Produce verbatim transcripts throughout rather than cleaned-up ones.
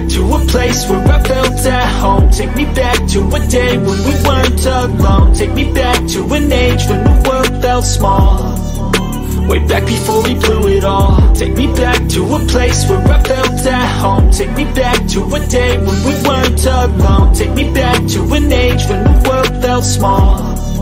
to a place where I felt at home. Take me back to a day when we weren't alone. Take me back to an age when the world felt small. Way back before we blew it all. Take me back to a place where I felt at home. Take me back to a day when we weren't alone. Take me back to an age when the world felt small.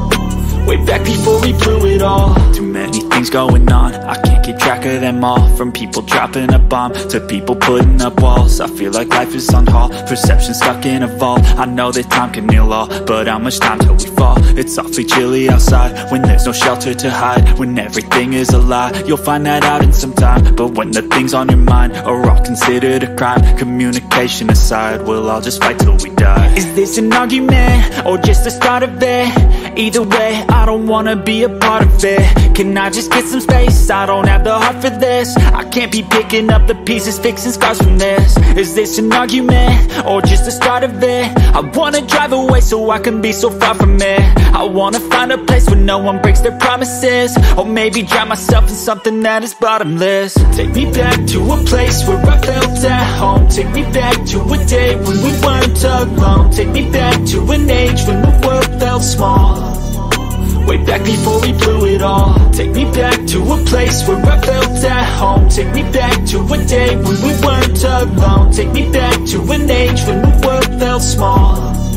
Way back before we blew it all. Too many things going on, I can't keep track of them all. From people dropping a bomb to people putting up walls. I feel like life is on hold, perception stuck in a vault. I know that time can heal all, but how much time till we fall? It's awfully chilly outside, when there's no shelter to hide. When everything is a lie, you'll find that out in some time. But when the things on your mind are all considered a crime, communication aside, we'll all just fight till we die. Is this an argument, or just the start of it? Either way, I don't wanna be a part of it. Can I just get some space? I don't have the heart for this. I can't be picking up the pieces, fixing scars from this. Is this an argument, or just the start of it? I wanna drive away so I can be so far from it. I wanna find a place where no one breaks their promises. Or maybe drown myself in something that is bottomless. Take me back to a place where I felt at home. Take me back to a day when we weren't alone. Take me back to an age when the world felt small. Way back before we blew it all. Take me back to a place where I felt at home. Take me back to a day when we weren't alone. Take me back to an age when the world felt small.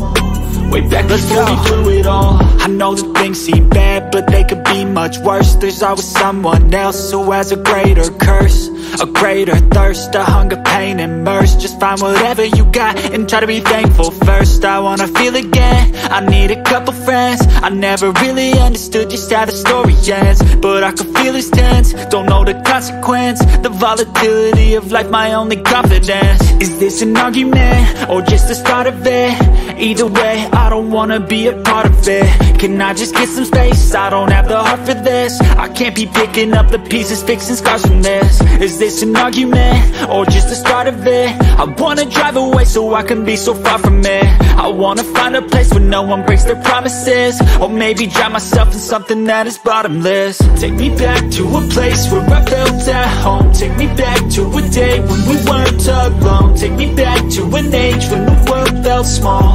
Way back before we blew it all. I know that things seem bad, but they could be much worse. There's always someone else who has a greater curse, a greater thirst, a hunger, pain, and mercy. Just find whatever you got and try to be thankful first. I wanna feel again, I need a couple friends. I never really understood just how the story ends, but I can feel it's tense, don't know the consequence. The volatility of life, my only confidence. Is this an argument, or just the start of it? Either way, I don't wanna be a part of it. Can I just get some space? I don't have the heart for this. I can't be picking up the pieces, fixing scars from this. Is this an argument, or just the start of it? I wanna drive away so I can be so far from it. I wanna find a place where no one breaks their promises. Or maybe drown myself in something that is bottomless. Take me back to a place where I felt at home. Take me back to a day when we weren't alone. Take me back to an age when the world felt small.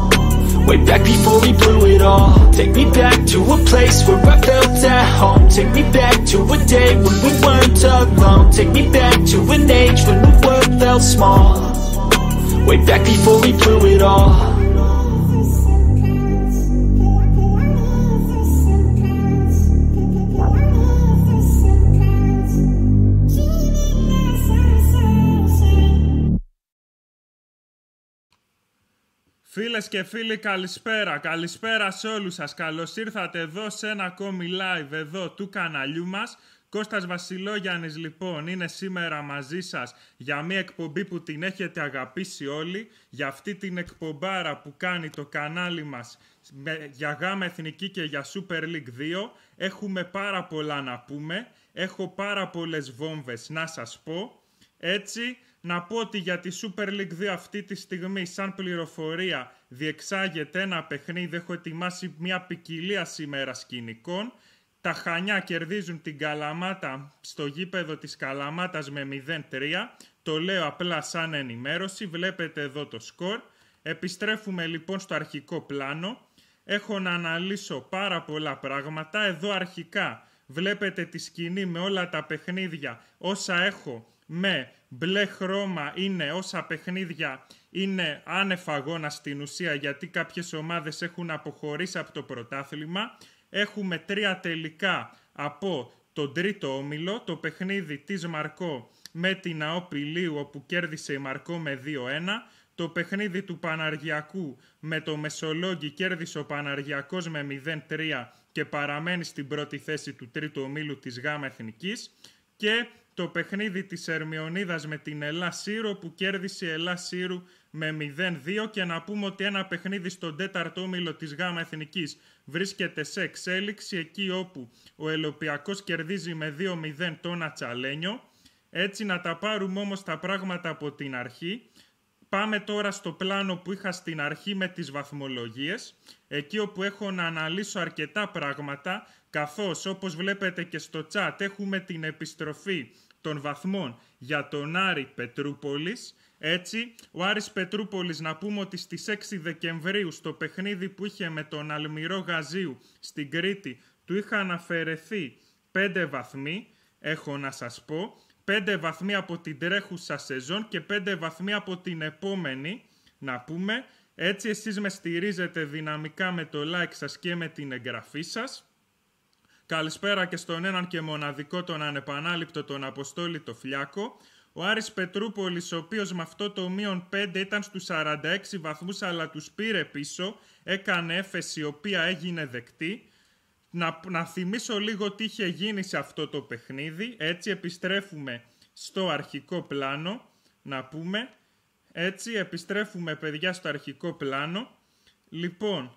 Way back before we blew it all. Take me back to a place where I felt at home. Take me back to a day when we weren't alone. Take me back to an age when the world felt small. Way back before we blew it all. Φίλες και φίλοι, καλησπέρα. Καλησπέρα σε όλους σας. Καλώς ήρθατε εδώ σε ένα ακόμη live εδώ του καναλιού μας. Κώστας Βασιλόγιαννης λοιπόν είναι σήμερα μαζί σας για μια εκπομπή που την έχετε αγαπήσει όλοι. Για αυτή την εκπομπάρα που κάνει το κανάλι μας για Γάμα Εθνική και για Super League δύο. Έχουμε πάρα πολλά να πούμε. Έχω πάρα πολλές βόμβες να σας πω. Έτσι, να πω ότι για τη Super League δύο αυτή τη στιγμή σαν πληροφορία διεξάγεται ένα παιχνίδι. Έχω ετοιμάσει μια ποικιλία σήμερα σκηνικών. Τα Χανιά κερδίζουν την Καλαμάτα στο γήπεδο της Καλαμάτας με μηδέν τρία. Το λέω απλά σαν ενημέρωση. Βλέπετε εδώ το σκορ. Επιστρέφουμε λοιπόν στο αρχικό πλάνο. Έχω να αναλύσω πάρα πολλά πράγματα. Εδώ αρχικά βλέπετε τη σκηνή με όλα τα παιχνίδια. Όσα έχω με μπλε χρώμα είναι όσα παιχνίδια είναι άνευ αγώνα στην ουσία, γιατί κάποιες ομάδες έχουν αποχωρήσει από το πρωτάθλημα. Έχουμε τρία τελικά από τον τρίτο όμιλο, το παιχνίδι της Μαρκό με την ΑΟΠ Ηλίου όπου κέρδισε η Μαρκό με δύο ένα. Το παιχνίδι του Παναργιακού με το Μεσολόγγι κέρδισε ο Παναργιακός με μηδέν τρία και παραμένει στην πρώτη θέση του τρίτου ομίλου της Γάμα Εθνικής. Και το παιχνίδι της Ερμιονίδας με την Ελλάς Σύρου που κέρδισε η Ελλάς Σύρου με μηδέν δύο. Και να πούμε ότι ένα παιχνίδι στον τέταρτο όμιλο της Γάμα Εθνικής βρίσκεται σε εξέλιξη, εκεί όπου ο Ελοπιακός κερδίζει με δύο μηδέν τον Ατσαλένιο. Έτσι, να τα πάρουμε όμως τα πράγματα από την αρχή. Πάμε τώρα στο πλάνο που είχα στην αρχή με τις βαθμολογίες, εκεί όπου έχω να αναλύσω αρκετά πράγματα, καθώς όπως βλέπετε και στο chat έχουμε την επιστροφή των βαθμών για τον Άρη Πετρούπολης. Έτσι, ο Άρης Πετρούπολης, να πούμε ότι στις έξι Δεκεμβρίου, στο παιχνίδι που είχε με τον Αλμυρό Γαζίου στην Κρήτη, του είχαν αφαιρεθεί πέντε βαθμοί, έχω να σας πω, πέντε βαθμοί από την τρέχουσα σεζόν και πέντε βαθμοί από την επόμενη, να πούμε. Έτσι εσείς με στηρίζετε δυναμικά με το like σας και με την εγγραφή σας. Καλησπέρα και στον έναν και μοναδικό, τον ανεπανάληπτο, τον Αποστόλη το Φλιάκο. Ο Άρης Πετρούπολης, ο οποίος με αυτό το μείον πέντε ήταν στους σαράντα έξι βαθμούς, αλλά τους πήρε πίσω, έκανε έφεση η οποία έγινε δεκτή. Να, να θυμίσω λίγο τι είχε γίνει σε αυτό το παιχνίδι. Έτσι επιστρέφουμε στο αρχικό πλάνο, να πούμε. Έτσι επιστρέφουμε, παιδιά, στο αρχικό πλάνο. Λοιπόν,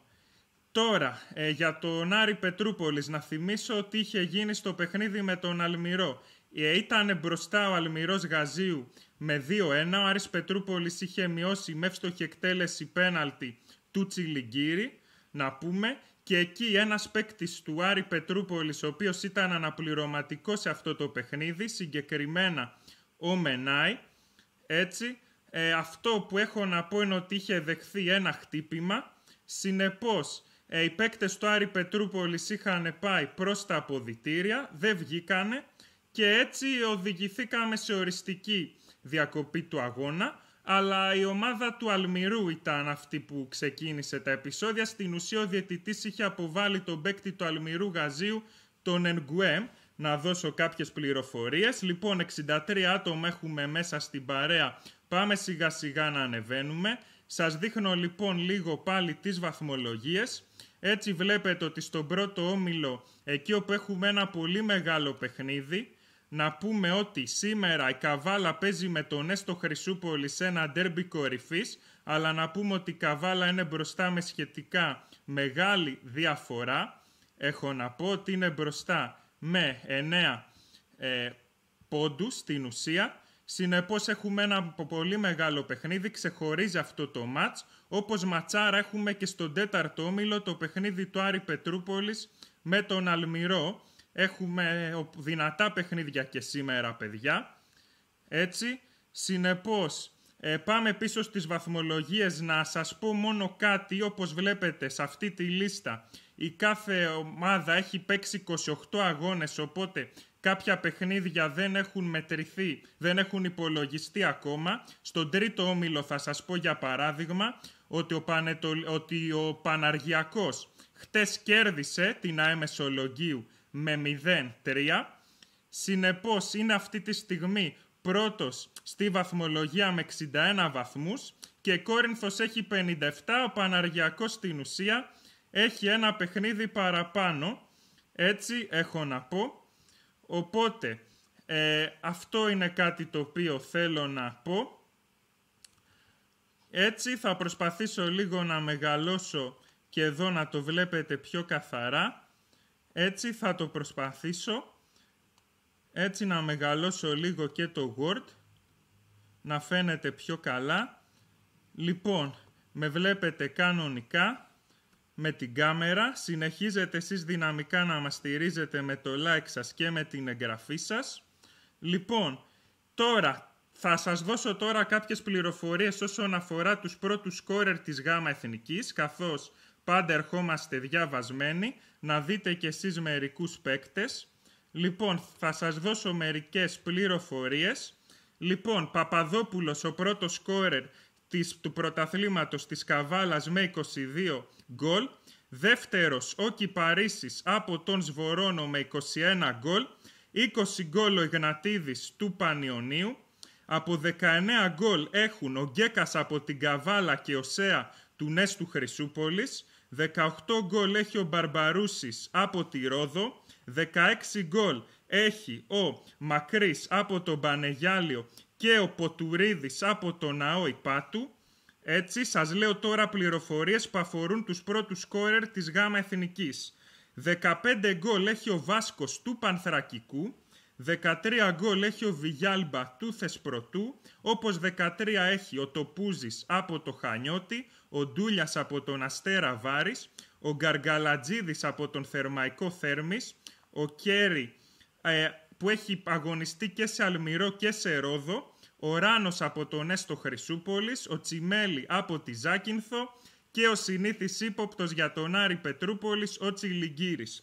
τώρα ε, για τον Άρη Πετρούπολης να θυμίσω ότι είχε γίνει στο παιχνίδι με τον Αλμυρό. Ε, ήταν μπροστά ο Αλμυρός Γαζίου με δύο ένα. Ο Άρης Πετρούπολης είχε μειώσει με εύστοχη εκτέλεση πέναλτι του Τσιλιγκύρη, να πούμε. Και εκεί ένας παίκτης του Άρη Πετρούπολης, ο οποίος ήταν αναπληρωματικός σε αυτό το παιχνίδι, συγκεκριμένα ο Μενάη. Έτσι, ε, αυτό που έχω να πω είναι ότι είχε δεχθεί ένα χτύπημα. Συνεπώς, ε, οι παίκτες του Άρη Πετρούπολης είχαν πάει προς τα αποδυτήρια, δεν βγήκανε και έτσι οδηγηθήκαμε σε οριστική διακοπή του αγώνα. Αλλά η ομάδα του Αλμυρού ήταν αυτή που ξεκίνησε τα επεισόδια. Στην ουσία ο διαιτητής είχε αποβάλει τον παίκτη του Αλμυρού Γαζίου, τον Ενγκουέμ. Να δώσω κάποιες πληροφορίες. Λοιπόν, εξήντα τρία άτομα έχουμε μέσα στην παρέα. Πάμε σιγά σιγά να ανεβαίνουμε. Σας δείχνω λοιπόν λίγο πάλι τις βαθμολογίες. Έτσι βλέπετε ότι στον πρώτο όμιλο, εκεί όπου έχουμε ένα πολύ μεγάλο παιχνίδι, να πούμε ότι σήμερα η Καβάλα παίζει με τον Έστω Χρυσούπολη σε ένα ντέρμπι κορυφής, αλλά να πούμε ότι η Καβάλα είναι μπροστά με σχετικά μεγάλη διαφορά. Έχω να πω ότι είναι μπροστά με εννέα ε, πόντους στην ουσία. Συνεπώς έχουμε ένα πολύ μεγάλο παιχνίδι, ξεχωρίζει αυτό το μάτς. Όπως ματσάρα έχουμε και στον τέταρτο όμιλο το παιχνίδι του Άρη Πετρούπολης με τον Αλμυρό. Έχουμε δυνατά παιχνίδια και σήμερα, παιδιά. Έτσι, συνεπώς, ε, πάμε πίσω στις βαθμολογίες. Να σας πω μόνο κάτι, όπως βλέπετε σε αυτή τη λίστα. Η κάθε ομάδα έχει παίξει είκοσι οκτώ αγώνες, οπότε κάποια παιχνίδια δεν έχουν μετρηθεί, δεν έχουν υπολογιστεί ακόμα. Στον τρίτο όμιλο θα σας πω για παράδειγμα ότι ο, Πανετολ... ότι ο Παναργιακός χτες κέρδισε την ΑΕ Μεσολογγίου με μηδέν τρία. Συνεπώς είναι αυτή τη στιγμή πρώτος στη βαθμολογία με εξήντα ένα βαθμούς και Κόρινθος έχει πενήντα επτά. Ο Παναργιακός στην ουσία έχει ένα παιχνίδι παραπάνω. Έτσι έχω να πω. Οπότε ε, αυτό είναι κάτι το οποίο θέλω να πω. Έτσι θα προσπαθήσω λίγο να μεγαλώσω και εδώ να το βλέπετε πιο καθαρά. Έτσι θα το προσπαθήσω. Έτσι να μεγαλώσω λίγο και το Word. Να φαίνεται πιο καλά. Λοιπόν, με βλέπετε κανονικά με την κάμερα. Συνεχίζετε εσείς δυναμικά να μας στηρίζετε με το like σας και με την εγγραφή σας. Λοιπόν, τώρα θα σας δώσω τώρα κάποιες πληροφορίες όσον αφορά τους πρώτους σκόρερ της ΓΑΜΑ Εθνικής, καθώς πάντα ερχόμαστε διαβασμένοι, να δείτε κι εσείς μερικούς παίκτες. Λοιπόν, θα σας δώσω μερικές πληροφορίες. Λοιπόν, Παπαδόπουλος, ο πρώτος σκόρερ της, του πρωταθλήματος της Καβάλας με είκοσι δύο γκολ. Δεύτερος, ο Κυπαρίσης από τον Σβορώνο με είκοσι ένα γκολ. είκοσι γκολ ο Ιγνατίδης του Πανιωνίου. Από δεκαεννέα γκολ έχουν ο Γκέκας από την Καβάλα και ο Σέα του Νέστου Χρυσούπολης. δεκαοκτώ γκολ έχει ο Μπαρμπαρούσης από τη Ρόδο. δεκαέξι γκολ έχει ο Μακρύς από τον Πανεγιάλιο και ο Ποτουρίδης από τον Ναό Υπάτου. Έτσι σας λέω τώρα πληροφορίες που αφορούν τους πρώτους σκόρερ της ΓΑΜΑ Εθνικής. δεκαπέντε γκολ έχει ο Βάσκος του Πανθρακικού. δεκατρία γκολ έχει ο Βιγιάλμπα του Θεσπρωτού, όπως δεκατρία έχει ο Τοπούζης από το Χανιώτη, ο Ντούλιας από τον Αστέρα Βάρης, ο Γκαργαλατζίδης από τον Θερμαϊκό Θέρμης, ο Κέρι ε, που έχει αγωνιστεί και σε Αλμυρό και σε Ρόδο, ο Ράνος από τον Έστω Χρυσούπολης, ο Τσιμέλη από τη Ζάκυνθο και ο συνήθις ύποπτος για τον Άρη Πετρούπολης, ο Τσιλιγκύρης.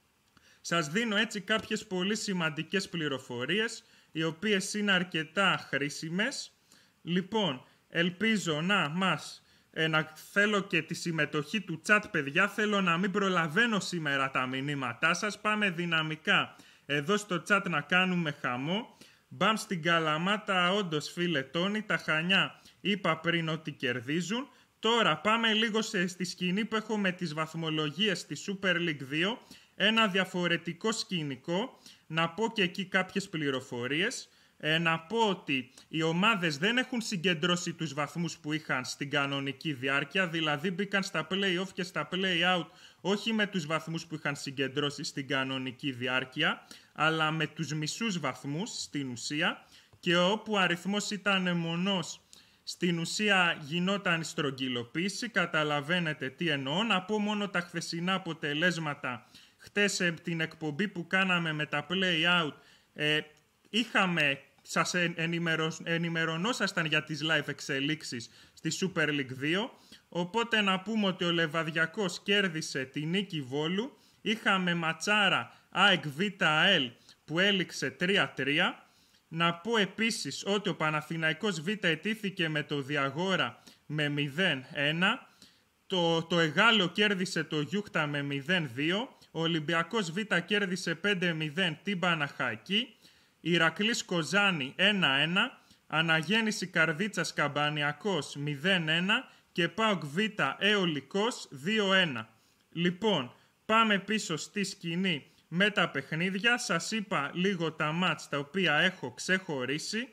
Σας δίνω έτσι κάποιες πολύ σημαντικές πληροφορίες, οι οποίες είναι αρκετά χρήσιμες. Λοιπόν, ελπίζω να μας... Ε, να θέλω και τη συμμετοχή του chat, παιδιά. Θέλω να μην προλαβαίνω σήμερα τα μηνύματά σας. Πάμε δυναμικά εδώ στο chat να κάνουμε χαμό. Μπαμ στην Καλαμάτα, όντως φίλε Τόνι. Τα Χανιά είπα πριν ότι κερδίζουν. Τώρα πάμε λίγο σε, στη σκηνή που έχω με τις βαθμολογίες στη Super League δύο. Ένα διαφορετικό σκηνικό. Να πω και εκεί κάποιες πληροφορίες. Ε, να πω ότι οι ομάδες δεν έχουν συγκεντρώσει τους βαθμούς που είχαν στην κανονική διάρκεια, δηλαδή μπήκαν στα play-off και στα play-out όχι με τους βαθμούς που είχαν συγκεντρώσει στην κανονική διάρκεια, αλλά με τους μισούς βαθμούς στην ουσία, και όπου ο αριθμός ήταν μονός, στην ουσία γινόταν η στρογγυλοποίηση. Καταλαβαίνετε τι εννοώ. Να πω μόνο τα χθεσινά αποτελέσματα. Χτες την εκπομπή που κάναμε με τα play-out ε, είχαμε... Σας ενημερο... ενημερωνόσασταν για τις live εξελίξεις στη Super League δύο. Οπότε να πούμε ότι ο Λεβαδιακός κέρδισε τη νίκη Βόλου. Είχαμε ματσάρα ΑΕΚ Β ΑΕΛ που έληξε τρία τρία. Να πω επίσης ότι ο Παναθηναϊκός Β ετήθηκε με το Διαγόρα με μηδέν ένα. Το, το Εγάλο κέρδισε το Γιούχτα με μηδέν δύο. Ο Ολυμπιακός Β κέρδισε πέντε μηδέν την Παναχαϊκή. Ηρακλής Κοζάνη ένα ένα, Αναγέννηση Καρδίτσας Καμπανιακός μηδέν ένα και ΠΑΟΚ Β Αιωλικός δύο ένα. Λοιπόν, πάμε πίσω στη σκηνή με τα παιχνίδια. Σας είπα λίγο τα μάτς τα οποία έχω ξεχωρίσει.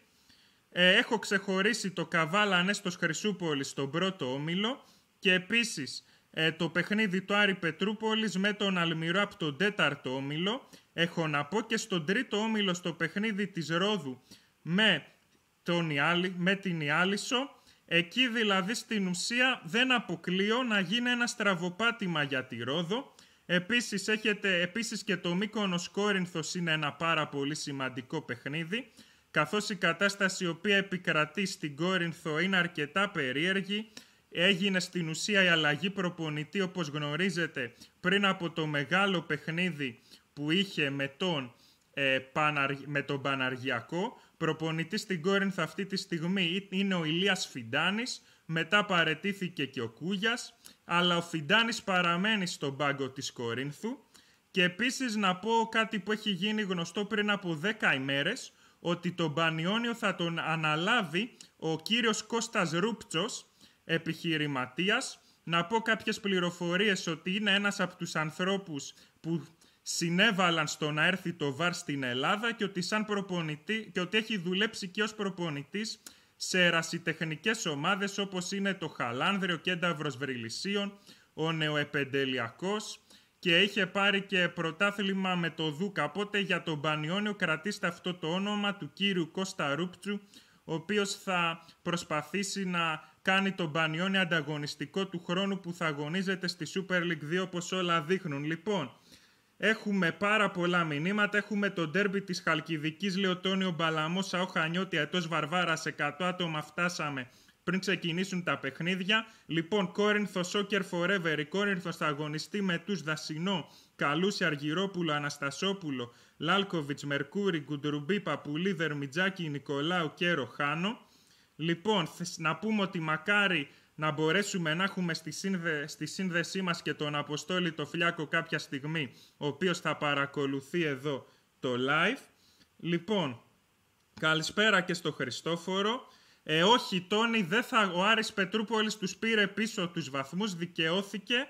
Ε, έχω ξεχωρίσει το Καβάλα Νέστος Χρυσούπολης στον πρώτο όμιλο και επίσης ε, το παιχνίδι του Άρη Πετρούπολης με τον Αλμυρό από τον τέταρτο όμιλο. Έχω να πω και στον τρίτο όμιλο στο παιχνίδι της Ρόδου με, τον Ιάλη, με την Ιάλισσο. Εκεί δηλαδή στην ουσία δεν αποκλείω να γίνει ένα στραβοπάτημα για τη Ρόδο. Επίσης, έχετε, επίσης και το Μύκονος Κόρινθος είναι ένα πάρα πολύ σημαντικό παιχνίδι, καθώς η κατάσταση η οποία επικρατεί στην Κόρινθο είναι αρκετά περίεργη. Έγινε στην ουσία η αλλαγή προπονητή, όπως γνωρίζετε, πριν από το μεγάλο παιχνίδι που είχε με τον, ε, Παναρ... με τον Παναργιακό. Προπονητής στην Κόρινθο αυτή τη στιγμή είναι ο Ηλίας Φιντάνης. Μετά παραιτήθηκε και ο Κούγιας, αλλά ο Φιντάνης παραμένει στον πάγκο της Κορίνθου. Και επίσης να πω κάτι που έχει γίνει γνωστό πριν από δέκα ημέρες, ότι τον Πανιόνιο θα τον αναλάβει ο κύριος Κώστας Ρούπτσος, επιχειρηματίας. Να πω κάποιες πληροφορίες, ότι είναι ένας από τους ανθρώπους που συνέβαλαν στο να έρθει το βαρ στην Ελλάδα και ότι, σαν προπονητή, και ότι έχει δουλέψει και ως προπονητής σε ερασιτεχνικές ομάδες όπως είναι το Χαλάνδριο, Κένταβρος Βρυλισσίων, ο Νεοεπεντελιακός, και είχε πάρει και πρωτάθλημα με το Δούκα. Οπότε για τον Πανιόνιο κρατήστε αυτό το όνομα του κύριου Κώστα Ρούπτσου, ο οποίος θα προσπαθήσει να κάνει τον Πανιόνιο ανταγωνιστικό του χρόνου που θα αγωνίζεται στη Super League δύο, όπως όλα δείχνουν. Λοιπόν, έχουμε πάρα πολλά μηνύματα. Έχουμε το ντέρμπι της Χαλκιδικής, Λεωτόνιο Μπαλαμός, ΑΟ Χανιώτη, Αετός Βαρβάρας, εκατό άτομα φτάσαμε πριν ξεκινήσουν τα παιχνίδια. Λοιπόν, Κόρινθο Soccer Forever. Η Κόρινθος θα αγωνιστεί με τους Δασινό, Καλούση, Αργυρόπουλο, Αναστασόπουλο, Λάλκοβιτς, Μερκούρι, Γκουντρουμπί, Παπουλή, Δερμιτζάκη, Νικολάου και Ροχάνο. Λοιπόν, να πούμε ότι μακάρι να μπορέσουμε να έχουμε στη, σύνδε... στη σύνδεσή μας και τον Αποστόλη το Φλιάκο κάποια στιγμή, ο οποίος θα παρακολουθεί εδώ το live. Λοιπόν, καλησπέρα και στο Χριστόφορο. Ε, όχι, Τόνι, δεν θα... ο Άρης Πετρούπολης τους πήρε πίσω τους βαθμούς, δικαιώθηκε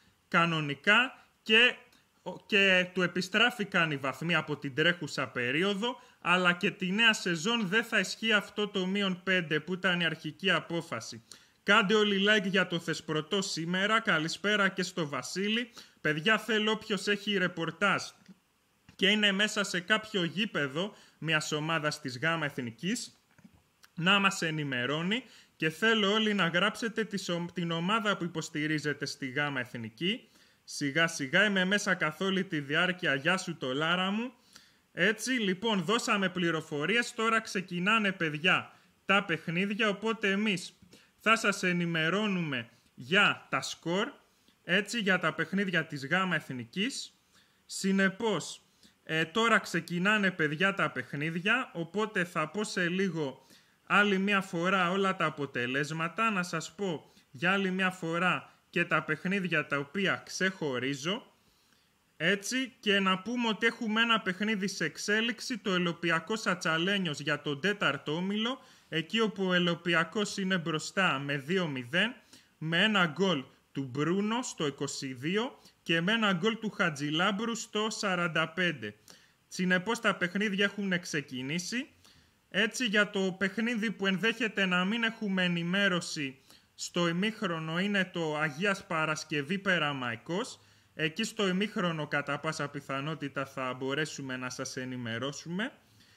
κανονικά και, και του επιστράφηκαν οι βαθμοί από την τρέχουσα περίοδο, αλλά και τη νέα σεζόν δεν θα ισχύει αυτό το μείον πέντε που ήταν η αρχική απόφαση. Κάντε όλοι like για το Θεσπρωτό σήμερα. Καλησπέρα και στο Βασίλη. Παιδιά, θέλω όποιος έχει ρεπορτάζ και είναι μέσα σε κάποιο γήπεδο μιας ομάδας της ΓΑΜΑ Εθνικής να μας ενημερώνει, και θέλω όλοι να γράψετε την ομάδα που υποστηρίζετε στη ΓΑΜΑ Εθνική. Σιγά σιγά είμαι μέσα καθ' όλη τη διάρκεια. Γεια σου το Λάρα μου. Έτσι, λοιπόν, δώσαμε πληροφορίες. Τώρα ξεκινάνε, παιδιά, τα παιχνίδια, οπότε εμείς θα σας ενημερώνουμε για τα σκορ, έτσι, για τα παιχνίδια της Γάμα Εθνικής. Συνεπώς, ε, τώρα ξεκινάνε παιδιά τα παιχνίδια, οπότε θα πω σε λίγο άλλη μια φορά όλα τα αποτελέσματα, να σας πω για άλλη μια φορά και τα παιχνίδια τα οποία ξεχωρίζω, έτσι, και να πούμε ότι έχουμε ένα παιχνίδι σε εξέλιξη, το Ελοπιακός Ατσαλένιος για τον τέταρτο όμιλο, εκεί όπου ο Ελοπιακός είναι μπροστά με δύο μηδέν, με ένα γκολ του Μπρούνο στο είκοσι δύο και με ένα γκολ του Χατζηλάμπρου στο σαράντα πέντε. Συνεπώς τα παιχνίδια έχουν ξεκινήσει. Έτσι, για το παιχνίδι που ενδέχεται να μην έχουμε ενημέρωση στο ημίχρονο είναι το Αγίας Παρασκευή Περαμαϊκός. Εκεί στο ημίχρονο κατά πάσα πιθανότητα θα μπορέσουμε να σας ενημερώσουμε.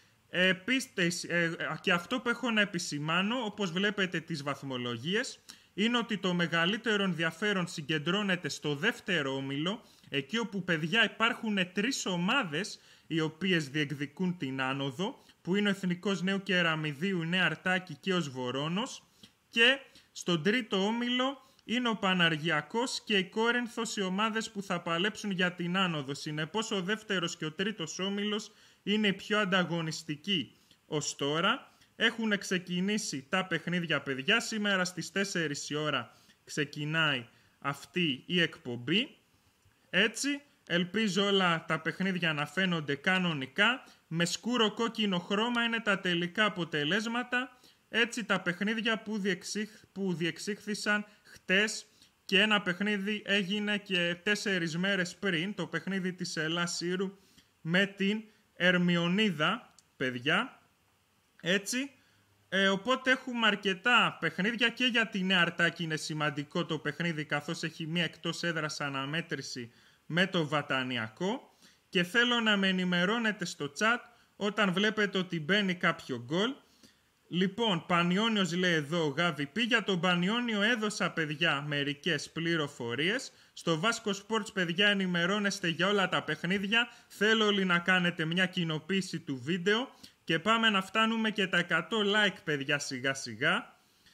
Επίσης, ε, και αυτό που έχω να επισημάνω, όπως βλέπετε τις βαθμολογίες, είναι ότι το μεγαλύτερο ενδιαφέρον συγκεντρώνεται στο δεύτερο όμιλο, εκεί όπου παιδιά υπάρχουν τρεις ομάδες οι οποίες διεκδικούν την άνοδο, που είναι ο Εθνικός Νέου Κεραμιδίου, η Νέα Αρτάκη και ο Σβορώνος, και στον τρίτο όμιλο είναι ο Παναργιακός και η Κόρινθος, οι ομάδες που θα παλέψουν για την άνοδο. Συνεπώς ο δεύτερος και ο τρίτος όμιλος είναι οι πιο ανταγωνιστικοί ως τώρα. Έχουν ξεκινήσει τα παιχνίδια παιδιά, σήμερα στις τέσσερις η ώρα ξεκινάει αυτή η εκπομπή. Έτσι, ελπίζω όλα τα παιχνίδια να φαίνονται κανονικά, με σκούρο κόκκινο χρώμα είναι τα τελικά αποτελέσματα. Έτσι, τα παιχνίδια που, διεξήχ, που διεξήχθησαν χτες, και ένα παιχνίδι έγινε και τέσσερις μέρες πριν, το παιχνίδι της Ελλάς Ήρου με την Ερμιονίδα, παιδιά. Έτσι, ε, οπότε έχουμε αρκετά παιχνίδια, και για τη Νέα Αρτάκη είναι σημαντικό το παιχνίδι, καθώς έχει μία εκτός έδρας αναμέτρηση με το Βατανιακό, και θέλω να με ενημερώνετε στο chat όταν βλέπετε ότι μπαίνει κάποιο γκολ. Λοιπόν, Πανιώνιος λέει εδώ ο Γάβη Πι. Για τον Πανιώνιο έδωσα παιδιά μερικές πληροφορίες. Στο Βάσκο Sports παιδιά ενημερώνεστε για όλα τα παιχνίδια. Θέλω όλοι να κάνετε μια κοινοποίηση του βίντεο και πάμε να φτάνουμε και τα εκατό like παιδιά σιγά σιγά.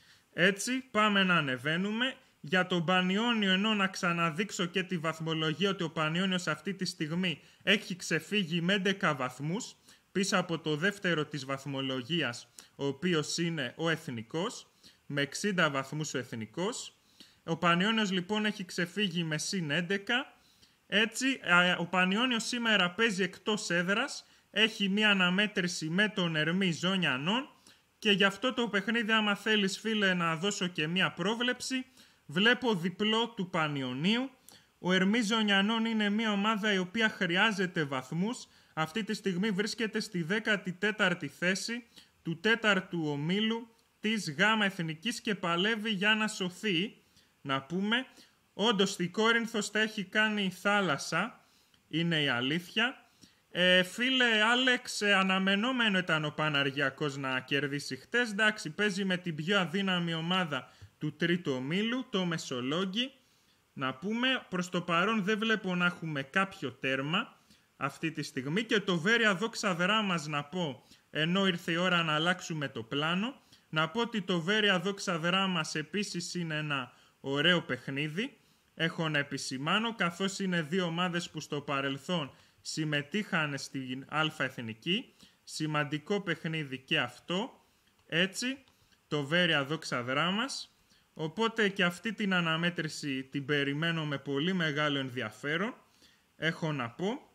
Έτσι πάμε να ανεβαίνουμε. Για τον Πανιώνιο, ενώ να ξαναδείξω και τη βαθμολογία, ότι ο Πανιώνιος αυτή τη στιγμή έχει ξεφύγει με έντεκα βαθμούς πίσω από το δεύτερο της βαθμολογίας, ο οποίος είναι ο Εθνικός, με εξήντα βαθμούς ο Εθνικός. Ο Πανιώνιος λοιπόν έχει ξεφύγει με συν έντεκα. Έτσι, ο Πανιώνιος σήμερα παίζει εκτός έδρας, έχει μία αναμέτρηση με τον Ερμή Ζωνιανών, και γι' αυτό το παιχνίδι, άμα θέλεις φίλε να δώσω και μία πρόβλεψη, βλέπω διπλό του Πανιωνίου. Ο Ερμής Ζωνιανών είναι μια ομάδα η οποία χρειάζεται βαθμούς. Αυτή τη στιγμή βρίσκεται στη δέκατη τέταρτη θέση του τέταρτου ομίλου της Γάμα Εθνικής και παλεύει για να σωθεί. Να πούμε, όντως η Κόρινθος τα έχει κάνει θάλασσα, είναι η αλήθεια. Ε, φίλε Άλεξ, αναμενόμενο ήταν ο Παναργιακός να κερδίσει χτες. Εντάξει, παίζει με την πιο αδύναμη ομάδα του τρίτου ομίλου, το Μεσολόγγι. Να πούμε, προς το παρόν δεν βλέπω να έχουμε κάποιο τέρμα αυτή τη στιγμή, και το Βέρεια Δόξα Δράμας, να πω, ενώ ήρθε η ώρα να αλλάξουμε το πλάνο, να πω ότι το Βέρεια Δόξα Δράμας επίσης είναι ένα ωραίο παιχνίδι, έχω να επισημάνω, καθώς είναι δύο ομάδες που στο παρελθόν συμμετείχαν στην Α Εθνική, σημαντικό παιχνίδι και αυτό, έτσι, το Βέρεια Δόξα Δράμας. Οπότε και αυτή την αναμέτρηση την περιμένω με πολύ μεγάλο ενδιαφέρον, έχω να πω.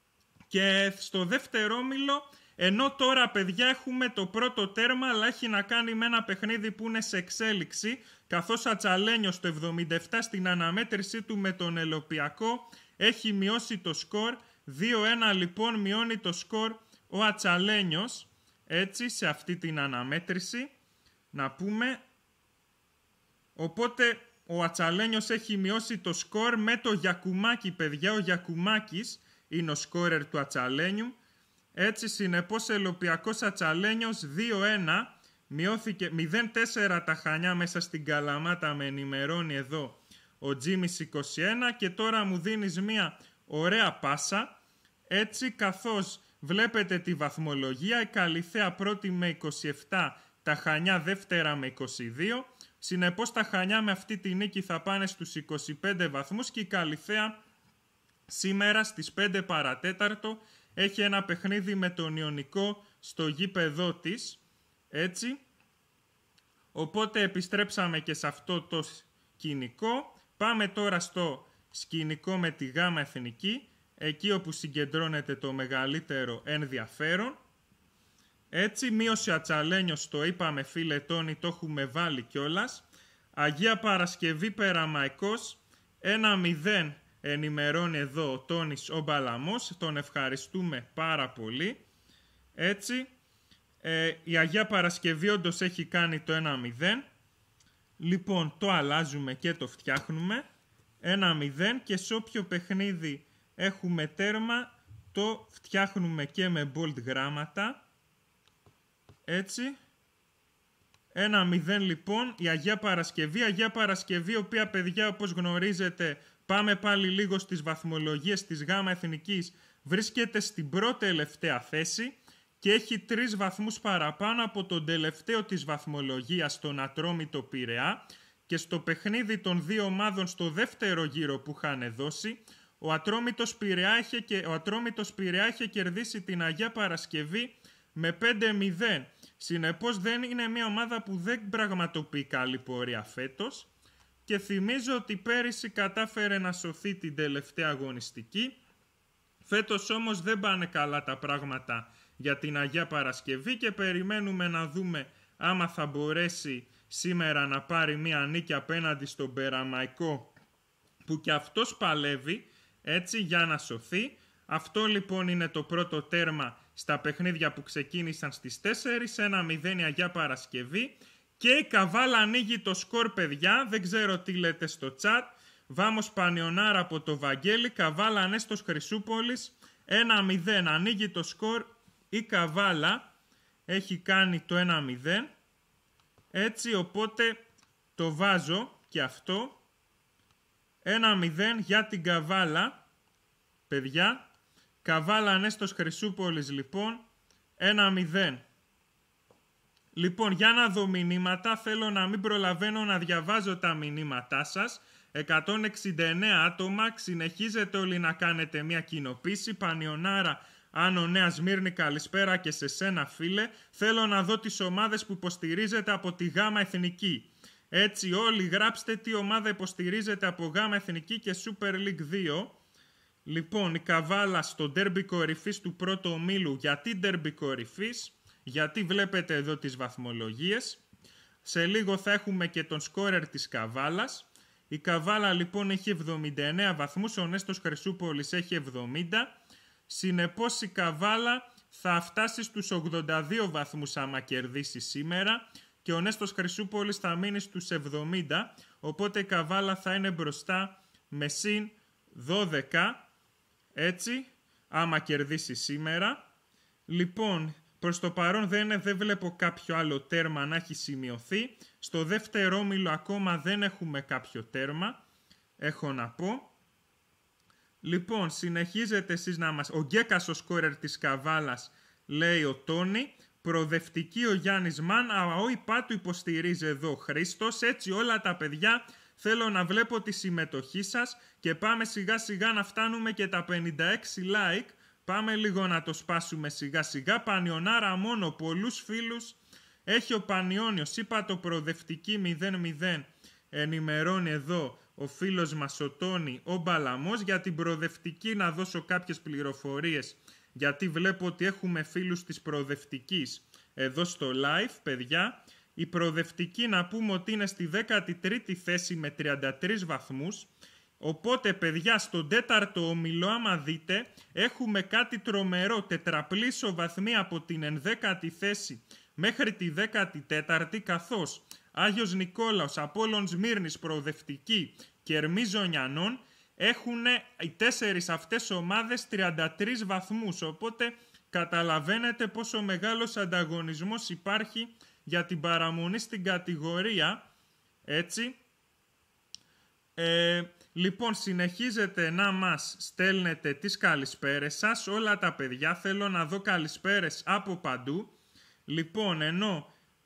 Και στο δεύτερο όμιλο, ενώ τώρα παιδιά έχουμε το πρώτο τέρμα, αλλά έχει να κάνει με ένα παιχνίδι που είναι σε εξέλιξη, καθώς Ατσαλένιος το εβδομήντα επτά στην αναμέτρησή του με τον Ελοπιακό έχει μειώσει το σκορ. δύο ένα λοιπόν μειώνει το σκορ ο Ατσαλένιος, έτσι, σε αυτή την αναμέτρηση, να πούμε. Οπότε ο Ατσαλένιος έχει μειώσει το σκορ με το Γιακουμάκη, παιδιά. Ο Γιακουμάκης είναι ο σκόρερ του Ατσαλένιου. Έτσι, συνεπώς, Ελοπιακός Ατσαλένιος δύο ένα, μειώθηκε μηδέν τέσσερα τα Χανιά μέσα στην Καλαμάτα, με ενημερώνει εδώ ο Τζίμις είκοσι ένα, και τώρα μου δίνεις μια ωραία πάσα, έτσι, καθώς βλέπετε τη βαθμολογία. Η Καλυθέα πρώτη με είκοσι επτά τα Χανιά δεύτερα με είκοσι δύο. Συνεπώς τα Χανιά με αυτή τη νίκη θα πάνε στους είκοσι πέντε βαθμούς και η Καλιθέα σήμερα στις πέντε παρατέταρτο έχει ένα παιχνίδι με τον Ιωνικό στο γήπεδό της. Έτσι. Οπότε επιστρέψαμε και σε αυτό το σκηνικό. Πάμε τώρα στο σκηνικό με τη Γάμα Εθνική, εκεί όπου συγκεντρώνεται το μεγαλύτερο ενδιαφέρον. Έτσι, μείωση Ατσαλένιος, το είπαμε φίλε Τόνι, το έχουμε βάλει κιόλας. Αγία Παρασκευή Περαμαϊκός, ένα μηδέν ενημερώνει εδώ ο Τόνις ο Μπαλαμός, τον ευχαριστούμε πάρα πολύ. Έτσι, ε, η Αγία Παρασκευή όντως έχει κάνει το ένα μηδέν. Λοιπόν, το αλλάζουμε και το φτιάχνουμε. ένα μηδέν και σε όποιο παιχνίδι έχουμε τέρμα το φτιάχνουμε και με bold γράμματα. Έτσι. ένα μηδέν λοιπόν η Αγία Παρασκευή. Αγία Παρασκευή, η οποία παιδιά όπως γνωρίζετε, πάμε πάλι λίγο στις βαθμολογίες της Γάμα Εθνικής, βρίσκεται στην πρώτη τελευταία θέση και έχει τρεις βαθμούς παραπάνω από τον τελευταίο της βαθμολογίας, τον Ατρόμητο Πειραιά, και στο παιχνίδι των δύο ομάδων στο δεύτερο γύρο που είχαν δώσει, ο Ατρόμητος Πειραιά είχε, και, ο Ατρόμητος Πειραιά είχε κερδίσει την Αγία Παρασκευή με πέντε μηδέν. Συνεπώς δεν είναι μια ομάδα που δεν πραγματοποιεί καλή πορεία φέτος, και θυμίζω ότι πέρυσι κατάφερε να σωθεί την τελευταία αγωνιστική. Φέτος όμως δεν πάνε καλά τα πράγματα για την Αγία Παρασκευή και περιμένουμε να δούμε άμα θα μπορέσει σήμερα να πάρει μια νίκη απέναντι στον Περαμαϊκό, που και αυτός παλεύει έτσι για να σωθεί. Αυτό λοιπόν είναι το πρώτο τέρμα στα παιχνίδια που ξεκίνησαν στις τέσσερις, ένα μηδέν η Αγία Παρασκευή, και η Καβάλα ανοίγει το σκορ παιδιά, δεν ξέρω τι λέτε στο chat. Βάμος Πανιωνάρα από το Βαγγέλη, Καβάλα Ανέστος Χρυσούπολης, ένα μηδέν ανοίγει το σκορ, η Καβάλα έχει κάνει το ένα μηδέn. Έτσι, οπότε το βάζω και αυτό, ένα μηδέν για την Καβάλα, παιδιά. Καβάλα Ανέστος Χρυσούπολης λοιπόν, ένα μηδέν. Λοιπόν, για να δω μηνύματα, θέλω να μην προλαβαίνω να διαβάζω τα μηνύματά σας. εκατόν εξήντα εννέα άτομα, συνεχίζετε όλοι να κάνετε μια κοινοποίηση. Πανιωνάρα, Άνω Νέα Σμύρνη, καλησπέρα και σε σένα φίλε. Θέλω να δω τις ομάδες που υποστηρίζετε από τη Γάμα Εθνική. Έτσι όλοι γράψτε τι ομάδα υποστηρίζετε από Γάμα Εθνική και Super League δύο. Λοιπόν, η Καβάλα στο ντέρμπι κορυφής του πρώτου ομίλου. Γιατί ντέρμπι κορυφής? Γιατί βλέπετε εδώ τις βαθμολογίες. Σε λίγο θα έχουμε και τον σκόρερ της Καβάλας. Η Καβάλα λοιπόν έχει εβδομήντα εννέα βαθμούς, ο Νέστος Χρυσούπολης έχει εβδομήντα. Συνεπώς η Καβάλα θα φτάσει στους ογδόντα δύο βαθμούς άμα κερδίσει σήμερα και ο Νέστος Χρυσούπολης θα μείνει στους εβδομήντα, οπότε η Καβάλα θα είναι μπροστά με συν δώδεκα, έτσι, άμα κερδίσει σήμερα. Λοιπόν, προς το παρόν δεν, δεν βλέπω κάποιο άλλο τέρμα να έχει σημειωθεί. Στο δεύτερο όμιλο ακόμα δεν έχουμε κάποιο τέρμα, έχω να πω. Λοιπόν, συνεχίζετε εσείς να μας... Ο Γκέκας ο σκόρερ της Καβάλας, λέει ο Τόνι. Προοδευτική ο Γιάννης Μαν. Αόη Πάτου υποστηρίζει εδώ Χρήστος. Έτσι όλα τα παιδιά θέλω να βλέπω τη συμμετοχή σας. Και πάμε σιγά σιγά να φτάνουμε και τα πενήντα έξι like. Πάμε λίγο να το σπάσουμε σιγά σιγά. Πανιωνάρα μόνο, πολλούς φίλους έχει ο Πανιώνιος. Είπα το προοδευτική μηδέν μηδέn. Ενημερώνει εδώ ο φίλος μας ο Τόνι ο Μπαλαμός. Για την προοδευτική να δώσω κάποιες πληροφορίες, γιατί βλέπω ότι έχουμε φίλους της προοδευτικής εδώ στο live, παιδιά. Η προοδευτική να πούμε ότι είναι στη δέκατη τρίτη θέση με τριάντα τρεις βαθμούς. Οπότε παιδιά στον τέταρτο ομιλό άμα δείτε έχουμε κάτι τρομερό, τετραπλή ισοβαθμία από την ενδέκατη θέση μέχρι τη δέκατη τέταρτη, καθώς Άγιος Νικόλαος, Απόλλων Σμύρνης, Προοδευτική και Ερμής Ζωνιανών έχουν οι τέσσερις αυτές ομάδες τριάντα τρεις βαθμούς, οπότε καταλαβαίνετε πόσο μεγάλος ανταγωνισμός υπάρχει για την παραμονή στην κατηγορία, έτσι. Ε, λοιπόν, συνεχίζετε να μας στέλνετε τις καλησπέρες σας, όλα τα παιδιά, θέλω να δω καλησπέρες από παντού. Λοιπόν, ενώ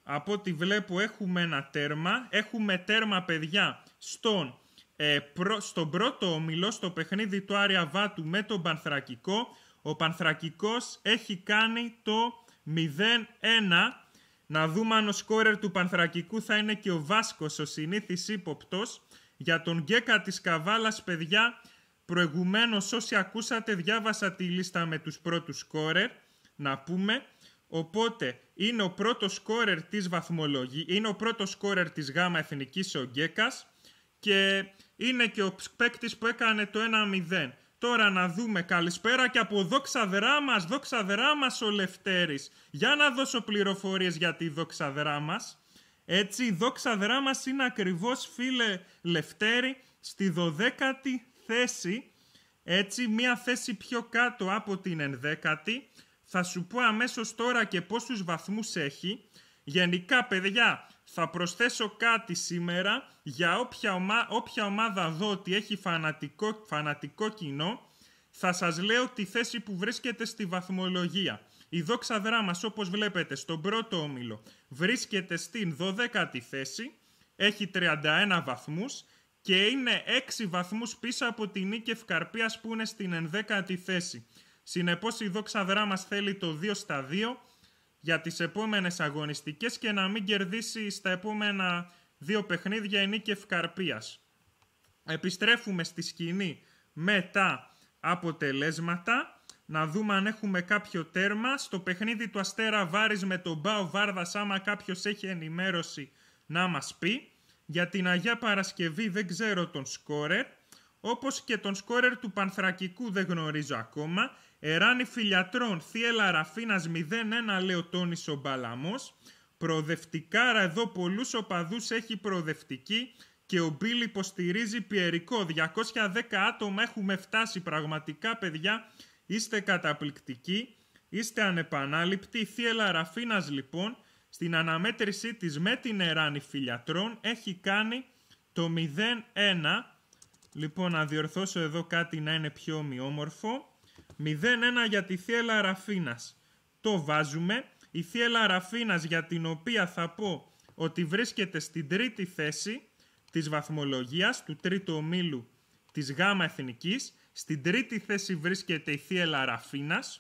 από ό,τι βλέπω έχουμε ένα τέρμα. Έχουμε τέρμα, παιδιά, στον, ε, προ, στον πρώτο όμιλο, στο παιχνίδι του Άρια Βάτου με τον Πανθρακικό. Ο Πανθρακικός έχει κάνει το μηδέν ένα. Να δούμε αν ο σκόρερ του Πανθρακικού θα είναι και ο Βάσκος, ο συνήθις ύποπτος. Για τον Γκέκα της Καβάλας, παιδιά, προηγουμένως όσοι ακούσατε διάβασα τη λίστα με τους πρώτους σκόρερ, να πούμε. Οπότε είναι ο πρώτος σκόρερ της βαθμολογίας, είναι ο πρώτος σκόρερ της Γάμα Εθνικής ο Γκέκας και είναι και ο παίκτης που έκανε το ένα μηδέν. Τώρα να δούμε, καλησπέρα και από Δόξα Δράμας, Δόξα Δράμας ο Λευτέρης. Για να δώσω πληροφορίες για τη Δόξα Δράμας. Έτσι, η Δόξα Δράμας είναι ακριβώς, φίλε Λευτέρη, στη δωδέκατη θέση. Έτσι, μία θέση πιο κάτω από την ενδέκατη. Θα σου πω αμέσως τώρα και πόσους βαθμούς έχει. Γενικά, παιδιά, θα προσθέσω κάτι σήμερα για όποια, ομα... όποια ομάδα δω ότι έχει φανατικό, φανατικό κοινό. Θα σας λέω τη θέση που βρίσκεται στη βαθμολογία. Η Δόξα Δράμας, όπως βλέπετε, στον πρώτο όμιλο βρίσκεται στην δωδέκατη θέση. Έχει τριάντα ένα βαθμούς και είναι έξι βαθμούς πίσω από την Νίκη Καρπίας που είναι στην ενδέκατη θέση. Συνεπώς η Δόξα Δράμας θέλει το δύο στα δύο για τις επόμενες αγωνιστικές και να μην κερδίσει στα επόμενα δύο παιχνίδια η Νίκη Ευκαρπίας. Επιστρέφουμε στη σκηνή με τα αποτελέσματα. Να δούμε αν έχουμε κάποιο τέρμα. Στο παιχνίδι του Αστέρα Βάρης με τον Μπάο Βάρδας, άμα κάποιος έχει ενημέρωση να μας πει. Για την Αγία Παρασκευή δεν ξέρω τον σκόρερ. Όπως και τον σκόρερ του Πανθρακικού δεν γνωρίζω ακόμα. Εράνη Φιλιατρών, Θίελα Ραφίνας μηδέν ένα, λέει ο Τόνης ο Μπαλαμός. Προοδευτικάρα εδώ πολλούς οπαδούς έχει προοδευτική και ο Μπίλ υποστηρίζει Πιερικό. διακόσια δέκα άτομα έχουμε φτάσει, πραγματικά παιδιά είστε καταπληκτικοί, είστε ανεπανάληπτοι. Η Θίελα Ραφίνας λοιπόν στην αναμέτρησή της με την Εράνη Φιλιατρών έχει κάνει το μηδέν ένα. Λοιπόν, να διορθώσω εδώ κάτι να είναι πιο ομοιόμορφο. μηδέν ένα για τη Θίελα Ραφίνας. Το βάζουμε. Η Θίελα Ραφίνας, για την οποία θα πω ότι βρίσκεται στην τρίτη θέση της βαθμολογίας του τρίτου ομίλου της Γάμα Εθνικής. Στην τρίτη θέση βρίσκεται η Θίελα Ραφίνας.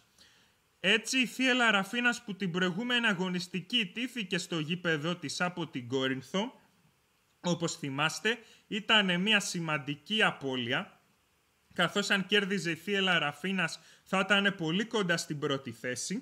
Έτσι η Θίελα Ραφίνας που την προηγούμενη αγωνιστική τύθηκε στο γήπεδο της από την Κόρινθο, όπως θυμάστε, ήταν μια σημαντική απώλεια, καθώς αν κέρδιζε η Θίελα Ραφίνας θα ήταν πολύ κοντά στην πρώτη θέση.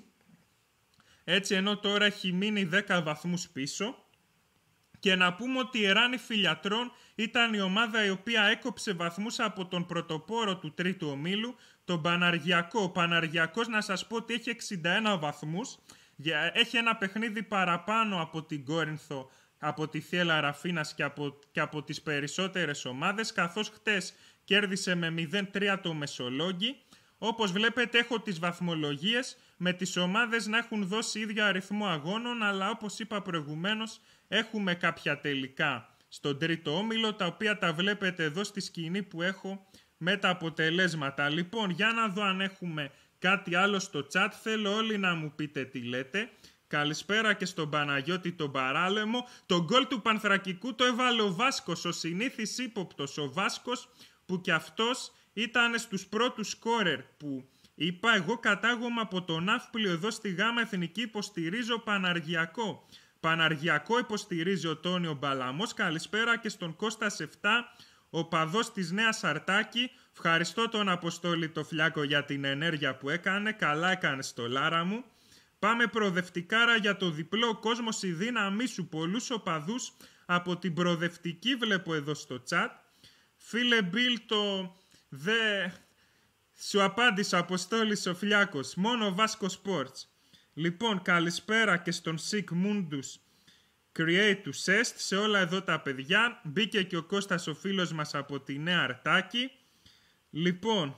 Έτσι, ενώ τώρα έχει μείνει δέκα βαθμούς πίσω. Και να πούμε ότι η Εράνη Φιλιατρών ήταν η ομάδα η οποία έκοψε βαθμούς από τον πρωτοπόρο του τρίτου ομίλου, τον Παναργιακό. Ο Παναργιακός, να σας πω ότι έχει εξήντα ένα βαθμούς, έχει ένα παιχνίδι παραπάνω από την Κόρινθο, από τη Θίελα Ραφίνας και από, και από τις περισσότερες ομάδες, καθώς χτες κέρδισε με μηδέν τρία το Μεσολόγγι. Όπως βλέπετε έχω τις βαθμολογίες με τις ομάδες να έχουν δώσει ίδιο αριθμό αγώνων, αλλά όπως είπα προηγουμένως έχουμε κάποια τελικά στον τρίτο όμιλο, τα οποία τα βλέπετε εδώ στη σκηνή που έχω με τα αποτελέσματα. Λοιπόν, για να δω αν έχουμε κάτι άλλο στο chat, θέλω όλοι να μου πείτε τι λέτε. Καλησπέρα και στον Παναγιώτη τον Παράλεμο. Το γκολ του Πανθρακικού το έβαλε ο Βάσκος, ο συνήθις ύποπτος ο Βάσκος, που κι αυτός ήταν στους πρώτους σκόρερ που είπα. Εγώ κατάγομαι από τον Ναύπλιο εδώ στη Γάμα Εθνική, υποστηρίζω Παναργιακό. Παναργιακό υποστηρίζει ο Τόνιο Μπαλαμός. Καλησπέρα και στον Κώστα Σεφτά, ο παδός της Νέας Αρτάκη. Ευχαριστώ τον Αποστόλη το Φλιάκο για την ενέργεια που έκανε. Καλά έκανε στο Λάρα μου. Πάμε προοδευτικάρα για το διπλό. Ο κόσμος η δύναμή σου. Πολλούς οπαδούς από την προοδευτική βλέπω εδώ στο chat. Φίλε Μπιλ, το δε... σου απάντησα, Αποστόλης ο Φλιάκος. Μόνο Βάσκο Sports. Λοιπόν, καλησπέρα και στον Sick Mundus Creatus Est, σε όλα εδώ τα παιδιά. Μπήκε και ο Κώστας ο φίλος μας από τη Νέα Αρτάκη. Λοιπόν,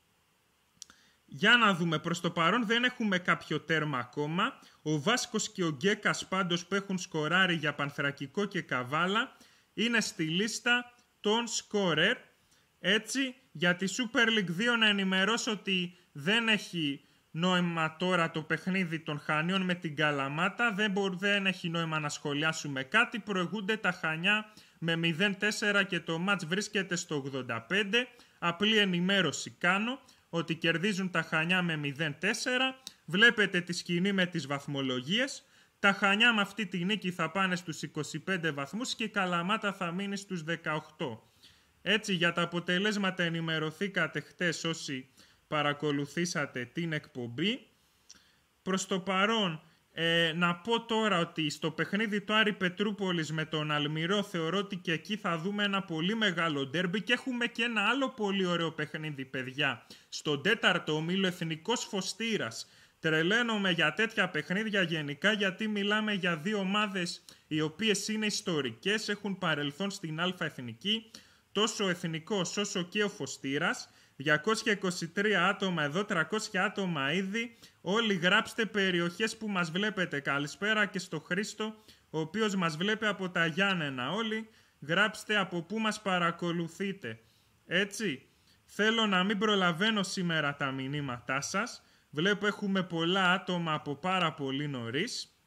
για να δούμε, προς το παρόν δεν έχουμε κάποιο τέρμα ακόμα. Ο Βάσκος και ο Γκέκας πάντως που έχουν σκοράρει για Πανθρακικό και Καβάλα είναι στη λίστα των σκόρερ. Έτσι, για τη Super League δύο να ενημερώσω ότι δεν έχει νόημα τώρα το παιχνίδι των Χανίων με την Καλαμάτα. Δεν, μπορεί, δεν έχει νόημα να σχολιάσουμε κάτι. Προηγούνται τα Χανιά με μηδέν τέσσερα και το μάτς βρίσκεται στο ογδόντα πέντε. Απλή ενημέρωση κάνω ότι κερδίζουν τα Χανιά με μηδέν τέσσερα. Βλέπετε τη σκηνή με τις βαθμολογίες. Τα Χανιά με αυτή τη νίκη θα πάνε στους είκοσι πέντε βαθμούς και η Καλαμάτα θα μείνει στους δεκαοκτώ. Έτσι, για τα αποτελέσματα ενημερωθήκατε χτες όσοι παρακολουθήσατε την εκπομπή. Προς το παρόν, ε, να πω τώρα ότι στο παιχνίδι του Άρη Πετρούπολης με τον Αλμυρό θεωρώ ότι και εκεί θα δούμε ένα πολύ μεγάλο ντέρμπι και έχουμε και ένα άλλο πολύ ωραίο παιχνίδι, παιδιά. Στον τέταρτο όμιλο Εθνικός Φωστήρας. Τρελαίνομαι για τέτοια παιχνίδια γενικά, γιατί μιλάμε για δύο ομάδες οι οποίες είναι ιστορικές, έχουν παρελθόν στην Α Εθνική, τόσο ο Εθνικός όσο και ο Φωστήρας. διακόσια είκοσι τρία άτομα εδώ, τριακόσια άτομα ήδη. Όλοι γράψτε περιοχές που μας βλέπετε. Καλησπέρα και στο Χρήστο, ο οποίος μας βλέπει από τα Γιάννενα. Όλοι γράψτε από πού μας παρακολουθείτε. Έτσι, θέλω να μην προλαβαίνω σήμερα τα μηνύματά σας. Βλέπω έχουμε πολλά άτομα από πάρα πολύ νωρίς.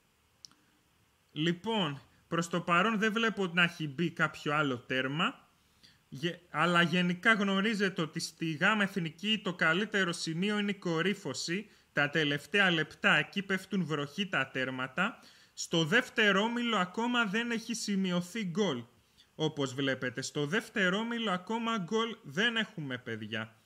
Λοιπόν, προς το παρόν δεν βλέπω να έχει μπει κάποιο άλλο τέρμα. Αλλά γενικά γνωρίζετε ότι στη Γ' Εθνική το καλύτερο σημείο είναι η κορύφωση. Τα τελευταία λεπτά εκεί πέφτουν βροχή τα τέρματα. Στο δεύτερο όμιλο ακόμα δεν έχει σημειωθεί γκολ. Όπως βλέπετε, στο δεύτερο όμιλο ακόμα γκολ δεν έχουμε, παιδιά.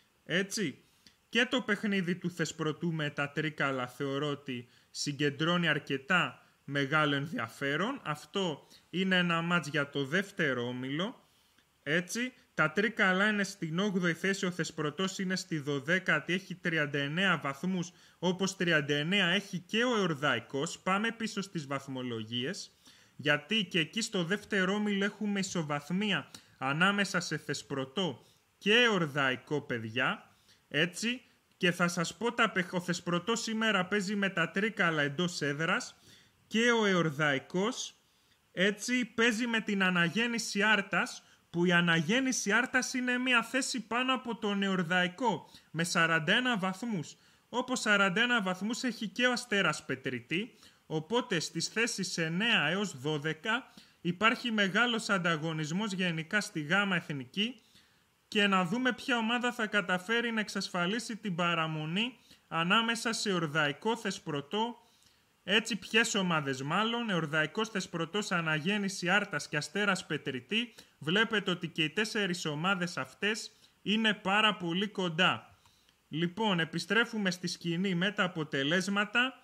Έτσι. Και το παιχνίδι του Θεσπρωτού με τα Τρίκαλα θεωρώ ότι συγκεντρώνει αρκετά μεγάλο ενδιαφέρον. Αυτό είναι ένα μάτς για το δεύτερο όμιλο. Έτσι, τα Τρίκαλα είναι στην όγδοη θέση, ο Θεσπρωτός είναι στη δωδέκατη, έχει τριάντα εννέα βαθμούς, όπως τριάντα εννέα έχει και ο Εορδαϊκός. Πάμε πίσω στις βαθμολογίες, γιατί και εκεί στο δεύτερο όμιλο έχουμε ισοβαθμία ανάμεσα σε Θεσπρωτό και Εορδαϊκό, παιδιά. Έτσι, και θα σας πω, τα, ο Θεσπρωτός σήμερα παίζει με τα Τρίκαλα εντός έδρας και ο Εορδαϊκός, έτσι, παίζει με την Αναγέννηση Άρτας, που η Αναγέννηση Άρτας είναι μια θέση πάνω από τον Εορδαϊκό με σαράντα ένα βαθμούς. Όπως σαράντα ένα βαθμούς έχει και ο Αστέρας Πετρητή, οπότε στις θέσεις εννέα έως δώδεκα υπάρχει μεγάλος ανταγωνισμός γενικά στη Γ' Εθνική και να δούμε ποια ομάδα θα καταφέρει να εξασφαλίσει την παραμονή ανάμεσα σε Εορδαϊκό, Θεσπρωτό. Έτσι, ποιες ομάδες μάλλον, Εορδαϊκός, Θεσπρωτός, Αναγέννηση Άρτας και Αστέρας Πετρητή. Βλέπετε ότι και οι τέσσερις ομάδες αυτές είναι πάρα πολύ κοντά. Λοιπόν, επιστρέφουμε στη σκηνή με τα αποτελέσματα.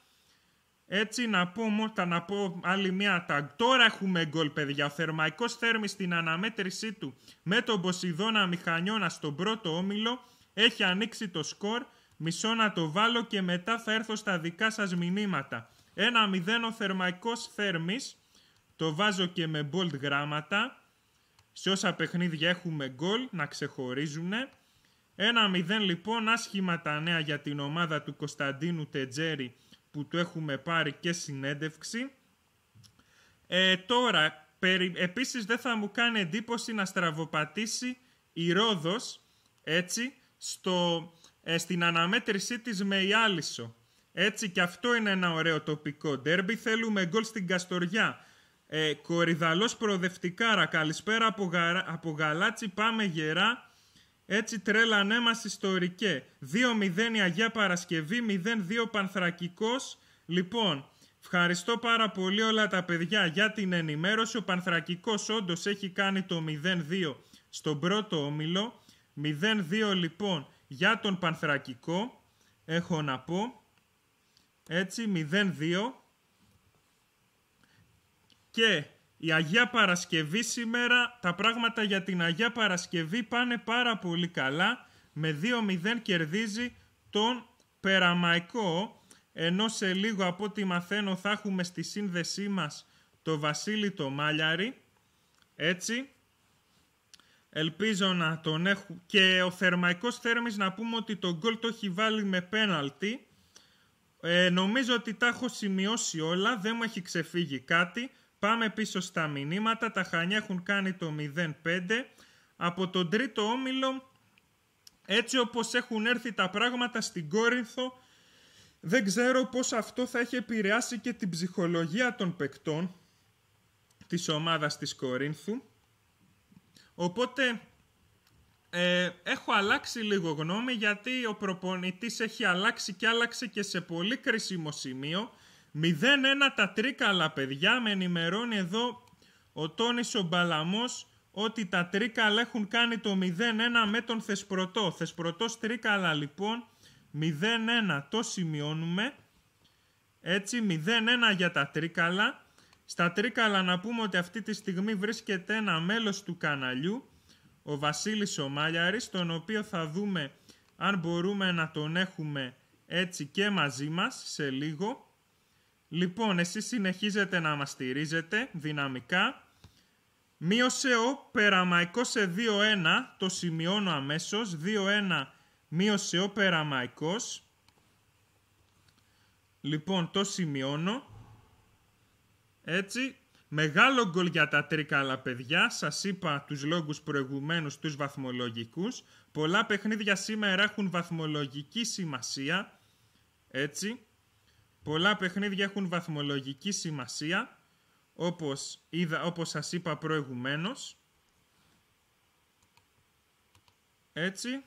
Έτσι, να πω, μότα, να πω άλλη μία tag. Τώρα έχουμε γκολ, παιδιά. Ο Θερμαϊκός Θέρμης στην αναμέτρησή του με τον Ποσειδώνα Μηχανιώνα στον πρώτο όμιλο έχει ανοίξει το σκορ. Μισό να το βάλω και μετά θα έρθω στα δικά σας μηνύματα. ένα μηδέν ο Θερμαϊκός Θέρμης. Το βάζω και με bold γράμματα. Σε όσα παιχνίδια έχουμε γκολ να ξεχωρίζουνε. ένα μηδέν λοιπόν, άσχημα τα νέα για την ομάδα του Κωνσταντίνου Τετζέρη που του έχουμε πάρει και συνέντευξη. Ε, τώρα, περι, επίσης δεν θα μου κάνει εντύπωση να στραβοπατήσει η Ρόδος, έτσι, στο, ε, στην αναμέτρησή της με η Άλυσο. Έτσι, και αυτό είναι ένα ωραίο τοπικό ντέρμπι. Θέλουμε γκολ στην Καστοριά. Ε, Κορυδαλός προοδευτικάρα, καλησπέρα από, γαρα, από Γαλάτσι, πάμε γερά. Έτσι, τρέλανέ μας ιστορικέ. δύο μηδέν η Αγία Παρασκευή, μηδέν δύο Πανθρακικός. Λοιπόν, ευχαριστώ πάρα πολύ όλα τα παιδιά για την ενημέρωση. Ο Πανθρακικός όντως έχει κάνει το μηδέν δύο στον πρώτο όμιλο. μηδέν δύο λοιπόν για τον Πανθρακικό, έχω να πω. Έτσι, μηδέν δύο. Και η Αγία Παρασκευή σήμερα, τα πράγματα για την Αγία Παρασκευή πάνε πάρα πολύ καλά. Με δύο μηδέν κερδίζει τον Περαμαϊκό, ενώ σε λίγο από ό,τι μαθαίνω θα έχουμε στη σύνδεσή μας το Βασίλη το Μάλιαρη. Έτσι, ελπίζω να τον έχω. Και ο Θερμαϊκός Θέρμης, να πούμε ότι το γκολ το έχει βάλει με πέναλτι. Ε, νομίζω ότι τα έχω σημειώσει όλα, δεν μου έχει ξεφύγει κάτι. Πάμε πίσω στα μηνύματα. Τα Χανιά έχουν κάνει το μηδέν πέντε. Από τον τρίτο όμιλο, έτσι όπως έχουν έρθει τα πράγματα στην Κόρινθο, δεν ξέρω πώς αυτό θα έχει επηρεάσει και την ψυχολογία των παικτών της ομάδας της Κορίνθου. Οπότε ε, έχω αλλάξει λίγο γνώμη, γιατί ο προπονητής έχει αλλάξει και άλλαξε και σε πολύ κρίσιμο σημείο. μηδέν ένα τα Τρίκαλα, παιδιά, με ενημερώνει εδώ ο Τόνης ο Μπαλαμός ότι τα Τρίκαλα έχουν κάνει το μηδέν ένα με τον Θεσπρωτό. Θεσπρωτός Τρίκαλα λοιπόν μηδέν ένα, το σημειώνουμε. Έτσι, μηδέν ένα για τα Τρίκαλα. Στα Τρίκαλα να πούμε ότι αυτή τη στιγμή βρίσκεται ένα μέλος του καναλιού, ο Βασίλης ο Μάλιαρης, τον οποίο θα δούμε αν μπορούμε να τον έχουμε έτσι και μαζί μας σε λίγο. Λοιπόν, εσείς συνεχίζετε να μας στηρίζετε δυναμικά. Μείωσε ο Περαμαϊκός σε δύο ένα, το σημειώνω αμέσως, δύο ένα μείωσε ο Περαμαϊκός. Λοιπόν, το σημειώνω. Έτσι, μεγάλο γκολ για τα Τρίκαλα, παιδιά. Σας είπα τους λόγους προηγουμένους, τους βαθμολογικούς. Πολλά παιχνίδια σήμερα έχουν βαθμολογική σημασία. Έτσι, πολλά παιχνίδια έχουν βαθμολογική σημασία, όπως, είδα, όπως σας είπα προηγουμένως. Έτσι,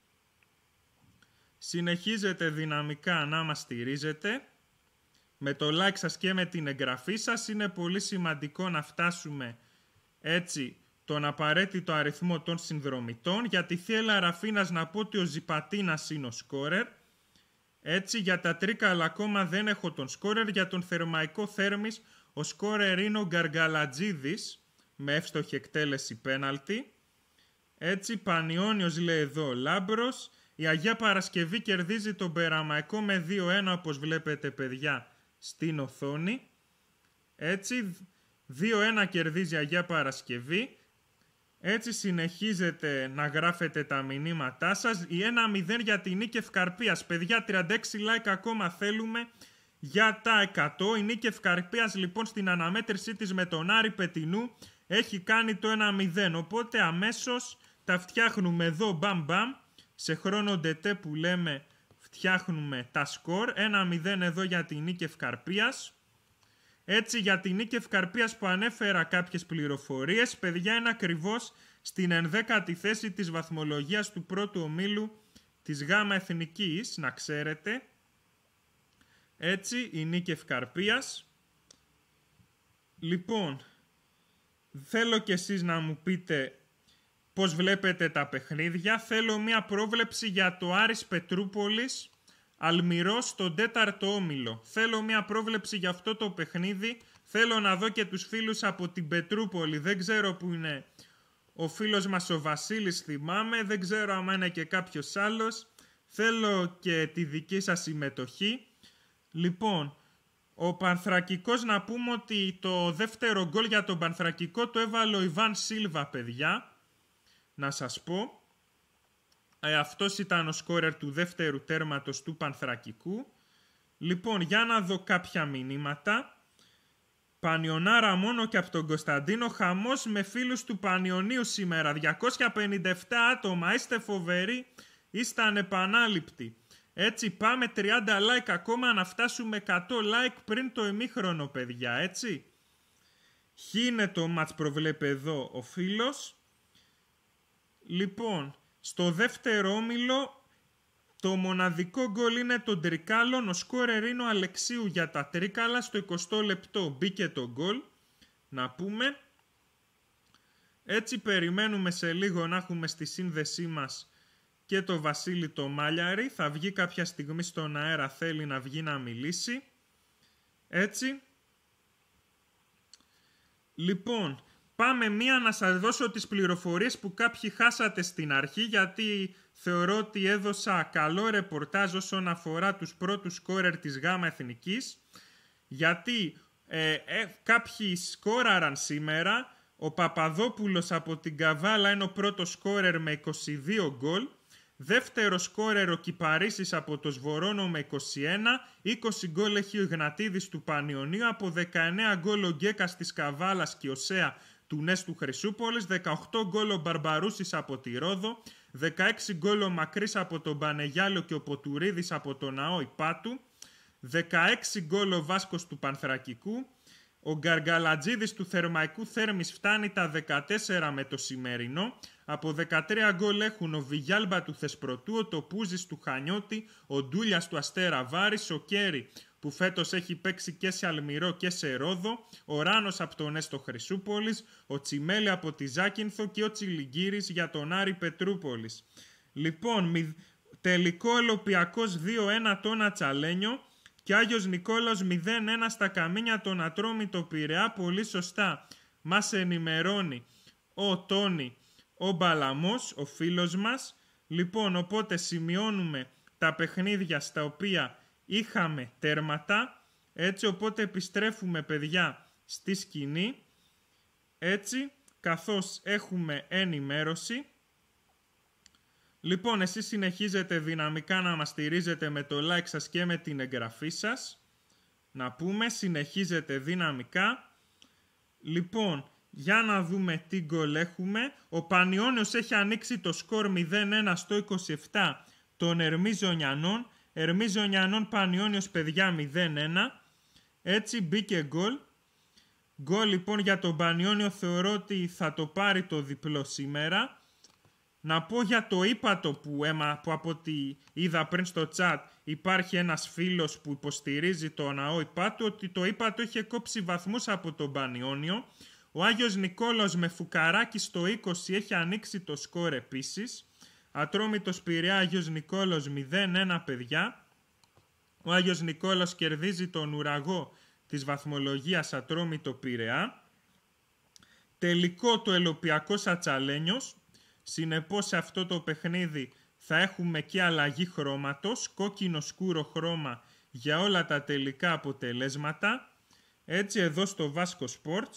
συνεχίζετε δυναμικά να μας στηρίζετε. Με το like σας και με την εγγραφή σας είναι πολύ σημαντικό να φτάσουμε έτσι τον απαραίτητο αριθμό των συνδρομητών. Για τη Θέλα Ραφίνας να πω ότι ο Ζιπατίνας είναι ο σκόρερ. Έτσι, για τα Τρίκαλα ακόμα δεν έχω τον σκόρερ. Για τον Θερμαϊκό Θέρμης ο σκόρερ είναι ο Γκαργαλατζίδης με εύστοχη εκτέλεση πέναλτι. Έτσι, Πανιώνιος λέει εδώ Λάμπρος. Η Αγία Παρασκευή κερδίζει τον Περαμαϊκό με δύο ένα, όπως βλέπετε, παιδιά, στην οθόνη. Έτσι, δύο ένα κερδίζει η Αγία Παρασκευή. Έτσι συνεχίζετε να γράφετε τα μηνύματά σας. Η ένα μηδέν για την νίκη Ευκαρπίας. Παιδιά, τριάντα έξι like ακόμα θέλουμε για τα εκατό. Η νίκη Ευκαρπίας λοιπόν στην αναμέτρησή της με τον Άρη Πετινού έχει κάνει το ένα μηδέν. Οπότε αμέσως τα φτιάχνουμε εδώ μπαμ μπαμ. Σε χρόνο ντετέ που λέμε φτιάχνουμε τα σκορ. ένα μηδέν εδώ για την νίκη Ευκαρπίας. Έτσι, για την νίκη Ευκαρπίας που ανέφερα κάποιες πληροφορίες, παιδιά, είναι ακριβώς στην ενδέκατη θέση της βαθμολογίας του πρώτου ομίλου της Γάμα Εθνικής, να ξέρετε. Έτσι, η νίκη Ευκαρπίας. Λοιπόν, θέλω κι εσείς να μου πείτε πώς βλέπετε τα παιχνίδια. Θέλω μια πρόβλεψη για το Άρης Πετρούπολης Αλμυρός στον τέταρτο όμιλο. Θέλω μια πρόβλεψη για αυτό το παιχνίδι. Θέλω να δω και τους φίλους από την Πετρούπολη. Δεν ξέρω που είναι ο φίλος μας ο Βασίλης, θυμάμαι. Δεν ξέρω αν είναι και κάποιος άλλος. Θέλω και τη δική σας συμμετοχή. Λοιπόν, ο Πανθρακικός, να πούμε ότι το δεύτερο γκολ για τον Πανθρακικό το έβαλε ο Ιβάν Σίλβα, παιδιά. Να σας πω. Ε, αυτός ήταν ο σκόρερ του δεύτερου τέρματος του Πανθρακικού. Λοιπόν, για να δω κάποια μηνύματα. Πανιωνάρα μόνο και από τον Κωνσταντίνο. Χαμός με φίλους του Πανιωνίου σήμερα. διακόσια πενήντα επτά άτομα. Είστε φοβεροί. Είστε ανεπανάληπτοι. Έτσι, πάμε τριάντα like ακόμα να φτάσουμε εκατό like πριν το ημίχρονο, παιδιά. Έτσι. Χ είναι το μάτς, προβλέπει εδώ ο φίλος. Λοιπόν, στο δεύτερο όμιλο το μοναδικό γκολ είναι των Τρικάλων. Ο σκόρερ είναι ο Αλεξίου για τα Τρίκαλα. Στο εικοστό λεπτό μπήκε το γκολ, να πούμε. Έτσι περιμένουμε σε λίγο να έχουμε στη σύνδεσή μας και το Βασίλη το Μάλιαρη. Θα βγει κάποια στιγμή στον αέρα, θέλει να βγει να μιλήσει. Έτσι. Λοιπόν, πάμε μία να σας δώσω τις πληροφορίες που κάποιοι χάσατε στην αρχή, γιατί θεωρώ ότι έδωσα καλό ρεπορτάζ όσον αφορά τους πρώτους σκόρερ της Γάμα Εθνικής. Γιατί ε, ε, κάποιοι σκόραραν σήμερα. Ο Παπαδόπουλος από την Καβάλα είναι ο πρώτος σκόρερ με είκοσι δύο γκολ. Δεύτερο σκόρερ ο Κυπαρίσης από το Σβορώνο με είκοσι ένα. είκοσι γκολ έχει ο Ιγνατίδης του Πανιωνίου. Από δεκαεννέα γκολ ο Γκέκας της Καβάλας και ο Σέα του Νες του Χρυσούπολης. δεκαοκτώ γκολ ο Μπαρμπαρούσης από τη Ρόδο. δεκαέξι γκολ ο Μακρύς από τον Πανεγιάλο και ο Ποτουρίδης από τον Ναό Υπάτου. δεκαέξι γκολ ο Βάσκος του Πανθρακικού. Ο Γκαργαλατζίδης του Θερμαϊκού Θέρμης φτάνει τα δεκατέσσερα με το σημερινό. Από δεκατρία γκολ έχουν ο Βιγιάλμπα του Θεσπρωτού, ο Τοπούζης του Χανιώτη, ο Ντούλιας του Αστέρα Βάρης, ο Κέρι που φέτος έχει παίξει και σε Αλμυρό και σε Ρόδο, ο Ράνος από τον Έστω Χρυσούπολης, ο Τσιμέλη από τη Ζάκυνθο και ο Τσιλιγκύρης για τον Άρη Πετρούπολης. Λοιπόν, τελικό Ολυμπιακός δύο ένα τον Ατσαλένιο και Άγιος Νικόλαος μηδέν ένα στα Καμίνια τον Ατρόμητο Πειραιά. Πολύ σωστά μας ενημερώνει ο Τόνι ο Μπαλαμός, ο φίλος μας. Λοιπόν, οπότε σημειώνουμε τα παιχνίδια στα οποία είχαμε τέρματα. Έτσι, οπότε επιστρέφουμε παιδιά στη σκηνή. Έτσι, καθώς έχουμε ενημέρωση. Λοιπόν, εσείς συνεχίζετε δυναμικά να μας στηρίζετε με το like σας και με την εγγραφή σας. Να πούμε, συνεχίζετε δυναμικά. Λοιπόν, για να δούμε τι γκολ έχουμε. Ο Πανιώνιος έχει ανοίξει το σκορ μηδέν ένα στο είκοσι επτά των Ερμή Ζωνιανών. Ερμή Ζωνιανών Πανιώνιος παιδιά μηδέν ένα. Έτσι μπήκε γκολ. Γκολ λοιπόν για τον Πανιώνιο, θεωρώ ότι θα το πάρει το διπλό σήμερα. Να πω για το ύπατο που, αίμα, που από ό,τι είδα πριν στο chat υπάρχει ένας φίλος που υποστηρίζει το ναό ύπατο, ότι το ύπατο είχε κόψει βαθμούς από τον Πανιώνιο. Ο Άγιος Νικόλαος με Φουκαράκι στο είκοσι έχει ανοίξει το σκορ επίσης. Ατρόμητος Πειραιά Άγιος Νικόλαος μηδέν ένα παιδιά. Ο Άγιος Νικόλαος κερδίζει τον ουραγό της βαθμολογίας Ατρόμητο Πειραιά. Τελικό το Ελοπιακός Ατσαλένιος. Συνεπώς σε αυτό το παιχνίδι θα έχουμε και αλλαγή χρώματος, κόκκινο σκούρο χρώμα για όλα τα τελικά αποτελέσματα. Έτσι εδώ στο Βάσκο Sports.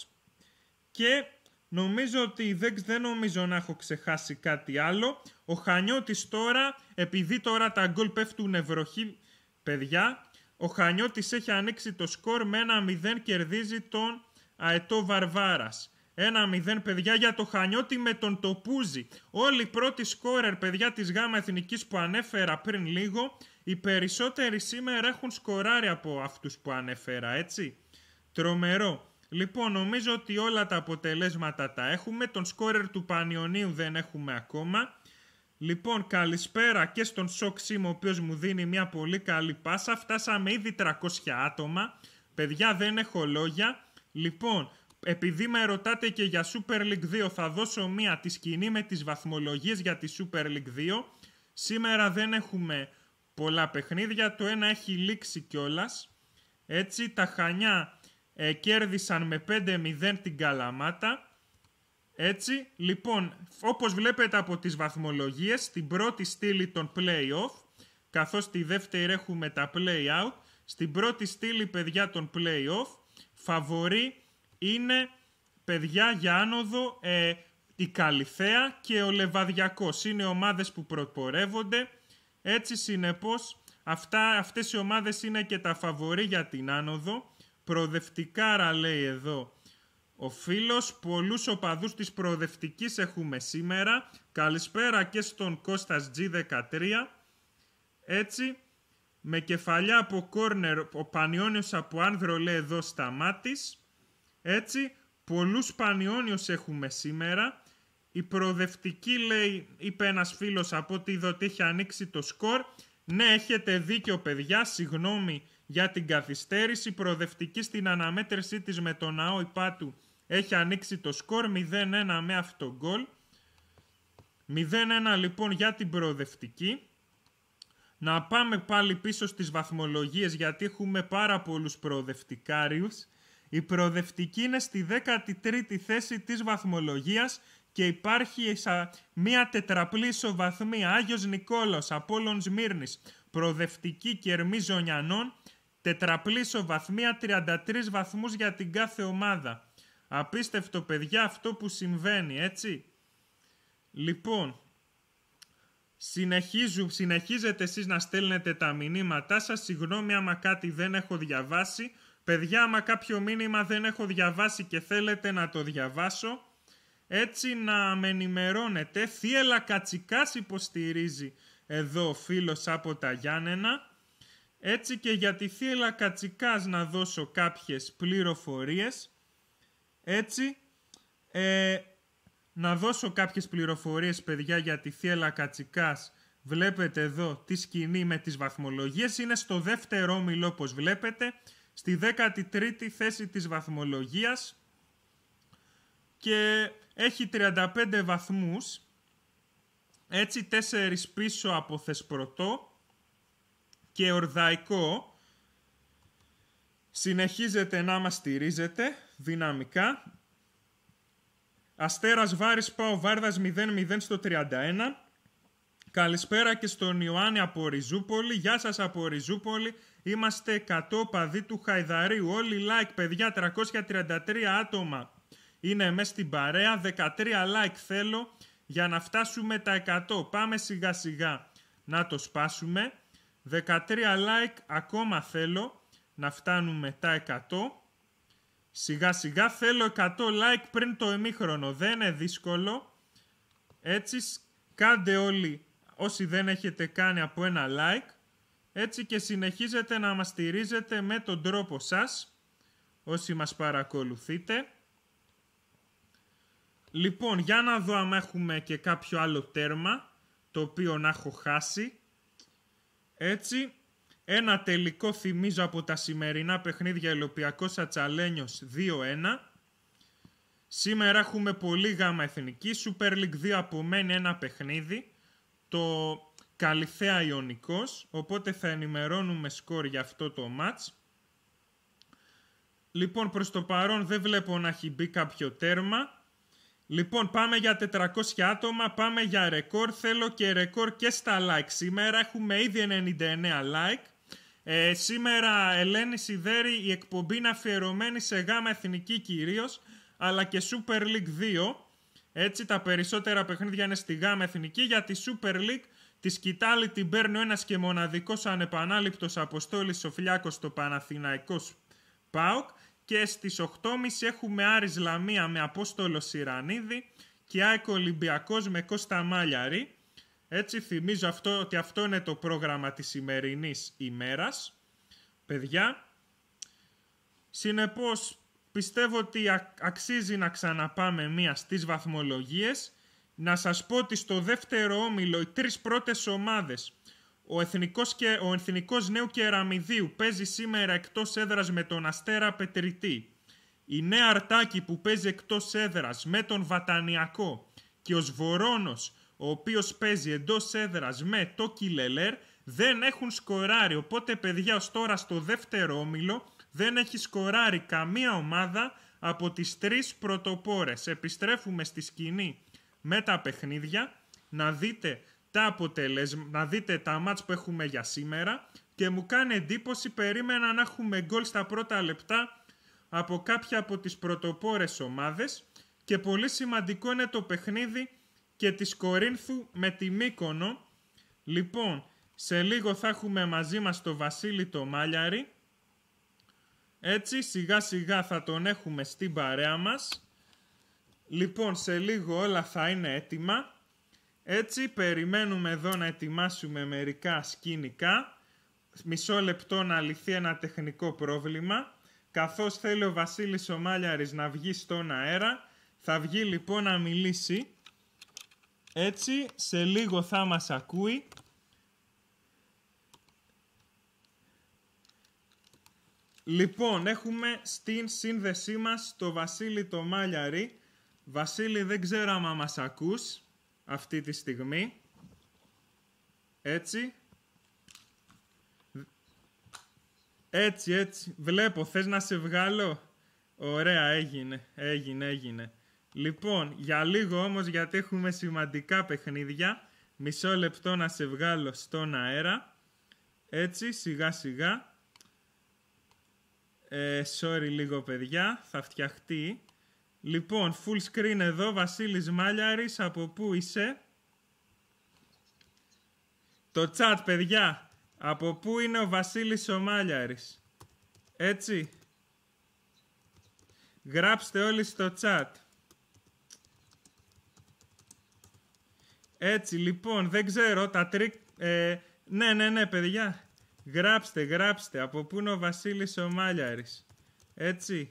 Και νομίζω ότι δεν, δεν νομίζω να έχω ξεχάσει κάτι άλλο. Ο Χανιώτης τώρα, επειδή τώρα τα γκολ πέφτουν ευρωχή παιδιά, ο Χανιώτης έχει ανοίξει το σκορ με ένα μηδέν, κερδίζει τον Αετό Βαρβάρας. ένα μηδέν παιδιά για το Χανιώτη με τον Τοπούζη. Όλοι οι πρώτοι σκόρερ παιδιά της ΓΑΜΑ Εθνικής που ανέφερα πριν λίγο, οι περισσότεροι σήμερα έχουν σκοράρει από αυτούς που ανέφερα, έτσι. Τρομερό. Λοιπόν, νομίζω ότι όλα τα αποτελέσματα τα έχουμε. Τον σκόρερ του Πανιωνίου δεν έχουμε ακόμα. Λοιπόν, καλησπέρα και στον Σοξίμ, ο οποίος μου δίνει μια πολύ καλή πάσα. Φτάσαμε ήδη τριακόσια άτομα. Παιδιά, δεν έχω λόγια. Λοιπόν, επειδή με ρωτάτε και για Super League δύο, θα δώσω μία τη σκηνή με τις βαθμολογίες για τη Super League δύο. Σήμερα δεν έχουμε πολλά παιχνίδια. Το ένα έχει λήξει κιόλας. Έτσι, τα Χανιά Ε, κέρδισαν με πέντε μηδέν την Καλαμάτα. Έτσι, λοιπόν, όπως βλέπετε από τις βαθμολογίες, στην πρώτη στήλη των play-off, καθώς στη δεύτερη έχουμε τα play-out, στην πρώτη στήλη παιδιά των play-off, φαβορί είναι παιδιά για άνοδο ε, η Καλυθέα και ο Λεβαδιακός. Είναι ομάδες που προπορεύονται. Έτσι, συνεπώς, αυτά, αυτές οι ομάδες είναι και τα φαβορί για την άνοδο. Προοδευτικάρα λέει εδώ ο φίλος. Πολλούς οπαδούς της προοδευτικής έχουμε σήμερα. Καλησπέρα και στον Κώστας τζι δεκατρία. Έτσι, με κεφαλιά από κόρνερ ο Πανιώνιος από Άνδρο λέει εδώ Σταμάτης. Έτσι, πολλούς Πανιώνιος έχουμε σήμερα. Η προοδευτική λέει, είπε ένας φίλος από ό,τι είδε ότι έχει ανοίξει το σκορ. Ναι, έχετε δίκιο παιδιά, συγγνώμη για την καθυστέρηση. Προοδευτική στην αναμέτρησή της με τον ναό Ηπάτου έχει ανοίξει το σκορ μηδέν ένα με αυτό γκολ. μηδέν ένα λοιπόν για την προοδευτική. Να πάμε πάλι πίσω στις βαθμολογίες γιατί έχουμε πάρα πολλούς προοδευτικάριους. Η προοδευτική είναι στη δέκατη τρίτη θέση της βαθμολογίας και υπάρχει μία τετραπλή ισοβαθμία. Άγιος Νικόλαος, Απόλλων Σμύρνης, προοδευτική και Ερμή Ζωνιανών. Τετραπλή ισοβαθμία, τριάντα τρεις βαθμούς για την κάθε ομάδα. Απίστευτο παιδιά αυτό που συμβαίνει, έτσι. Λοιπόν, συνεχίζου, συνεχίζετε εσείς να στέλνετε τα μηνύματά σας. Συγγνώμη άμα κάτι δεν έχω διαβάσει. Παιδιά, άμα κάποιο μήνυμα δεν έχω διαβάσει και θέλετε να το διαβάσω, έτσι να με ενημερώνετε. Θίελα Κατσικάς υποστηρίζει εδώ ο φίλος από τα Γιάννενα. Έτσι και για τη θύελλα Κατσικάς να δώσω κάποιες πληροφορίες. Έτσι, ε, να δώσω κάποιες πληροφορίες, παιδιά, για τη θύελλα Κατσικάς. Βλέπετε εδώ τη σκηνή με τις βαθμολογίες. Είναι στο δεύτερο όμιλο, όπως βλέπετε, στη δέκατη τρίτη θέση της βαθμολογίας και έχει τριάντα πέντε βαθμούς. Έτσι, τέσσερις πίσω από Θεσπρωτό και Ορδαϊκό. Συνεχίζετε να μας στηρίζετε δυναμικά. Αστέρας Βάρης Πάο Βάρδας μηδέν μηδέν στο τριάντα ένα. Καλησπέρα και στον Ιωάννη από Ριζούπολη. Γεια σας από Ριζούπολη. Είμαστε εκατό παδί του Χαϊδαρίου. Όλοι like, παιδιά, τριακόσια τριάντα τρία άτομα είναι μέσα στην παρέα. δεκατρία like θέλω για να φτάσουμε τα εκατό. Πάμε σιγά σιγά να το σπάσουμε. δεκατρία like ακόμα θέλω να φτάνουμε τα εκατό. Σιγά σιγά θέλω εκατό like πριν το ημίχρονο. Δεν είναι δύσκολο. Έτσι κάντε όλοι όσοι δεν έχετε κάνει από ένα like. Έτσι και συνεχίζετε να μας στηρίζετε με τον τρόπο σας, όσοι μας παρακολουθείτε. Λοιπόν, για να δω αν έχουμε και κάποιο άλλο τέρμα, το οποίο να έχω χάσει. Έτσι, ένα τελικό θυμίζω από τα σημερινά παιχνίδια Ολυμπιακός Ατσαλένιος δύο ένα. Σήμερα έχουμε πολύ γάμα εθνική, Super League δύο απομένει ένα παιχνίδι, το Καλυθέα Ιωνικός, οπότε θα ενημερώνουμε σκορ για αυτό το μάτς. Λοιπόν, προς το παρόν δεν βλέπω να έχει μπει κάποιο τέρμα. Λοιπόν, πάμε για τετρακόσια άτομα, πάμε για ρεκόρ. Θέλω και ρεκόρ και στα like. Σήμερα έχουμε ήδη ενενήντα εννέα like. Ε, σήμερα, Ελένη Σιδέρη, η εκπομπή είναι αφιερωμένη σε γάμα εθνική κυρίως, αλλά και Super League δύο. Έτσι, τα περισσότερα παιχνίδια είναι στη γάμα εθνική. Για τη Super League, τη σκητάλη την παίρνει ο ένας και μοναδικός ανεπανάληπτος Αποστόλης Σοφλιάκος στο Παναθηναϊκός ΠΑΟΚ. Και στις οκτώ και μισή έχουμε Άρης Λαμία με Απόστολο Σιρανίδη και ΑΕΚ Ολυμπιακός με Κώστα Μάλιαρη. Έτσι θυμίζω αυτό, ότι αυτό είναι το πρόγραμμα της σημερινής ημέρας. Παιδιά, συνεπώς πιστεύω ότι αξίζει να ξαναπάμε μία στις βαθμολογίες. Να σας πω ότι στο δεύτερο όμιλο οι τρεις πρώτες ομάδες, ο Εθνικός, και, ο Εθνικός Νέου Κεραμιδίου παίζει σήμερα εκτός έδρας με τον Αστέρα Πετρητή. Η Νέα Αρτάκη που παίζει εκτός έδρας με τον Βατανιακό και ο Σβορώνος, ο οποίος παίζει εντός έδρας με το Κιλελέρ, δεν έχουν σκοράρει. Οπότε, παιδιά, ως τώρα στο δεύτερο όμιλο δεν έχει σκοράρει καμία ομάδα από τις τρεις πρωτοπόρες. Επιστρέφουμε στη σκηνή με τα παιχνίδια, να δείτε τα αποτελέσματα, να δείτε τα μάτς που έχουμε για σήμερα, και μου κάνει εντύπωση, περίμενα να έχουμε γκολ στα πρώτα λεπτά από κάποια από τις πρωτοπόρες ομάδες, και πολύ σημαντικό είναι το παιχνίδι και της Κορίνθου με τη Μύκονο. Λοιπόν, σε λίγο θα έχουμε μαζί μας το Βασίλη το Μάλιαρη. Έτσι, σιγά σιγά θα τον έχουμε στην παρέα μας. Λοιπόν, σε λίγο όλα θα είναι έτοιμα. Έτσι, περιμένουμε εδώ να ετοιμάσουμε μερικά σκηνικά. Μισό λεπτό να λυθεί ένα τεχνικό πρόβλημα. Καθώς θέλει ο Βασίλης ο Μάλιαρης να βγει στον αέρα, θα βγει λοιπόν να μιλήσει. Έτσι, σε λίγο θα μας ακούει. Λοιπόν, έχουμε στην σύνδεσή μας το Βασίλη το Μάλιαρη. Βασίλη, δεν ξέρω άμα μας ακούς αυτή τη στιγμή. Έτσι. Έτσι, έτσι. Βλέπω, θες να σε βγάλω? Ωραία, έγινε, έγινε, έγινε. Λοιπόν, για λίγο όμως, γιατί έχουμε σημαντικά παιχνίδια, μισό λεπτό να σε βγάλω στον αέρα. Έτσι, σιγά σιγά. Ε, sorry λίγο, παιδιά, θα φτιαχτεί. Λοιπόν, full screen εδώ, Βασίλης Μάλιαρης, από πού είσαι? Το chat, παιδιά, από πού είναι ο Βασίλης ο Μάλιαρης? Έτσι. Γράψτε όλοι στο chat. Έτσι, λοιπόν, δεν ξέρω, τα τρίκ... Ε, ναι, ναι, ναι, παιδιά. Γράψτε, γράψτε. Από πού είναι ο Βασίλης ο Μάλιαρης. Έτσι.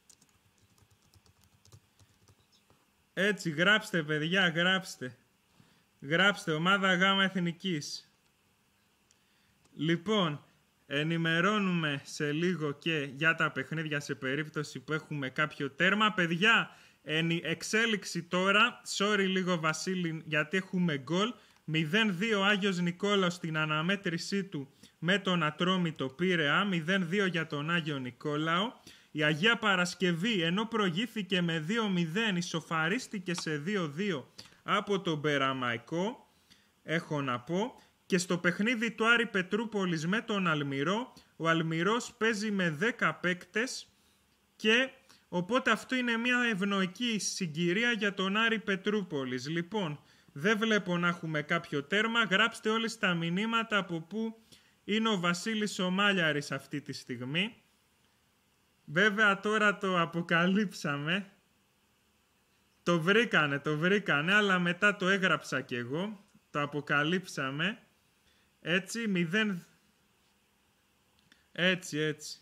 Έτσι, γράψτε παιδιά, γράψτε. Γράψτε, ομάδα Γ Εθνικής. Λοιπόν, ενημερώνουμε σε λίγο και για τα παιχνίδια σε περίπτωση που έχουμε κάποιο τέρμα. Παιδιά, εξέλιξη τώρα. Sorry λίγο Βασίλη, γιατί έχουμε γκολ. μηδέν δύο Άγιος Νικόλαος στην αναμέτρησή του με τον Ατρόμητο Πειραιά. μηδέν δύο για τον Άγιο Νικόλαο. Η Αγία Παρασκευή, ενώ προηγήθηκε με δύο μηδέν, ισοφαρίστηκε σε δύο δύο από τον Περαμαϊκό, έχω να πω. Και στο παιχνίδι του Άρη Πετρούπολης με τον Αλμυρό, ο Αλμυρός παίζει με δέκα παίκτες και οπότε αυτό είναι μια ευνοϊκή συγκυρία για τον Άρη Πετρούπολης. Λοιπόν, δεν βλέπω να έχουμε κάποιο τέρμα. Γράψτε όλες τα μηνύματα από πού είναι ο Βασίλης ο Μάλιαρης αυτή τη στιγμή. Βέβαια τώρα το αποκαλύψαμε. Το βρήκανε, το βρήκανε, αλλά μετά το έγραψα κι εγώ. Το αποκαλύψαμε. Έτσι, μηδέν... Έτσι, έτσι.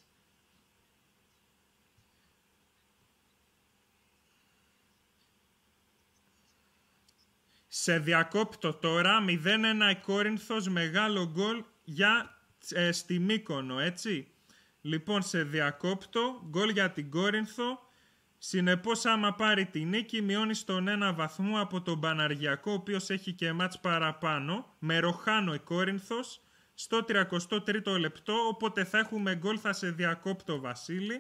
Σε διακόπτω τώρα, μηδέν ένα η Κόρινθος, μεγάλο γκολ για ε, στη Μύκονο, έτσι. Λοιπόν, σε διακόπτω, γκολ για την Κόρινθο. Συνεπώς, άμα πάρει τη νίκη, μειώνει στον ένα βαθμό από τον Παναργιακό, ο οποίος έχει και μάτς παραπάνω. Με Ροχάνο η Κόρινθος, στο τριακοστό τρίτο λεπτό, οπότε θα έχουμε γκολ, θα σε διακόπτω Βασίλη.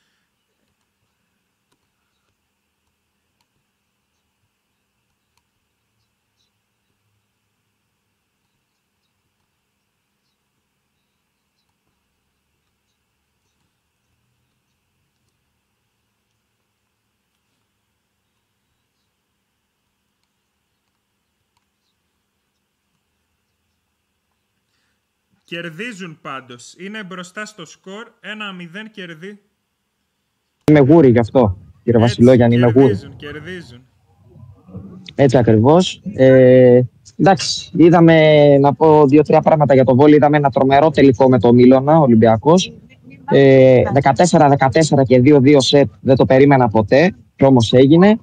Κερδίζουν πάντως. Είναι μπροστά στο σκορ. ένα μηδέν κερδί. Είμαι γούρι γι' αυτό, κύριε Βασιλόγιαννη. Είμαι γούρι. Κερδίζουν, κερδίζουν. Έτσι ακριβώς. Ε, εντάξει, είδαμε να πω δύο-τρία πράγματα για το βόλεϊ. Είδαμε ένα τρομερό τελικό με το Μίλωνα, Ολυμπιακός. Ε, δεκατέσσερα δεκατέσσερα και δύο δύο σετ. Δεν το περίμενα ποτέ. Και όμως έγινε.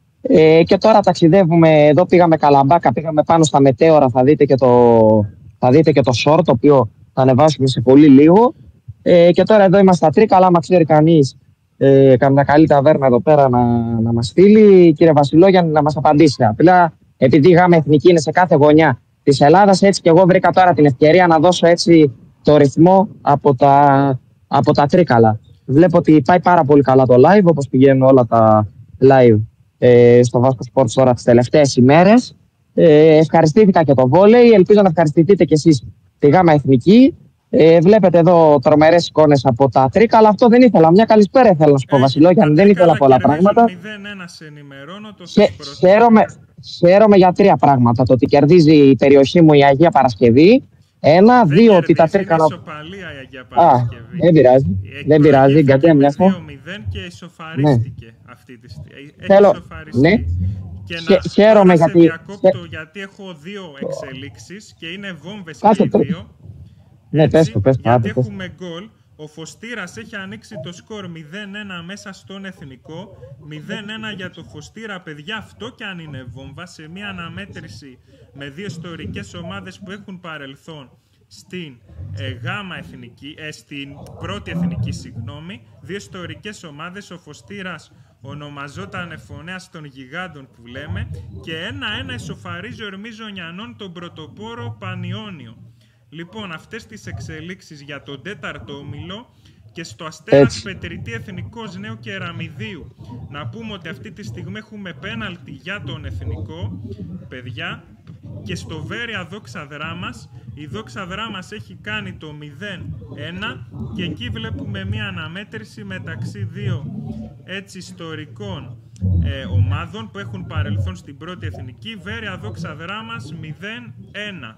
Ε, και τώρα ταξιδεύουμε. Εδώ πήγαμε Καλαμπάκα, πήγαμε πάνω στα μετέωρα. Θα δείτε και το. Θα δείτε και το short, το οποίο θα ανεβάσουμε σε πολύ λίγο. Ε, και τώρα εδώ είμαστε στα Τρίκαλα. Άμα ξέρει κανείς ε, καμιά καλή ταβέρνα εδώ πέρα να, να μας στείλει, κύριε Βασιλόγιαννη, να μας απαντήσει. Απλά επειδή η Γ Εθνική είναι σε κάθε γωνιά της Ελλάδας, έτσι και εγώ βρήκα τώρα την ευκαιρία να δώσω έτσι το ρυθμό από τα, από τα Τρίκαλα. Βλέπω ότι πάει πάρα πολύ καλά το live, όπως πηγαίνουν όλα τα live ε, στο Βάσκο Sports τώρα τις τελευταίες ημέρες. Ε, ευχαριστήθηκα και το βόλεϊ. Ελπίζω να ευχαριστηθείτε κι εσείς τη Γ Εθνική. Ε, βλέπετε εδώ τρομερές εικόνες από τα Τρίκαλα. Αυτό δεν ήθελα. Μια καλησπέρα ήθελα να σου πω, Βασιλόγιαννη. Δεν ήθελα πολλά πράγματα. μηδέν ένα σε ενημερώνω, το Χε, χαίρομαι, χαίρομαι για τρία πράγματα. Το ότι κερδίζει η περιοχή μου η Αγία Παρασκευή. Ένα, δεν δύο, ότι τα Τρίκαλα. Είναι ισοπαλία η Αγία Παρασκευή. Α, δεν πειράζει. Ε, δεν πειράζει. Γκαντία μια φορά. δύο μηδέν και ισοφαρίστηκε ναι. αυτή τη στιγμή. Έχει Θέλω, ισοφαριστεί. Ναι. Και Χε, να χαίρομαι σε γιατί... διακόπτω γιατί έχω δύο εξελίξεις και είναι βόμβες και οι δύο. Ναι, πες το, πες το. Γιατί πες. έχουμε γκολ. Ο Φωστήρας έχει ανοίξει το σκορ μηδέν ένα μέσα στον Εθνικό. μηδέν ένα για το Φωστήρα, παιδιά, αυτό και αν είναι βόμβα, σε μια αναμέτρηση με δύο ιστορικές ομάδες που έχουν παρελθόν στην ε, Γάμα Εθνική, ε, στην πρώτη Εθνική, συγγνώμη, δύο ιστορικές ομάδες. Ο Φωστήρας ονομαζόταν Φωνέας των Γιγάντων που λέμε και ένα-ένα ισοφαρίζει ο Ορμίζονιανών τον πρωτοπόρο Πανιόνιο. Λοιπόν, αυτές τις εξελίξεις για τον τέταρτο όμιλο. Και στο Αστέρας Πετρητή Εθνικός Νέου Κεραμιδίου να πούμε ότι αυτή τη στιγμή έχουμε πέναλτι για τον Εθνικό, παιδιά. Και στο Βέρεια Δόξα Δράμας, η Δόξα Δράμας έχει κάνει το μηδέν ένα και εκεί βλέπουμε μια αναμέτρηση μεταξύ δύο έτσι ιστορικών ε, ομάδων που έχουν παρελθόν στην πρώτη Εθνική. Βέρεια Δόξα Δράμας μηδέν ένα.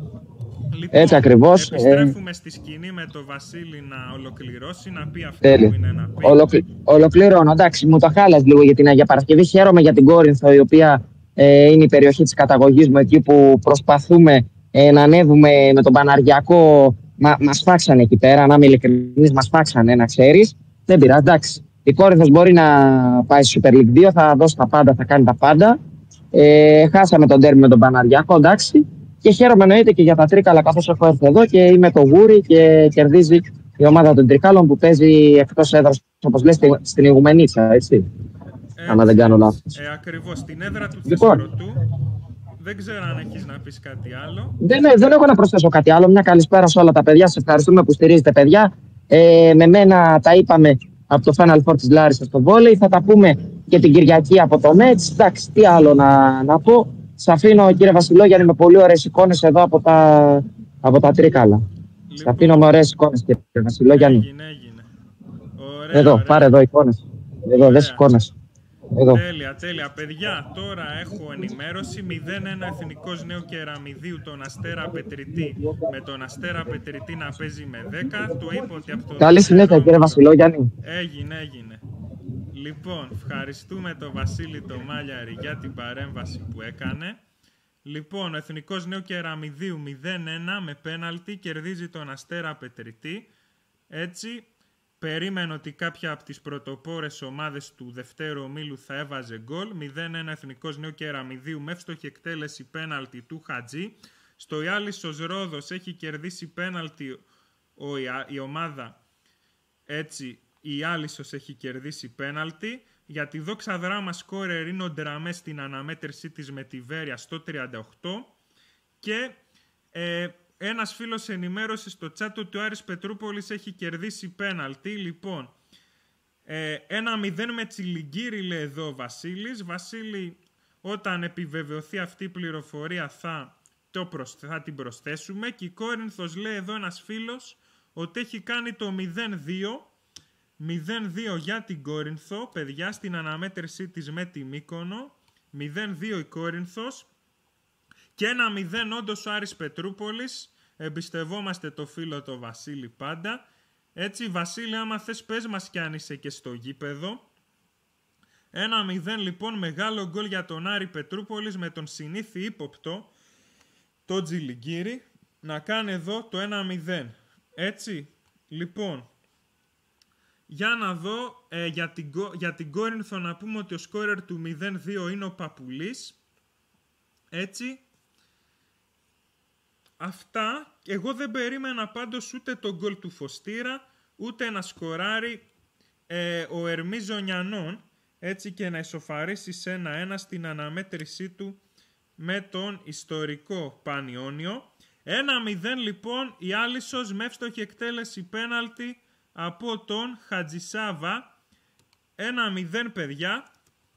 Λοιπόν, έτσι ακριβώς. Επιστρέφουμε ε... στη σκηνή με το Βασίλη να ολοκληρώσει, να πει αυτό Τέλει. που είναι να πει. Ολοκλη... Ολοκληρώνω, εντάξει, μου το χάλας λίγο για την Αγία Παρασκευή. Χαίρομαι για την Κόρινθο, η οποία ε, είναι η περιοχή της καταγωγής μου, εκεί που προσπαθούμε ε, να ανέβουμε με τον Παναργιακό Μα, μας φάξανε εκεί πέρα, να είμαι ειλικρινής, μας φάξανε, να ξέρεις. Δεν πειράζει, εντάξει. Η Κόρινθος μπορεί να πάει στη Super League δύο, θα δώσει τα πάντα, θα κάνει τα πάντα. Ε, χάσαμε τον τέρμι με τον Παναργιακό, εντάξει. Και χαίρομαι εννοείται και για τα Τρίκαλα, καθώς έχω έρθει εδώ και είμαι το γούρι και κερδίζει η ομάδα των Τρικάλων που παίζει εκτός έδρας, όπως λες, στην Ιγουμενίτσα, έτσι. Ε, άμα δεν κάνω λάθος. Ε, ακριβώς, στην έδρα του λοιπόν, Θεσσαρωτού. Δεν ξέρω αν έχεις να πεις κάτι άλλο. Δεν, δεν έχω να προσθέσω κάτι άλλο. Μια καλησπέρα σε όλα τα παιδιά. Σας ευχαριστούμε που στηρίζετε, παιδιά. Ε, με μένα τα είπαμε από το Final Four της Λάρισσας στο βόλεϊ. Θα τα πούμε και την Κυριακή από το Μέτς. Εντάξει, τι άλλο να, να πω. Σας αφήνω, κύριε Βασιλόγιαννη, με πολύ ωραίες εικόνες εδώ από τα, από τα Τρίκαλα. Λοιπόν, σας αφήνω με ωραίες εικόνες, κύριε Βασιλόγιαννη. Έγινε, έγινε. Ωραία, εδώ, ωραία. πάρε εδώ εικόνες. Εδώ, δες εικόνες. Εδώ. Τέλεια, τέλεια. Παιδιά, τώρα έχω ενημέρωση. μηδέν ένα Εθνικός Νέου Κεραμιδίου, τον Αστέρα Πετριτή, με τον Αστέρα Πετριτή να παίζει με δέκα. Το είπα ότι από το... Καλή συνέχεια, κύριε Βασιλόγιαννη. Έγινε, έγινε. Λοιπόν, ευχαριστούμε τον Βασίλη το Μάλιαρη για την παρέμβαση που έκανε. Λοιπόν, ο Εθνικός Νέου Κεραμιδίου μηδέν ένα με πέναλτι κερδίζει τον Αστέρα Πετριτή. Έτσι... Περίμενε ότι κάποια από τις πρωτοπόρες ομάδες του δευτέρου ομίλου θα έβαζε γκολ. μηδέν ένα Εθνικός Νέου Κεραμιδίου με εύστοχη εκτέλεση πέναλτι του Χατζή. Στο Ιάλισσος Ρόδος έχει κερδίσει πέναλτι ο, η ομάδα. Έτσι, η Ιάλισσος έχει κερδίσει πέναλτι. Για τη Δόξα Δράμα σκόρερ είναι ο Ντραμές στην αναμέτρησή της με τη Βέρεια στο τριάντα οκτώ. Και... Ε, ένας φίλος ενημέρωσε στο chat ότι ο Άρης Πετρούπολης έχει κερδίσει πέναλτι. Λοιπόν, ε, ένα μηδέν με Τσιλιγκύρη, λέει εδώ ο Βασίλης. Βασίλη, όταν επιβεβαιωθεί αυτή η πληροφορία θα, το προσ... θα την προσθέσουμε. Και η Κόρινθος, λέει εδώ ένας φίλος, ότι έχει κάνει το μηδέν δύο. μηδέν δύο για την Κόρινθο, παιδιά, στην αναμέτρησή της με τη Μύκονο. μηδέν δύο η Κόρινθος. Και ένα μηδέν όντως ο Άρης Πετρούπολης. Εμπιστευόμαστε το φίλο το Βασίλη πάντα. Έτσι, Βασίλη, άμα θες πες μας κι αν είσαι και στο γήπεδο. ένα μηδέν λοιπόν, μεγάλο γκολ για τον Άρη Πετρούπολης με τον συνήθι ύποπτο, το Τζιλιγκύρη, να κάνει εδώ το ένα μηδέν. Έτσι, λοιπόν, για να δω, ε, για, την, για την Κόρινθο να πούμε ότι ο σκόρερ του μηδέν δύο είναι ο Παπουλής. Έτσι, αυτά. Εγώ δεν περίμενα πάντως ούτε τον γκολ του Φωστήρα, ούτε να σκοράρει ε, ο Ερμής Ζωνιανών, έτσι, και να ισοφαρίσει σε ένα ένα στην αναμέτρησή του με τον ιστορικό Πανιόνιο. ένα μηδέν λοιπόν η Άλισσος με εύστοχη εκτέλεση πέναλτι από τον Χατζησάβα. ένα μηδέν, παιδιά.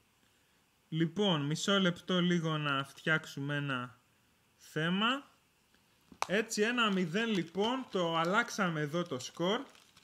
Λοιπόν, μισό λεπτό λίγο να φτιάξουμε ένα θέμα. Έτσι, ένα μηδέν λοιπόν, το αλλάξαμε εδώ το σκορ.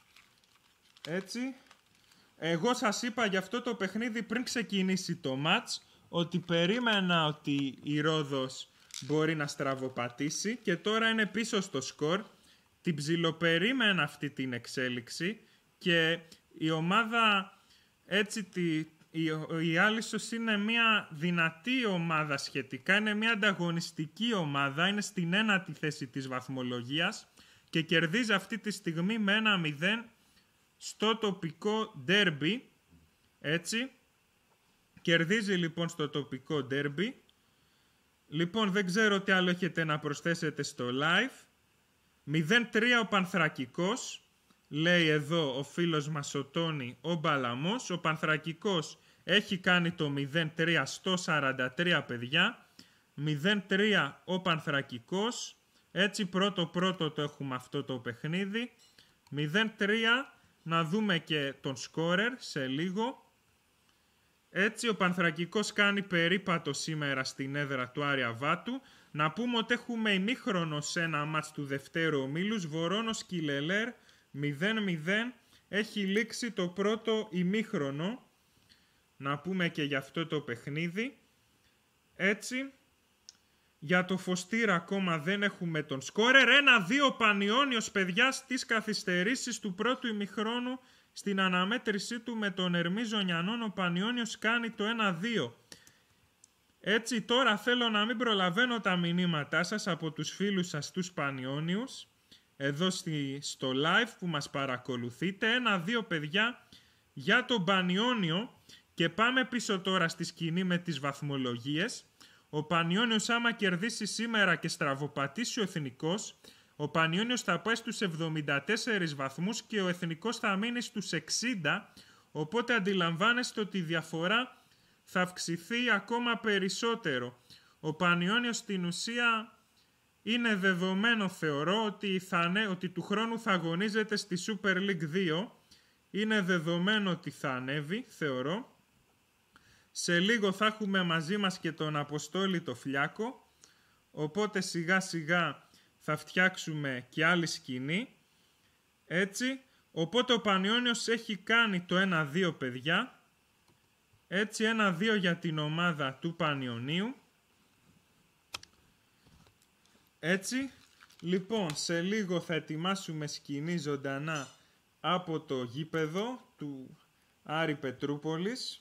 Έτσι. Εγώ σας είπα για αυτό το παιχνίδι πριν ξεκινήσει το μάτς, ότι περίμενα ότι η Ρόδος μπορεί να στραβοπατήσει και τώρα είναι πίσω στο σκορ. Την ψιλοπερίμενα αυτή την εξέλιξη και η ομάδα, έτσι, τη, η, η Άλισσος είναι μια δυνατή ομάδα σχετικά, είναι μια ανταγωνιστική ομάδα, είναι στην ένατη θέση της βαθμολογίας και κερδίζει αυτή τη στιγμή με ένα μηδέν στο τοπικό ντέρμπι. Έτσι, κερδίζει λοιπόν στο τοπικό ντέρμπι. Λοιπόν, δεν ξέρω τι άλλο έχετε να προσθέσετε στο live. μηδέν τρία ο Πανθρακικός, λέει εδώ ο φίλος μας ο Τόνι ο Μπαλαμός. Ο Πανθρακικός έχει κάνει το μηδέν τρία στο σαράντα τρία, παιδιά. μηδέν τρία ο Πανθρακικός. Έτσι, πρώτο πρώτο το έχουμε αυτό το παιχνίδι. μηδέν τρία, να δούμε και τον σκόρερ σε λίγο. Έτσι, ο Πανθρακικός κάνει περίπατο σήμερα στην έδρα του Άρη Αβάτου. Να πούμε ότι έχουμε ημίχρονο σε ένα μάτς του δευτέρου ομίλους. Βορώνος Κιλελέρ μηδέν μηδέν. Έχει λήξει το πρώτο ημίχρονο. Να πούμε και για αυτό το παιχνίδι. Έτσι, για το Φωστήρα ακόμα δεν έχουμε τον σκόρερ. ένα δύο Πανιόνιος, παιδιά, στις καθυστερήσεις του πρώτου ημιχρόνου. Στην αναμέτρησή του με τον Ερμή Ζωνιανών ο Πανιόνιος κάνει το ένα δύο. Έτσι, τώρα θέλω να μην προλαβαίνω τα μηνύματά σας από τους φίλους σας τους Πανιόνιους. εδώ στη, στο live που μας παρακολουθείτε. Ένα-δύο παιδιά για τον Πανιόνιο. Και πάμε πίσω τώρα στη σκηνή με τις βαθμολογίες. Ο Πανιόνιος άμα κερδίσει σήμερα και στραβοπατήσει ο Εθνικός, ο Πανιόνιος θα πάει στους εβδομήντα τέσσερις βαθμούς και ο Εθνικός θα μείνει στους εξήντα, οπότε αντιλαμβάνεστε ότι η διαφορά θα αυξηθεί ακόμα περισσότερο. Ο Πανιόνιος στην ουσία είναι δεδομένο, θεωρώ, ότι, θα, ναι, ότι του χρόνου θα αγωνίζεται στη Super League δύο. Είναι δεδομένο ότι θα ανέβει, θεωρώ. Σε λίγο θα έχουμε μαζί μας και τον Αποστόλη το Φλιάκο, οπότε σιγά σιγά θα φτιάξουμε και άλλη σκηνή. Έτσι, οπότε ο Πανιόνιος έχει κάνει το ένα-δύο παιδιά. Έτσι, ένα-δύο για την ομάδα του Πανιονίου. Έτσι, λοιπόν, σε λίγο θα ετοιμάσουμε σκηνή ζωντανά από το γήπεδο του Άρη Πετρούπολης.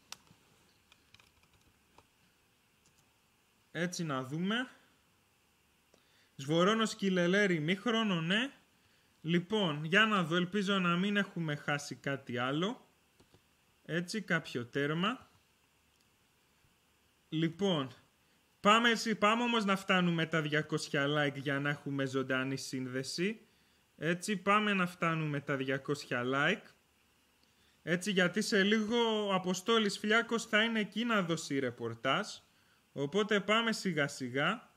Έτσι να δούμε. Σβορώνος Κιλελέρη μήχρονο, ναι. Λοιπόν, για να δω, ελπίζω να μην έχουμε χάσει κάτι άλλο. Έτσι, κάποιο τέρμα. Λοιπόν, πάμε, πάμε όμως να φτάνουμε τα διακόσια like για να έχουμε ζωντανή σύνδεση. Έτσι, πάμε να φτάνουμε τα διακόσια like. Έτσι, γιατί σε λίγο ο Αποστόλης Φλιάκος θα είναι εκεί να δώσει ρεπορτάζ. Οπότε πάμε σιγά σιγά.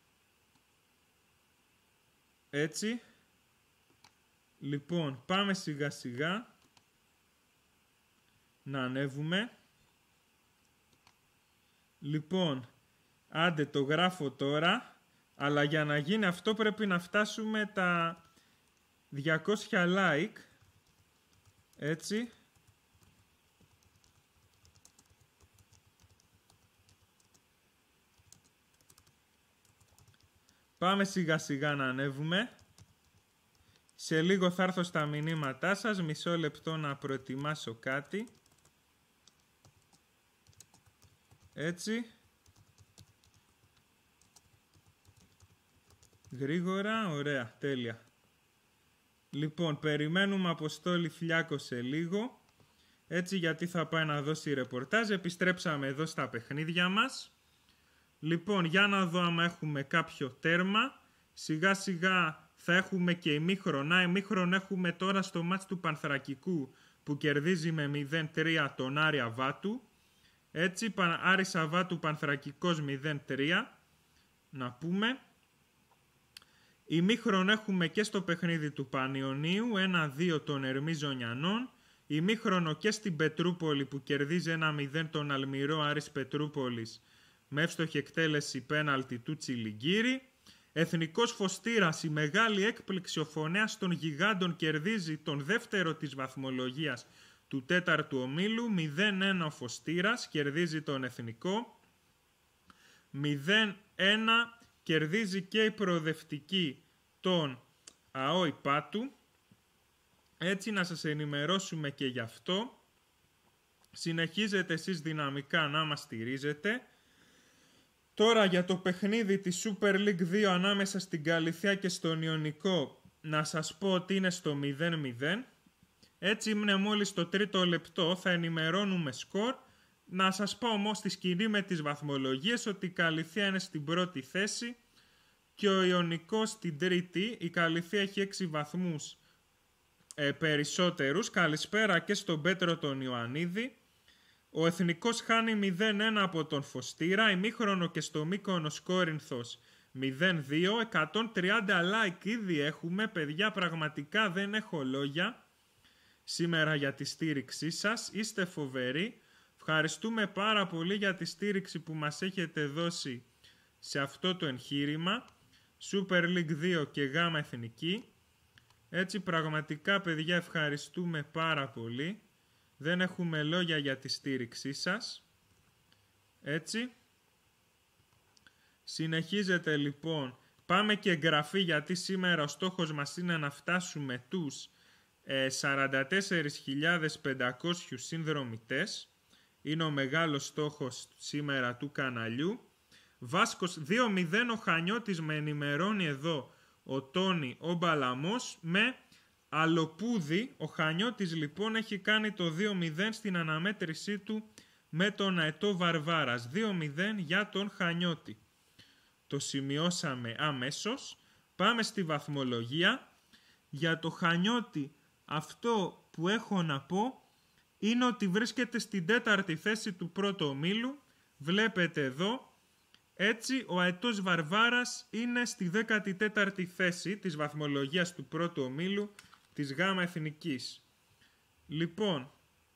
Έτσι. Λοιπόν, πάμε σιγά σιγά να ανέβουμε. Λοιπόν, άντε το γράφω τώρα. Αλλά για να γίνει αυτό πρέπει να φτάσουμε τα διακόσια like. Έτσι. Πάμε σιγά σιγά να ανέβουμε. Σε λίγο θα έρθω στα μηνύματά σας. Μισό λεπτό να προετοιμάσω κάτι. Έτσι. Γρήγορα, ωραία, τέλεια. Λοιπόν, περιμένουμε Αποστόλη Φλιάκο σε λίγο. Έτσι, γιατί θα πάει να δώσει ρεπορτάζ. Επιστρέψαμε εδώ στα παιχνίδια μας. Λοιπόν, για να δω άμα έχουμε κάποιο τέρμα. Σιγά σιγά θα έχουμε και ημίχρονα. Ημίχρον έχουμε τώρα στο μάτς του Πανθρακικού που κερδίζει με μηδέν τρία τον Άρη Αβάτου. Έτσι, Άρης Αβάτου Πανθρακικός μηδέν τρία. Να πούμε. Ημίχρον έχουμε και στο παιχνίδι του Πανιωνίου ένα δύο των Ερμή Ζωνιανών. Ημίχρονο και στην Πετρούπολη που κερδίζει ένα μηδέν τον Αλμυρό Άρης Πετρούπολης με εύστοχη εκτέλεση πέναλτι του Τσιλιγκύρη. Εθνικός Φωστήρας, η μεγάλη έκπληξη, ο φωνέας των γιγάντων, κερδίζει τον δεύτερο της βαθμολογίας του τέταρτου ομίλου. μηδέν ένα ο Φωστήρας, κερδίζει τον Εθνικό. μηδέν ένα κερδίζει και η προοδευτική τον ΑΟΗ Πάτου. Έτσι να σας ενημερώσουμε και γι' αυτό. Συνεχίζετε εσείς δυναμικά να μας στηρίζετε. Τώρα για το παιχνίδι της Super League δύο ανάμεσα στην Καλυθέα και στον Ιωνικό, να σας πω ότι είναι στο μηδέν μηδέν. Έτσι είναι μόλις το τρίτο λεπτό, θα ενημερώνουμε σκορ. Να σας πω όμως στη σκηνή με τις βαθμολογίες ότι η Καλυθέα είναι στην πρώτη θέση και ο Ιωνικός στην τρίτη. Η Καλυθέα έχει έξι βαθμούς ε, περισσότερους. Καλησπέρα και στον Πέτρο τον Ιωαννίδη. Ο Εθνικός χάνει μηδέν ένα από τον Φωστήρα. Ημίχρονο και στο Μύκονος Κόρινθος μηδέν δύο. εκατόν τριάντα like ήδη έχουμε. Παιδιά, πραγματικά δεν έχω λόγια σήμερα για τη στήριξή σας. Είστε φοβεροί. Ευχαριστούμε πάρα πολύ για τη στήριξη που μας έχετε δώσει σε αυτό το εγχείρημα. Super League δύο και Γάμα Εθνική. Έτσι πραγματικά, παιδιά, ευχαριστούμε πάρα πολύ. Δεν έχουμε λόγια για τη στήριξή σας. Έτσι. Συνεχίζετε λοιπόν. Πάμε και εγγραφή, γιατί σήμερα ο στόχος μας είναι να φτάσουμε τους ε, σαράντα τέσσερις χιλιάδες πεντακόσιους συνδρομητές. Είναι ο μεγάλος στόχος σήμερα του καναλιού. Βάσκος δύο μηδέν, ο Χανιώτης με ενημερώνει εδώ ο Τόνι ο Μπαλαμός με Αλοπούδη. Ο Χανιώτης λοιπόν έχει κάνει το δύο μηδέν στην αναμέτρησή του με τον Αετό Βαρβάρας. δύο μηδέn για τον Χανιώτη. Το σημειώσαμε αμέσως. Πάμε στη βαθμολογία. Για το Χανιώτη αυτό που έχω να πω είναι ότι βρίσκεται στην τέταρτη θέση του πρώτου ομίλου. Βλέπετε εδώ. Έτσι ο Αετός Βαρβάρας είναι στη δέκατη τέταρτη θέση της βαθμολογίας του πρώτου ομίλου της ΓΑΜΑ Εθνικής. Λοιπόν,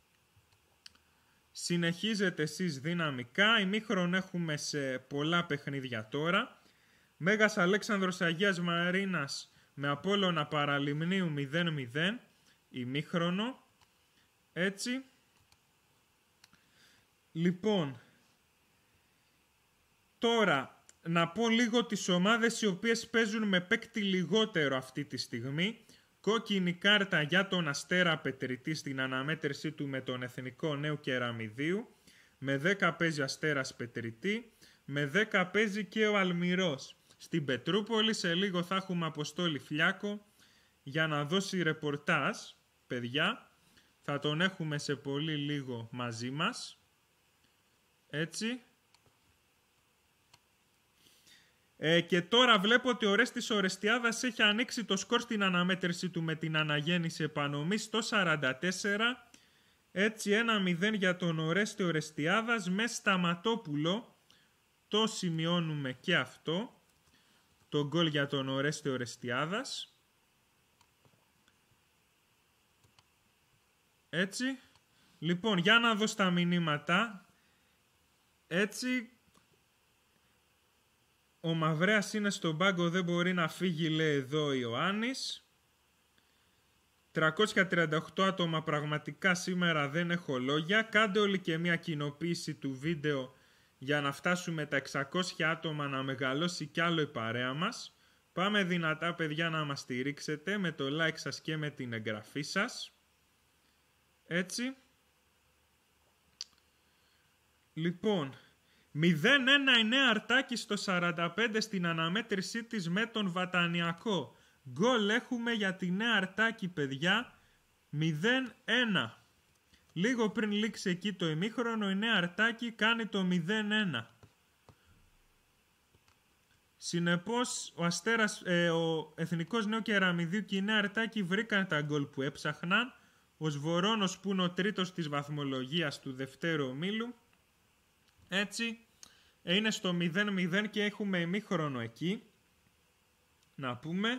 συνεχίζετε εσείς δυναμικά. Ημίχρον έχουμε σε πολλά παιχνίδια τώρα. Μέγας Αλέξανδρος Αγίας Μαρίνας με Απόλλωνα Παραλιμνίου μηδέν μηδέν. Ημίχρονο. Έτσι. Λοιπόν, τώρα να πω λίγο τις ομάδες οι οποίες παίζουν με παίκτη λιγότερο αυτή τη στιγμή. Κόκκινη κάρτα για τον Αστέρα Πετρητή στην αναμέτρησή του με τον Εθνικό Νέου Κεραμιδίου. Με δέκα παίζει ο Αστέρας Πετρητή, με δέκα παίζει και ο Αλμυρός. Στην Πετρούπολη σε λίγο θα έχουμε Αποστόλη Φλιάκο για να δώσει ρεπορτάζ, παιδιά. Θα τον έχουμε σε πολύ λίγο μαζί μας. Έτσι. Ε, και τώρα βλέπω ότι ο Ρέστης Ορεστιάδας έχει ανοίξει το σκορ στην αναμέτρηση του με την αναγέννηση επανομή στο σαράντα τέσσερα. Έτσι ένα μηδέν για τον Ορέστη Ορεστιάδας με Σταματόπουλο. Το σημειώνουμε και αυτό. Το γκολ για τον Ορέστη Ορεστιάδας. Έτσι. Λοιπόν, για να δω στα μηνύματα. Έτσι. Ο Μαυρέας είναι στον πάγκο, δεν μπορεί να φύγει, λέει εδώ ο Ιωάννης. τριακόσια τριάντα οκτώ άτομα πραγματικά σήμερα, δεν έχω λόγια. Κάντε όλοι και μια κοινοποίηση του βίντεο για να φτάσουμε τα εξακόσια άτομα, να μεγαλώσει κι άλλο η παρέα μας. Πάμε δυνατά, παιδιά, να μας στηρίξετε με το like σας και με την εγγραφή σας. Έτσι. Λοιπόν, μηδέν ένα η Νέα Αρτάκη στο σαράντα πέντε στην αναμέτρησή της με τον Βατανιακό. Γκολ έχουμε για τη Νέα Αρτάκη, παιδιά. μηδέν ένα. Λίγο πριν λήξει εκεί το ημίχρονο, η Νέα Αρτάκη κάνει το μηδέν ένα. Συνεπώς, ο, Αστέρας, ε, ο Εθνικός Νέου Κεραμιδίου και η Νέα Αρτάκη βρήκαν τα γκολ που έψαχναν. Ο Σβορώνος, που είναι ο τρίτος της βαθμολογίας του δευτέρου ομίλου, έτσι, είναι στο μηδέν μηδέν και έχουμε ημίχρονο εκεί. Να πούμε.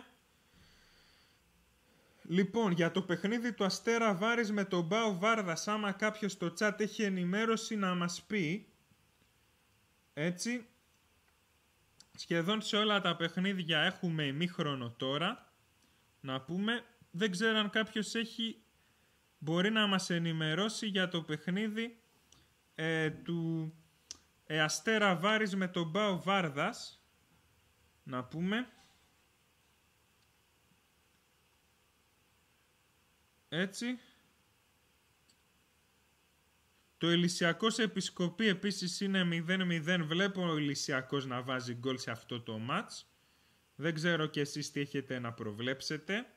Λοιπόν, για το παιχνίδι του Αστέρα Βάρης με τον Μπάο Βάρδας, άμα κάποιος στο chat έχει ενημέρωση να μας πει. Έτσι. Σχεδόν σε όλα τα παιχνίδια έχουμε ημίχρονο τώρα. Να πούμε. Δεν ξέρω αν κάποιος έχει, μπορεί να μας ενημερώσει για το παιχνίδι ε, του ε, Αστέρα Βάρης με τον Μπάο Βάρδας. Να πούμε. Έτσι. Το Ηλυσιακός Επισκοπή επίσης είναι μηδέν μηδέν. Βλέπω ο Ηλυσιακός να βάζει γκολ σε αυτό το μάτς. Δεν ξέρω και εσείς τι έχετε να προβλέψετε.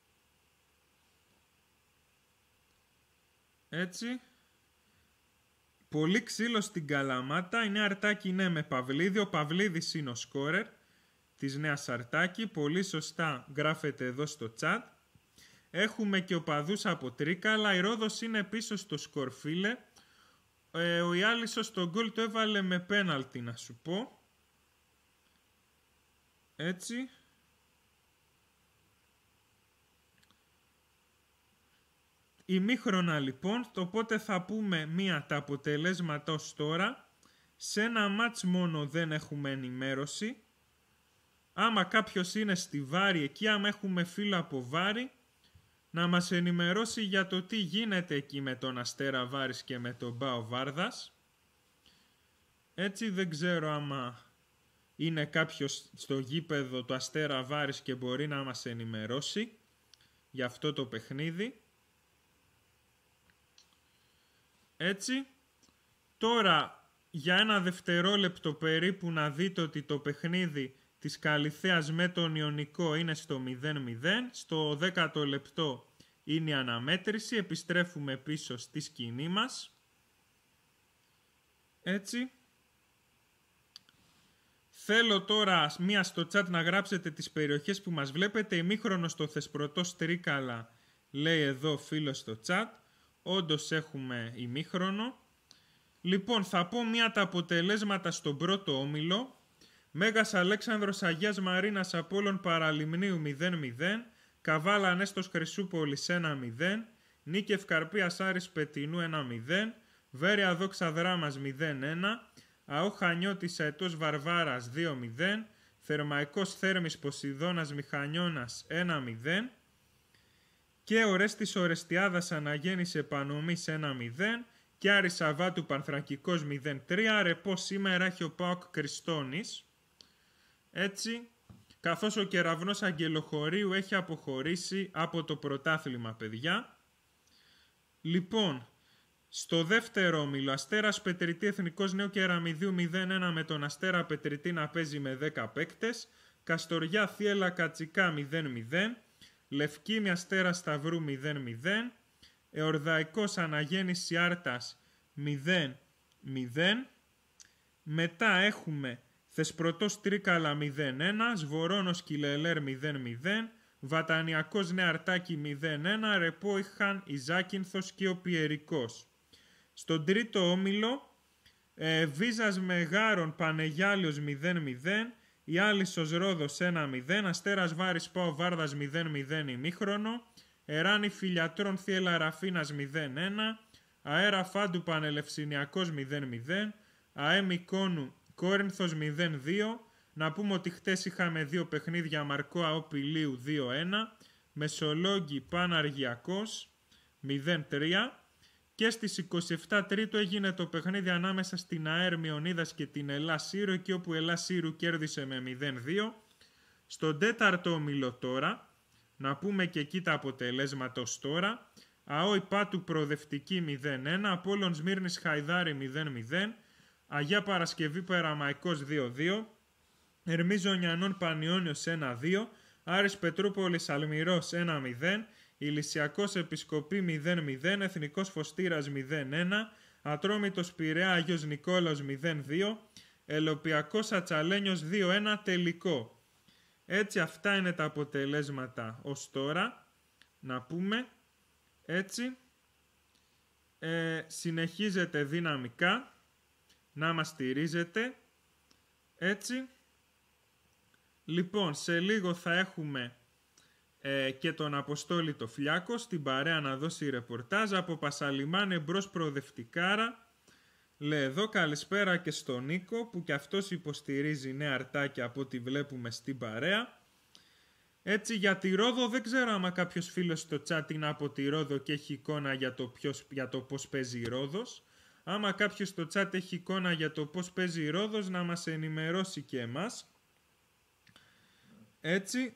Έτσι. Πολύ ξύλο στην Καλαμάτα. Η Νέα Αρτάκη είναι με Παυλίδη. Ο Παυλίδης είναι ο σκόρερ της Νέας Αρτάκη. Πολύ σωστά γράφεται εδώ στο chat. Έχουμε και οπαδούς από Τρίκαλα. Η Ρόδος είναι πίσω στο σκορ, φίλε. Ε, ο Ιάλισσος τον γκολ το έβαλε με πέναλτι, να σου πω. Έτσι. Ημίχρονα λοιπόν, οπότε θα πούμε μία τα αποτελέσματα ως τώρα. Σε ένα μάτς μόνο δεν έχουμε ενημέρωση. Άμα κάποιος είναι στη Βάρη εκεί, άμα έχουμε φίλο από Βάρη, να μας ενημερώσει για το τι γίνεται εκεί με τον Αστέρα Βάρης και με τον Μπάο Βάρδας. Έτσι δεν ξέρω άμα είναι κάποιος στο γήπεδο του Αστέρα Βάρης και μπορεί να μας ενημερώσει για αυτό το παιχνίδι. Έτσι, τώρα για ένα δευτερόλεπτο περίπου να δείτε ότι το παιχνίδι της Καλιθέας με τον Ιωνικό είναι στο μηδέν μηδέν. Στο δέκατο λεπτό είναι η αναμέτρηση. Επιστρέφουμε πίσω στη σκηνή μας. Έτσι. Θέλω τώρα μία στο chat να γράψετε τις περιοχές που μας βλέπετε. Ημίχρονο στο Θεσπρωτός Τρίκαλα, λέει εδώ φίλος στο chat. Όντως έχουμε ημίχρονο. Λοιπόν, θα πω μία τα αποτελέσματα στον πρώτο όμιλο. Μέγας Αλέξανδρος Αγίας Μαρίνας Απόλλων Παραλιμνίου μηδέν μηδέν. Καβάλα Ανέστος Χρυσούπολης ένα μηδέν. Νίκη Ευκαρπίας Άρης Πετινού ένα μηδέν. Βέρεια Δόξα Δράμας μηδέν ένα. ΑΟ Χανιώτης Αετός Βαρβάρας δύο μηδέν. Θερμαϊκός Θέρμης Ποσειδώνας Μηχανιώνας ένα μηδέν. Και Ορέστης Ορεστιάδας Αναγέννης Επανομής ένα μηδέν. Και Άρης Σαββάτου Πανθρακικός μηδέν τρία. Ρεπό σήμερα έχει ο ΠΑΟΚ Κριστόνης. Έτσι, καθώς ο Κεραυνός Αγγελοχωρίου έχει αποχωρήσει από το πρωτάθλημα, παιδιά. Λοιπόν, στο δεύτερο όμιλο, Αστέρας Πετριτή Εθνικός Νέου Κεραμιδίου μηδέν ένα με τον Αστέρα Πετριτή να παίζει με δέκα παίκτες. Καστοριά Θίελα Κατσικά μηδέν μηδέν. Λευκήνη Αστέρα Σταυρού μηδέν μηδέν. Εορδαϊκός Αναγέννηση Άρτας μηδέν μηδέν. Μετά έχουμε Θεσπρωτός Τρίκαλα μηδέν ένα. Σβορώνος Κιλελέρ μηδέν μηδέν. Βατανιακός Νεαρτάκη μηδέν ένα. Ρεπό είχαν η Ζάκυνθος και ο Πιερικός. Στον τρίτο όμιλο, ε, Βίζας Μεγάρων Πανεγιάλιος μηδέν μηδέν. Η Άλυσος Ρόδος ένα μηδέν. Αστέρας Βάρης Πάο Βάρδας μηδέν μηδέν ημίχρονο. Εράνη Φιλιατρών Θίελα Ραφίνας μηδέν ένα. Αέρα Φάντου Πανελευσηνιακός μηδέν μηδέν. ΑΕ Μικόνου Κόρινθος μηδέν δύο. Να πούμε ότι χτες είχαμε δύο παιχνίδια. Μαρκό ΑΟ Πηλίου δύο ένα. Μεσολόγγι Παναργιακός μηδέν τρία. Και στις είκοσι επτά Τρίτου έγινε το παιχνίδι ανάμεσα στην ΑΕΡ Μιονίδας και την Ελλάς Σύρου, εκεί όπου η Ελλάς Σύρου κέρδισε με μηδέν δύο. Στον τέταρτο όμιλο τώρα, να πούμε και εκεί τα αποτελέσματα ως τώρα. ΑΟ Υπάτου Προοδευτική μηδέν ένα. Απόλλων Σμύρνης Χαϊδάρη μηδέν μηδέν. Αγία Παρασκευή Περαμαϊκός δύο δύο. Ερμής Ζωνιανών Πανιώνιος ένα δύο. Άρης Πετρούπολης Αλμυρός ένα μηδέν. Ηλυσιακός Επισκοπή μηδέν μηδέν. Εθνικός Φωστήρας μηδέν ένα. Ατρόμητος Πειραιά Άγιος Νικόλαος μηδέν δύο. Ελοπιακός Ατσαλένιος δύο ένα τελικό. Έτσι αυτά είναι τα αποτελέσματα ως τώρα. Να πούμε έτσι. Ε, συνεχίζετε δυναμικά να μας στηρίζετε. Έτσι. Λοιπόν, σε λίγο θα έχουμε ε, και τον Αποστόλη το Φλιάκο στην παρέα να δώσει ρεπορτάζ από Πασαλιμάν εμπρός Προοδευτικάρα. Λέει εδώ καλησπέρα και στον Νίκο που και αυτός υποστηρίζει νέα αρτάκια από ό,τι βλέπουμε στην παρέα. Έτσι για τη Ρόδο δεν ξέρω άμα κάποιος φίλος στο chat είναι από τη Ρόδο και έχει εικόνα για το, ποιος, για το πώς παίζει η Ρόδος. Άμα κάποιος στο chat έχει εικόνα για το πώς παίζει η Ρόδος να μας ενημερώσει και εμάς. Έτσι.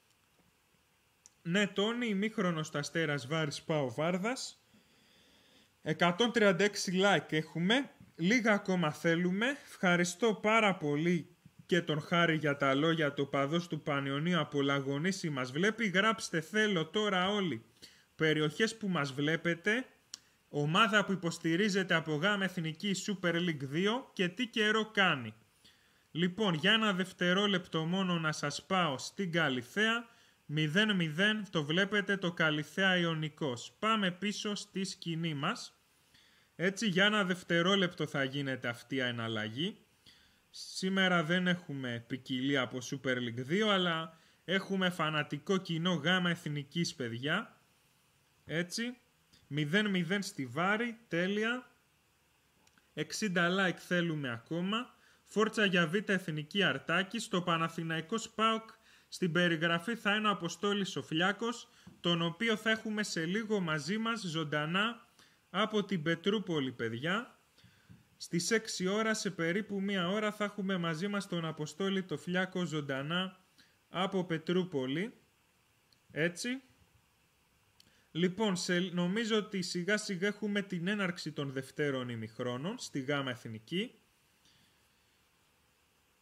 Ναι, Τόνι, ημίχρονος στα Αστέρας Βάρης Πάο Βάρδας. εκατόν τριάντα έξι like έχουμε. Λίγα ακόμα θέλουμε. Ευχαριστώ πάρα πολύ και τον Χάρη για τα λόγια του παδός του Πανιωνίου από Λαγονίση μας βλέπει. Γράψτε θέλω τώρα όλοι περιοχές που μας βλέπετε, ομάδα που υποστηρίζετε από ΓΑΜ Εθνική Super League δύο και τι καιρό κάνει. Λοιπόν, για ένα δευτερόλεπτο μόνο να σας πάω στην Καλιθέα. μηδέν μηδέν το βλέπετε το Καλιθέα Ιωνικός. Πάμε πίσω στη σκηνή μας. Έτσι για ένα δευτερόλεπτο θα γίνεται αυτή η εναλλαγή. Σήμερα δεν έχουμε ποικιλία από Super League δύο, αλλά έχουμε φανατικό κοινό γάμα εθνικής, παιδιά. Έτσι. μηδέν μηδέν στη Βάρη, τέλεια. εξήντα like θέλουμε ακόμα. Φόρτσα για Β' Εθνική Αρτάκη. Στο Παναθηναϊκός ΠΑΟΚ στην περιγραφή θα είναι ο Αποστόλης ο Φλιάκος, τον οποίο θα έχουμε σε λίγο μαζί μας ζωντανά από την Πετρούπολη, παιδιά. Στις έξι ώρα, σε περίπου μία ώρα, θα έχουμε μαζί μας τον Αποστόλη το Φλιάκο ζωντανά από Πετρούπολη. Έτσι. Λοιπόν, σε, νομίζω ότι σιγά σιγά έχουμε την έναρξη των δευτέρων ημιχρόνων στη ΓΑΜΑ Εθνική.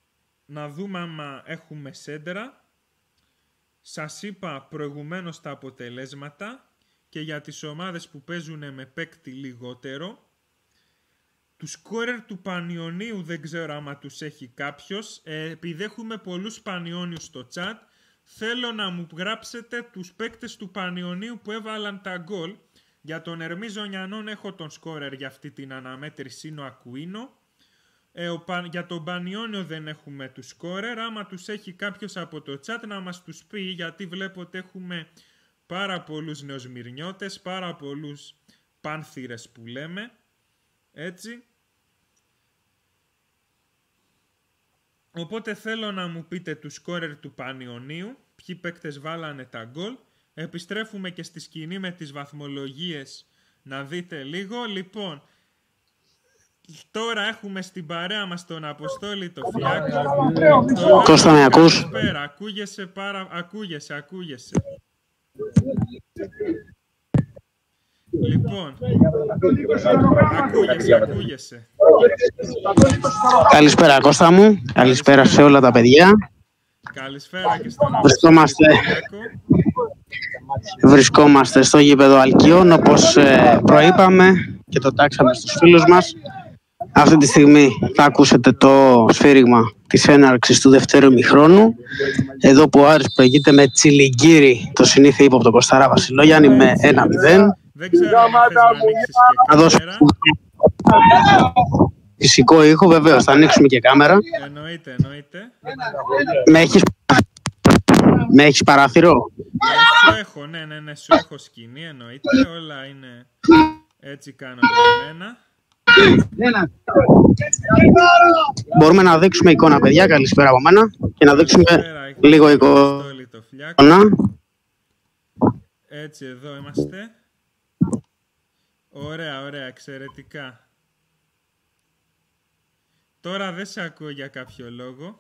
να δούμε άμα έχουμε σέντρα. Σας είπα προηγουμένως τα αποτελέσματα και για τις ομάδες που παίζουν με παίκτη λιγότερο. Τους σκόρερ του Πανιωνίου δεν ξέρω άμα τους έχει κάποιος. Ε, επειδή έχουμε πολλούς Πανιώνιους στο chat, θέλω να μου γράψετε τους παίκτες του Πανιωνίου που έβαλαν τα γκολ. Για τον Ερμή Ζωνιανών έχω τον σκόρερ για αυτή την αναμέτρηση, είναι ο Ακουίνο. Ε, ο, για τον Πανιώνιο δεν έχουμε τους σκόρερ. Άμα τους έχει κάποιος από το chat να μας τους πει, γιατί βλέπω ότι έχουμε πάρα πολλούς νεοσμυρνιώτες, πάρα πολλούς πάνθυρες που λέμε. Έτσι. Οπότε θέλω να μου πείτε τους σκόρερ του Πανιωνίου, ποιοι παίκτες βάλανε τα γκολ. Επιστρέφουμε και στη σκηνή με τις βαθμολογίες να δείτε λίγο. Λοιπόν, τώρα έχουμε στην παρέα μας τον Αποστόλη το Φιάκο. Κώστα, με ακούς? Καλησπέρα, ακούγεσαι, πάρα... ακούγεσαι, ακούγεσαι. Λοιπόν, ακούγεσαι, ακούγεσαι. Καλησπέρα Κώστα μου, καλησπέρα σε όλα τα παιδιά. Καλησπέρα και στον Βρισκόμαστε, βρισκόμαστε στο γήπεδο Αλκιών, όπως ε, προείπαμε και το τάξαμε στους φίλους μας. Αυτή τη στιγμή θα ακούσετε το σφύριγμα της έναρξης του δευτέρου ημιχρόνου. Εδώ που ο Άρης προηγείται με τσιλιγκύρι το συνήθεια ύποπτο Κωστάρα Βασιλόγιαννη με ένα μηδέν. Δεν ξέρω αν θες να ανοίξεις και Να δώσω φυσικό ήχο, βεβαίως, θα ανοίξουμε και κάμερα. Εννοείται, εννοείται. Με έχεις, με έχεις παράθυρο? Ε, σου έχω, ναι, ναι, ναι, σου έχω σκηνή, εννοείται. Όλα είναι έτσι κανονισμένα. Μπορούμε να δείξουμε εικόνα, παιδιά, καλησπέρα από μένα, και να δείξουμε Καλησπέρα, λίγο Αποστόλη το Φιάκο. εικόνα. Έτσι, εδώ είμαστε. Ωραία, ωραία, εξαιρετικά. Τώρα δεν σε ακούω για κάποιο λόγο.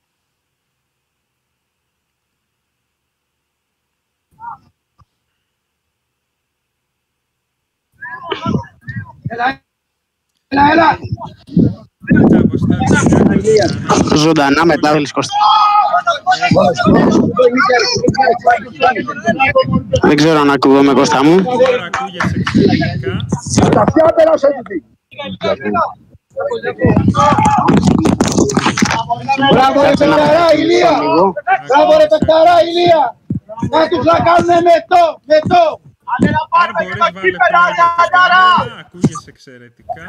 Έλα, έλα, έλα. Έτσι, Αποστόλη, Ζωντανά μετάδελης Κώστα. Δεν ξέρω αν ακούγομαι Κώστα μου. τώρα ακούγεσαι εξαιρετικά. Τα αυτιά πέρασε έτσι. Μπράβο ρε παιχταρά Ηλία! Μπράβο ρε παιχταρά Ηλία! Να τους να κάνουνε μετό, μετό! Αν μπορείς βάλε πάλι την κάμερα, ακούγεσαι εξαιρετικά.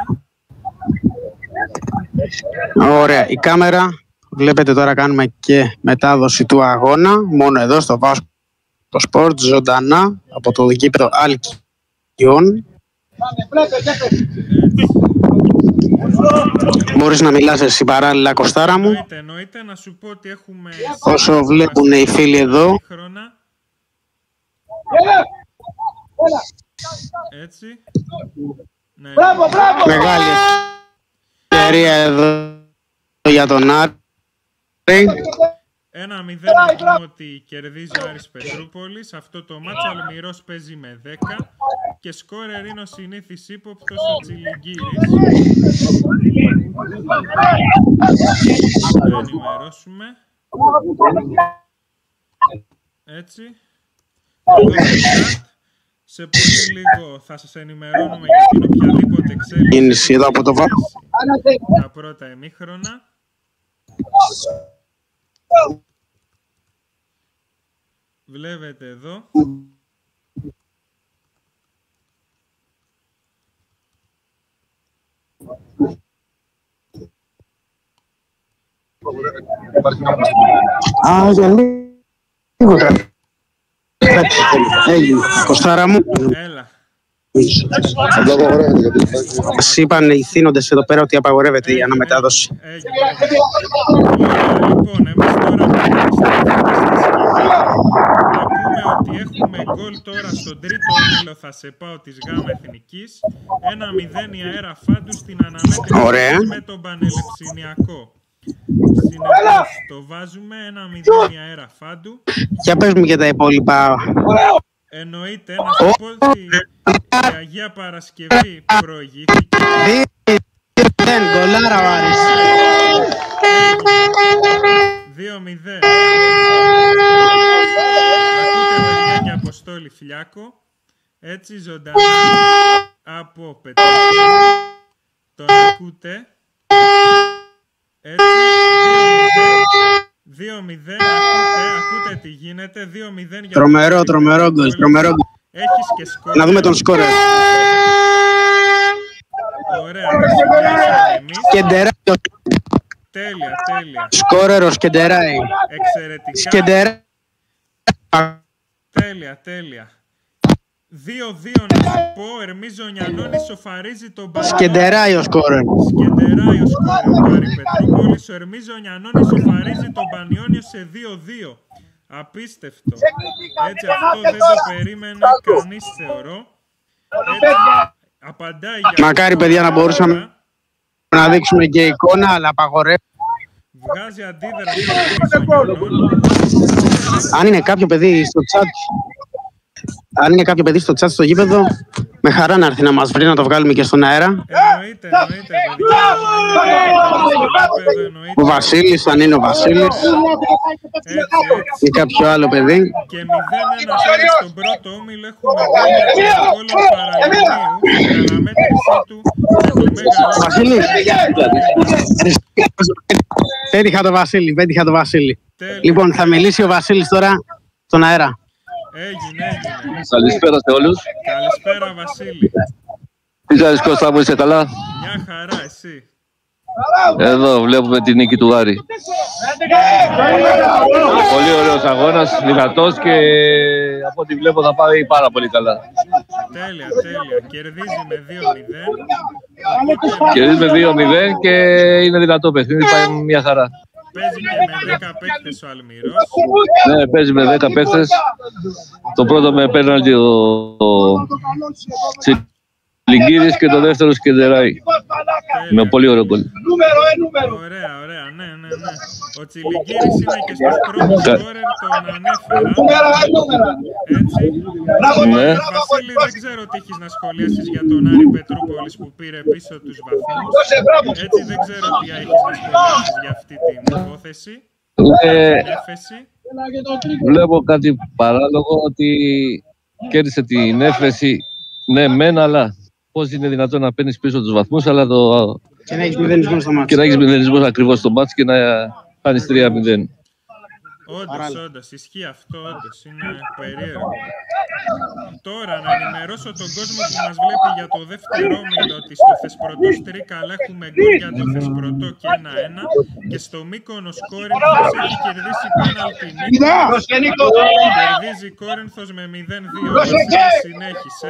Ωραία, η κάμερα. Βλέπετε τώρα κάνουμε και μετάδοση του αγώνα. Μόνο εδώ στο Βάσκο Σπορτ, ζωντανά από το γήπεδο Αλκιών. Μπορείς να μιλάς εσύ παράλληλα, Κωστάρα μου. Εννοείται, εννοείται, να σου πω ότι έχουμε... Όσο βλέπουν οι φίλοι εδώ. Χρονα. Έτσι. Ναι. Μπράβο, μπράβο! Μεγάλη ευκαιρία εδώ για τον Άρη. Ένα μηδέν να πούμε ότι κερδίζει ο Άρης Πετρούπολης. Αυτό το μάτς Αλμυρός παίζει με δέκα και σκόρερ είναι ο συνήθις ύποπτος ο Τσιλιγκύρης. Να ενημερώσουμε. Έτσι. Σε πολύ λίγο θα σας ενημερώνουμε για την οποιαδήποτε εξέλιξη εδώ από το βάθος. τα πρώτα ημίχρονα. Βλέπετε εδώ. Α, για λίγο. Έγινε. Κωστάρα μου. Έλα. Μας είπαν οι θύνοντες εδώ πέρα ότι απαγορεύεται η αναμετάδοση. Έγινε. Λοιπόν, εμείς τώρα πάμε στη σκηνή. Να πούμε ότι έχουμε γκολ τώρα στον τρίτο όμιλο, θα σε πάω, της ΓΑΜΑ Εθνικής. Ένα μηδέν η Αέρα Φάντου στην αναμέτρηση με τον Πανελευσηνιακό. Συνεπώς το βάζουμε ένα μηδέν η Αέρα Φάντου. Για πες μου και τα υπόλοιπα. Εννοείται, να σου πω ότι η Αγία Παρασκευή προηγήθηκε. Δεν γκολάρα ο Άρης. δύο μηδέν. Ακούτε παιδιά και Αποστόλη Φλιάκο. Έτσι ζωντανά από Πετρούπολη. Τον ακούτε. Έτσι, δύο μηδέν, ακούτε, ακούτε τι γίνεται, δύο μηδέν για... Τρομερό, τρομερό γκολ, τρομερό γκολ. Έχεις και σκόρ. Να δούμε τον σκόρερ. Ωραία, το συνδυάσαμε εμείς. Σκεντεράει. Τέλεια, τέλεια. Σκόρερ ο Σκεντεράει. Εξαιρετικά. Σκεντεράει. Τέλεια, τέλεια. δύο δύο να σου πω, Ερμίζο Νιανώνη σοφαρίζει τον Πανιόνιο. Σκεντεράει ο σκόρερ. Σκεντεράει ο σκόρερ του Άρη Πετρούπολης. Ο Ερμίζο Νιανώνη σοφαρίζει τον Πανιόνιο σε δύο δύο. Απίστευτο. Έτσι αυτό δεν το περίμενε κανείς, θεωρώ. Έτσι απαντάει για... Μακάρι παιδιά να μπορούσαμε να δείξουμε και εικόνα, αλλά απαγορεύει. Βγάζει αντίδραση ο Ερμίζο Νιανώνη. Αν είναι κάποιο παιδί στο chat, αν είναι κάποιο παιδί στο chat στο γήπεδο, με χαρά να έρθει να μας βρει, να το βγάλουμε και στον αέρα. Εννοείται, εννοείται, παιδιά. Ο Βασίλης, αν είναι ο Βασίλης. Ή κάποιο άλλο παιδί. Και μηδέν ένα τώρα στον πρώτο όμιλο έχουμε κάνει τον Πόλο Παραλιμνίου. Στην αναμέτρησή του με το Μέγα Βασίλη. Πέτυχα το Βασίλη, πέτυχα το Βασίλη. Λοιπόν, θα μιλήσει ο Βασίλης τώρα στον αέρα. Έγινε, έγινε. Καλησπέρα σε όλους. Καλησπέρα Βασίλη. Τι κάνεις Κώστα μου, είσαι καλά? Μια χαρά, εσύ? Εδώ βλέπουμε την νίκη του Άρη. Πολύ ωραίος αγώνας, δυνατός και από ό,τι βλέπω θα πάει πάρα πολύ καλά. Τέλεια, τέλεια. Κερδίζει με δύο μηδέν. Κερδίζει με δύο μηδέν και είναι δυνατό παιχνίδι, πάει μια χαρά. Παίζει και με δέκα παίκτες ο Αλμυρός. Ναι, παίζει με δέκα παίκτες. Το πρώτο με πέναλτι ο Τσιλιγκίδης και το δεύτερο Σκεντεράει. Με πολύ ωραίο γκολ. Ωραία, ωραία, ναι, ναι, ναι. Ο Τσιλιγκίδης είναι και στους πρώτους σκόρερ, τον ανέφερα. Έτσι. Ναι. Βασίλη, δεν ξέρω τι έχεις να σχολιάσεις για τον Άρη Πετρούπολης που πήρε πίσω τους βαθμούς. Έτσι, δεν ξέρω τι έχεις να σχολιάσεις για αυτή την υπόθεση. Ε, Την έφεση. βλέπω κάτι παράλογο ότι κέρδισε την έφεση. Ναι, μεν, αλλά πώς είναι δυνατόν να παίρνεις πίσω τους βαθμούς, αλλά το... Και να έχεις μηδενισμό στο μάτι. Και να έχεις μηδενισμό ακριβώς στο μάτς και να κάνεις τρία μηδέν. Όντως, όντως, ισχύει αυτό, όντως, είναι περίεργο. Τώρα, να ενημερώσω τον κόσμο που μας βλέπει για το δεύτερο όμιλο ότι στο Θεσπρωτό Στρίκαλα έχουμε γκολ για το Θεσπρωτό και ένα ένα και στο Μύκονος Κόρινθος έχει κερδίσει πέναλτι Νίκο. Κερδίζει Κόρινθος με μηδέν δύο. Συνέχισε.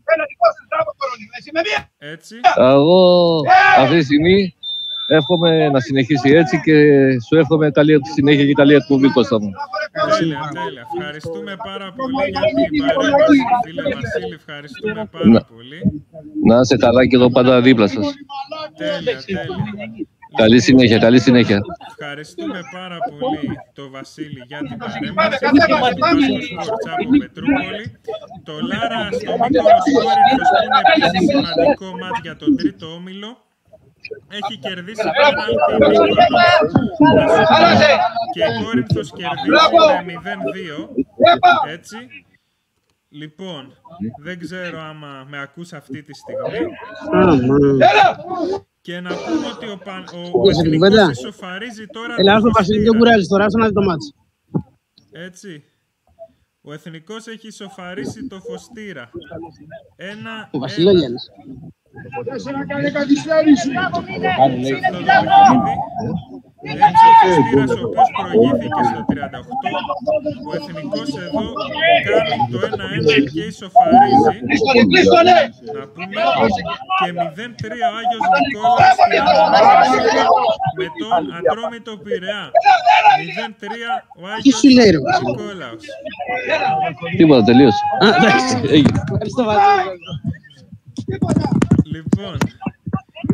Έτσι. Εγώ αυτή τη στιγμή εύχομαι να συνεχίσει έτσι και σου εύχομαι καλή συνέχεια και καλή εκπομπή, Κώστα μου. Τέλεια, τέλεια. Ευχαριστούμε πάρα πολύ για την παρέμβαση, φίλε Βασίλη. Ευχαριστούμε πάρα να, πολύ. Να είσαι καλά και εδώ πάντα δίπλα σας. Τέλεια, τέλεια. Καλή συνέχεια, καλή συνέχεια. Ευχαριστούμε πάρα πολύ τον Βασίλη για την παρέμβαση. Ευχαριστούμε τον από Πετρούπολη. Το Λάρα στο Μύκονος Κόρινθος που είναι επίσης σημαντικό μάτς για τον τρίτο όμιλο. Έχει κερδίσει πέναλτι Μύκονος και η Κόρινθος κερδίζει με μηδέν δύο. Έτσι. Λοιπόν, δεν ξέρω άμα με ακούς αυτή τη στιγμή. Και να πούμε ότι ο, Παν, ο, ο Εθνικός ισοφαρίζει τώρα... Έλα, άστο Βασίλη, δεν κουράζεις τώρα, άστο να δει το μάτς. Έτσι. Ο Εθνικός έχει ισοφαρίσει το Φωστήρα. Ένα... Ο Βασιλόγιαννης. Τέσσερα κάνει καθυστέρηση. Έτσι ο Φωστήρας, ο οποίος προηγήθηκε στο τριάντα οκτώ, ο Εθνικός εδώ κάνει το ένα ένα και ισοφαρίζει. Να πούμε και μηδέν τρία ο Άγιος Νικόλαος στην αναμέτρηση με τον Ατρόμητο Πειραιά. μηδέν τρία ο Άγιος Νικόλαος. Τίποτα, τελείωσε. Λοιπόν,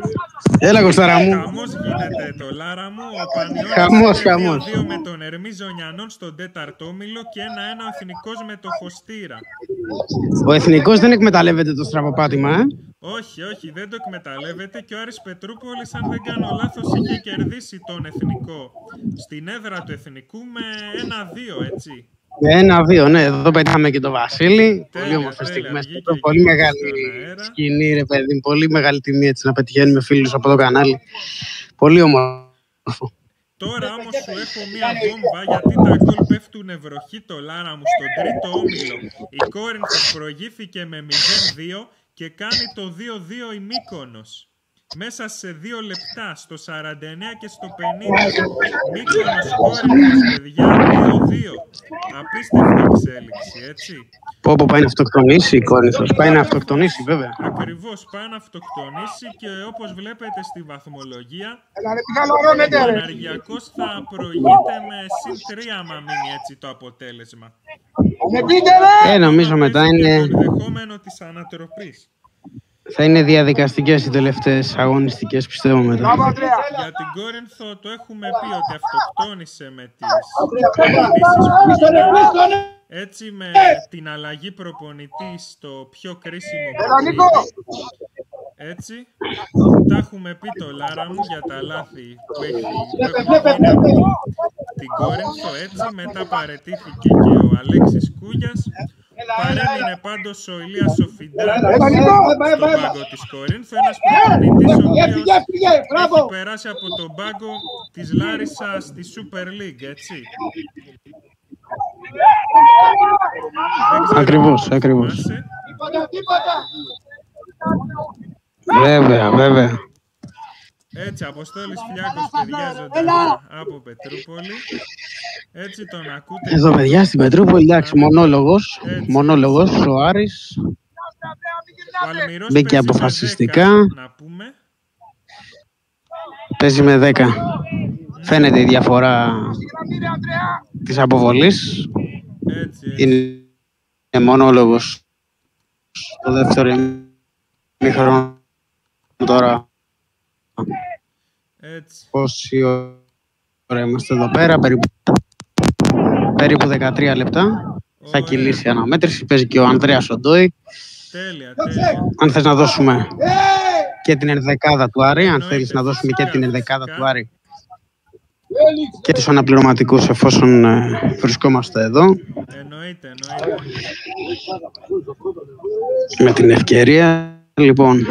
Έλα Κωστάρα μου. Χαμός γίνεται το Λάρα μου. Ο Πανιώνας Χαμός, είναι χαμός. δύο δύο με τον Ερμή Ζωνιανών στον τέταρτο όμιλο και ένα ένα ο Εθνικός με το Φωστήρα. Ο Εθνικός δεν εκμεταλλεύεται το στραβοπάτημα, ε. Όχι, όχι, δεν το εκμεταλλεύεται και ο Άρης Πετρούπολης, αν δεν κάνω λάθος, είχε κερδίσει τον Εθνικό στην έδρα του Εθνικού με ένα δύο, έτσι. Ένα-δύο, ναι. Εδώ πετάμε και το Βασίλη. Τέλεια, Πολύ όμορφες τέλεια, στιγμές. βγήκε Πολύ εκεί μεγάλη στον αέρα. σκηνή, ρε παιδί. Πολύ μεγάλη τιμή έτσι να πετυχαίνουμε φίλους από το κανάλι. Πολύ όμορφο. Τώρα όμως σου έχω μία βόμβα γιατί τα γκολ πέφτουν βροχή το Λάρα μου στον τρίτο όμιλο. Η Κόρινθος προηγήθηκε με μηδέν δύο και κάνει το δύο δύο η Μύκονος. Μέσα σε δύο λεπτά, στο σαράντα εννέα και στο πενήντα. Μύκονος Κόρινθος, παιδιά, δύο δύο. Απίστευτη εξέλιξη, έτσι. Πω πω πάει να αυτοκτονήσει η Κόρινθος. Πάει να αυτοκτονήσει βέβαια. Ακριβώς, πάει να αυτοκτονήσει και όπως βλέπετε στη βαθμολογία, Έλα, ο Ενεργειακός θα προηγείται με συν τρία άμα μείνει έτσι το αποτέλεσμα. Ε, νομίζω μετά είναι... Το ενδεχόμενο της ανατροπής. θα είναι διαδικαστικές οι τελευταίες αγωνιστικές, πιστεύω μετά. Για την Κόρινθο το έχουμε πει ότι αυτοκτόνησε με τις κινήσεις που γίνανε. Έτσι με την αλλαγή προπονητή στο πιο κρίσιμο παιχνίδι. Έτσι, τα έχουμε πει το Λάρα μου για τα λάθη που έχει που έχουν γίνει από την Κόρινθο. Έτσι, μετά παραιτήθηκε και ο Αλέξης Κούγιας. Παρέμεινε πάντως ο Ηλίας ο Φιντάνης στον πάγκο της Κορίνθου, ένας προπονητής ο οποίος έχει περάσει από τον πάγκο της Λάρισα στη Super League, έτσι. Ακριβώς, ακριβώς. Βέβαια, βέβαια. Έτσι, Αποστόλης Φλιάκος, παιδιά, ζωντανά από Πετρούπολη. Έτσι τον ακούτε. Εδώ, παιδιά, στην Πετρούπολη, εντάξει, μονόλογος. Έτσι. Μονόλογος, ο Άρης. Ο Αλμυρός μπήκε παίζει αποφασιστικά. με δέκα, να πούμε. Παίζει με δέκα. Mm. Φαίνεται η διαφορά της αποβολής. Έτσι, έτσι. Είναι μονόλογος στο δεύτερο ημίχρονο τώρα. Έτσι. Πόση ώρα είμαστε εδώ πέρα, περίπου, περίπου δεκατρία λεπτά. Ωραία. Θα κυλήσει η αναμέτρηση, παίζει και ο Ανδρέας Οντόι. Τέλεια, τέλεια. Αν θες να δώσουμε και την ενδεκάδα του Άρη, αν θέλεις να δώσουμε και την ενδεκάδα του Άρη και τους αναπληρωματικούς εφόσον ε, βρισκόμαστε εδώ. Εννοείται, εννοείται. Με την ευκαιρία, λοιπόν.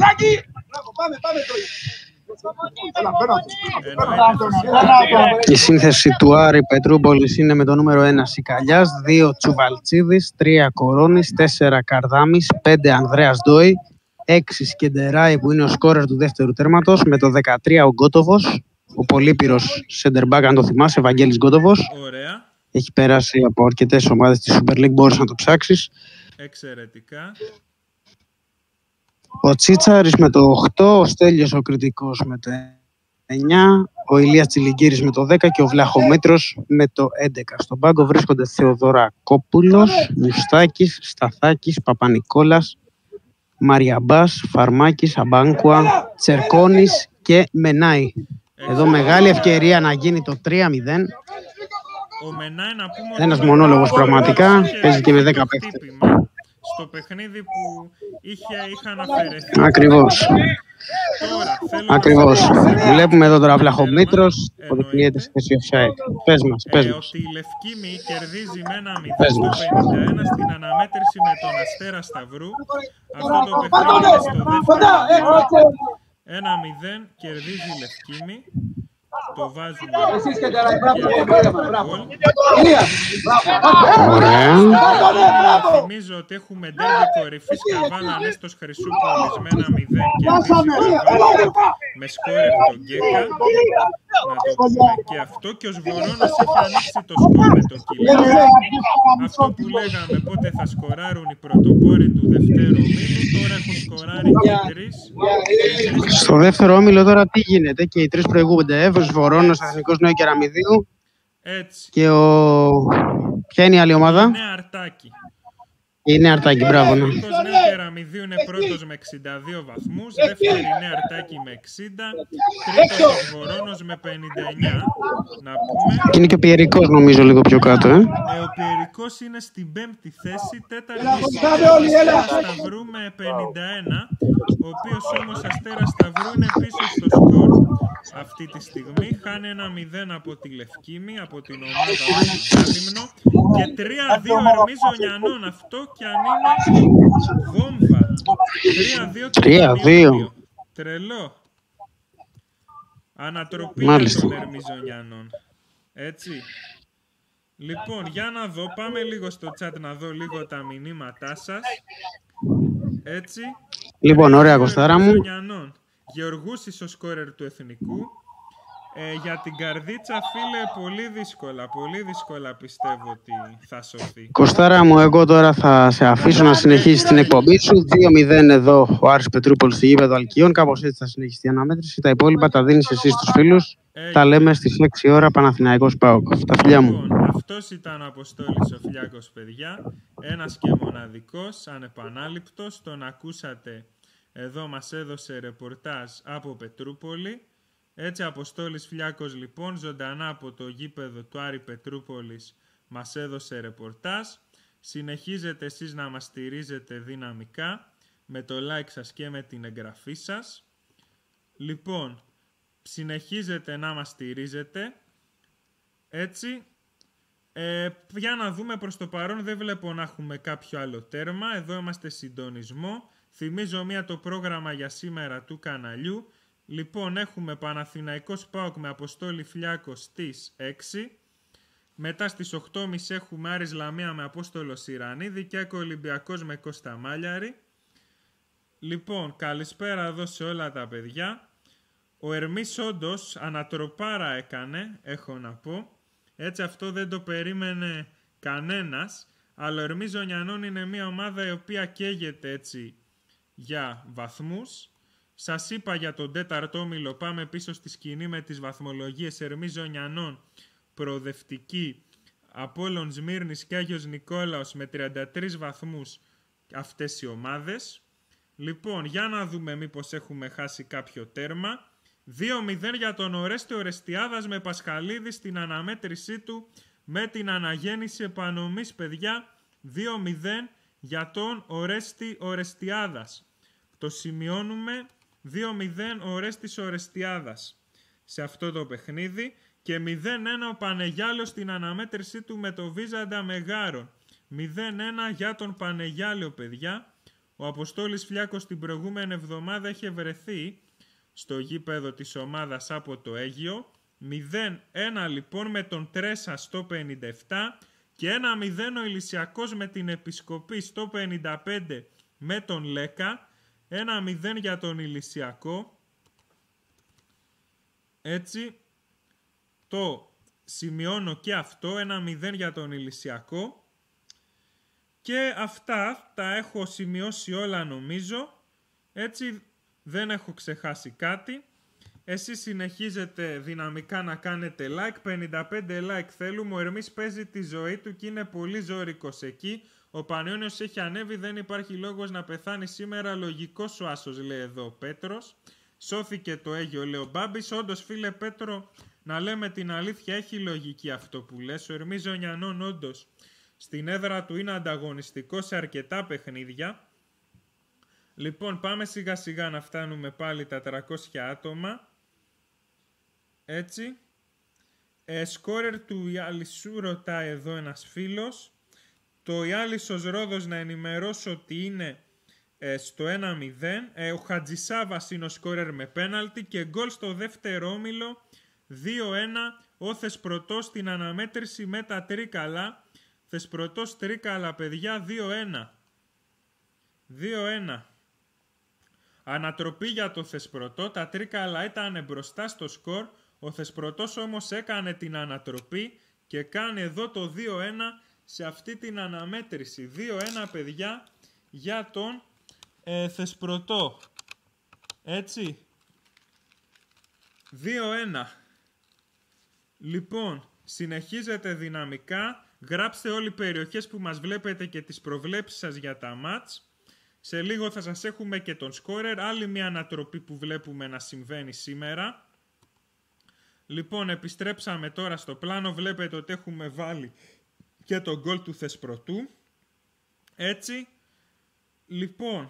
Η σύνθεση του Άρη Πετρούπολης είναι με το νούμερο ένα Σικαλιάς, δύο Τσουβαλτσίδης, τρία Κορώνης, τέσσερα Καρδάμης, πέντε Ανδρέας Ντόι, έξι Σκεντεράη που είναι ο σκόρερ του δεύτερου τέρματος, με το δεκατρία ο Γκότοβος, ο πολύπυρος center back, αν το θυμάσαι, Ευαγγέλης Γκότοβος. Ωραία. Έχει περάσει από αρκετές ομάδες της Super League, μπορείς να το ψάξεις. Εξαιρετικά. Ο Τσίτσαρης με το οκτώ, ο Στέλιος ο Κριτικός με το εννιά, ο Ηλίας Τσιλιγκύρης με το δέκα και ο Βλαχομήτρος με το έντεκα. Στον πάγκο βρίσκονται Θεοδωρακόπουλος, Μουστάκης, Σταθάκης, Παπανικόλας, Μαριαμπάς, Φαρμάκης, Αμπάνκουα, Τσερκόνης και Μενάη. Εδώ μεγάλη ευκαιρία να γίνει το τρία μηδέν. Ο Μενάη, να πούμε, ένας μονόλογος πραγματικά, παίζει και με δέκα παίκτες. Στο παιχνίδι που είχε, είχαν αφαιρεθεί. Ακριβώς. Τώρα, Ακριβώς. Βλέπουμε εδώ τώρα Βλαχομήτρος που αποδεικνύεται στη θέση offside. Πες μας, πες ε, μας. ότι η Λευκήμη κερδίζει με ένα μηδέν στο πενήντα ένα στην αναμέτρηση με τον Αστέρα Σταυρού. Αυτό το παιχνίδι είναι στο δεύτερο. ένα μηδέν κερδίζει η Λευκήμη. Το βάζουμε. Ωραία. Θυμίζω ότι έχουμε ντέρμπι κορυφής Καβάλα Νέστος Χρυσούπολης με ένα μηδέν και με σκόρερ τον Γκέκα. Να το πούμε και αυτό. Και ο Σβορώνας έχει ανοίξει το σκόρ με το Κιλίνο. Αυτό που λέγαμε πότε θα σκοράρουν οι πρωτοπόροι του δευτέρου ομίλου. Τώρα έχουν σκοράρει και οι τρεις. Στο δεύτερο όμιλο τώρα τι γίνεται? Και οι τρεις προηγούνται. Εύος, Βορώνος, Εθνικός Νέο Κεραμιδίου. Έτσι. Και ο... Ποια είναι η άλλη ομάδα? Είναι Αρτάκι. Είναι Αρτάκη, μπράβο. Ναι. Νέο Κεραμιδίου είναι πρώτος με εξήντα δύο βαθμούς, δεύτερη είναι Αρτάκη με εξήντα, τρίτος ο Βορώνος με πενήντα εννιά, να πούμε. Και είναι και ο Πιερικός νομίζω λίγο πιο κάτω, ε. ε ο Πιερικός είναι στην πέμπτη θέση, τέταρτη Αστέρας Σταυρού με πενήντα ένα, ο οποίος όμως Αστέρας Σταυρού είναι πίσω στο σκορ. Αυτή τη στιγμή χάνει ένα μηδέν από τη Λευκήμη, από την ομάδα του Κάλυμνο, και τρία δύο Ερμής Ζωνιανών. Αυτό κι αν είναι βόμβα. τρία δύο. Τρελό. Ανατροπή των Ερμής Ζωνιανών. Έτσι. Λοιπόν, για να δω, πάμε λίγο στο chat να δω λίγο τα μηνύματά σας. Έτσι. Λοιπόν, ωραία Κωστάρα μου. Γεωργούσης ο σκόρερ του Εθνικού. Ε, για την Καρδίτσα, φίλε, πολύ δύσκολα. Πολύ δύσκολα πιστεύω ότι θα σωθεί. Κωστάρα μου, εγώ τώρα θα σε αφήσω να συνεχίσεις την εκπομπή σου. δύο μηδέν εδώ ο Άρης Πετρούπολης στο γήπεδο Αλκιών. Κάπως έτσι θα συνεχίσει η αναμέτρηση. Τα υπόλοιπα τα δίνεις εσύ στους φίλους. Ε, τα λέμε στις έξι ώρα Παναθηναϊκός ΠΑΟΚ. Τα φιλιά μου. Λοιπόν, αυτός ήταν ο Αποστόλης ο Φλιάκος, παιδιά. Ένας και μοναδικός, ανεπανάληπτος. Τον ακούσατε. Εδώ μας έδωσε ρεπορτάζ από Πετρούπολη. Έτσι, Αποστόλης Φλιάκος λοιπόν, ζωντανά από το γήπεδο του Άρη Πετρούπολης, μας έδωσε ρεπορτάζ. Συνεχίζετε εσείς να μας στηρίζετε δυναμικά με το like σας και με την εγγραφή σας. Λοιπόν, συνεχίζετε να μας στηρίζετε. Έτσι, ε, για να δούμε, προς το παρόν δεν βλέπω να έχουμε κάποιο άλλο τέρμα. Εδώ είμαστε συντονισμό. Θυμίζω μία το πρόγραμμα για σήμερα του καναλιού. Λοιπόν, έχουμε Παναθηναϊκός ΠΑΟΚ με Αποστόλη Φλιάκο στις έξι. Μετά στις οκτώ και μισή έχουμε Άρης Λαμία με Απόστολο Σιρανίδη και Ολυμπιακός με Κώστα Μάλιαρη. Λοιπόν, καλησπέρα εδώ σε όλα τα παιδιά. Ο Ερμής όντως ανατροπάρα έκανε, έχω να πω. Έτσι, αυτό δεν το περίμενε κανένας. Αλλά ο Ερμής Ζωνιανών είναι μια ομάδα η οποία καίγεται έτσι για βαθμούς. Σας είπα για τον τέταρτο όμιλο, πάμε πίσω στη σκηνή με τις βαθμολογίες. Ερμής Ζωνιανών προοδευτική, Απόλλων Σμύρνης και Άγιος Νικόλαος με τριάντα τρεις βαθμούς αυτές οι ομάδες. Λοιπόν, για να δούμε μήπως έχουμε χάσει κάποιο τέρμα. δύο μηδέν για τον Ορέστη Ορεστιάδας με Πασχαλίδη στην αναμέτρησή του με την αναγέννηση επανομής, παιδιά. δύο μηδέν για τον Ορέστη Ορεστιάδας. Το σημειώνουμε. δύο μηδέν ο Ορέστης Ορεστιάδας σε αυτό το παιχνίδι και μηδέν ένα ο Πανεγιάλος στην αναμέτρησή του με το Βίζαντα Μεγάρων. μηδέν ένα για τον Πανεγιάλιο, παιδιά. Ο Αποστόλης Φλιάκος την προηγούμενη εβδομάδα είχε βρεθεί στο γήπεδο της ομάδας από το Αίγυο. μηδέν ένα λοιπόν με τον Τρέσα στο πενήντα επτά και ένα μηδέν ο Ηλυσιακός με την Επισκοπή στο πενήντα πέντε με τον Λέκα. ένα μηδέν για τον Ηλυσιακό. Έτσι, το σημειώνω και αυτό, ένα μηδέν για τον Ηλυσιακό. Και αυτά τα έχω σημειώσει όλα νομίζω. Έτσι, δεν έχω ξεχάσει κάτι. Εσείς συνεχίζετε δυναμικά να κάνετε like. πενήντα πέντε like θέλουμε. Ο Ερμής παίζει τη ζωή του και είναι πολύ ζώρικος εκεί. Ο Πανιόνιος έχει ανέβει, δεν υπάρχει λόγος να πεθάνει σήμερα. Λογικός ο άσος, λέει εδώ ο Πέτρος. Σώθηκε το Αίγυο, λέει ο Μπάμπης. Όντως, φίλε Πέτρο, να λέμε την αλήθεια, έχει λογική αυτό που λες. Ο Ερμής Ζωνιανών όντως στην έδρα του είναι ανταγωνιστικό σε αρκετά παιχνίδια. Λοιπόν, πάμε σιγά σιγά να φτάνουμε πάλι τα τριακόσια άτομα. Έτσι. Ε, σκόρερ του Ιαλισσού ρωτάει εδώ ένας φίλος. Το Ιάλισσος Ρόδος να ενημερώσω ότι είναι ε, στο ένα μηδέν. Ε, ο Χατζησάβας είναι ο σκόρερ με πέναλτι και γκολ στο δεύτερο όμιλο δύο ένα. Ο Θεσπρωτός στην αναμέτρηση με τα Τρίκαλα. Θεσπρωτός Τρίκαλα, παιδιά, δύο ένα. δύο ένα. Ανατροπή για το Θεσπρωτό. Τα Τρίκαλα ήταν μπροστά στο σκορ. Ο Θεσπρωτός όμως έκανε την ανατροπή και κάνει εδώ το δύο ένα σε αυτή την αναμέτρηση. δύο ένα, παιδιά, για τον ε, Θεσπρωτό. Έτσι. δύο ένα. Λοιπόν, συνεχίζεται δυναμικά. Γράψτε όλοι οι περιοχές που μας βλέπετε και τις προβλέψεις σας για τα μάτς. Σε λίγο θα σας έχουμε και τον σκόρερ. Άλλη μια ανατροπή που βλέπουμε να συμβαίνει σήμερα. Λοιπόν, επιστρέψαμε τώρα στο πλάνο. Βλέπετε ότι έχουμε βάλει και τον γκολ του Θεσπρωτού. Έτσι. Λοιπόν,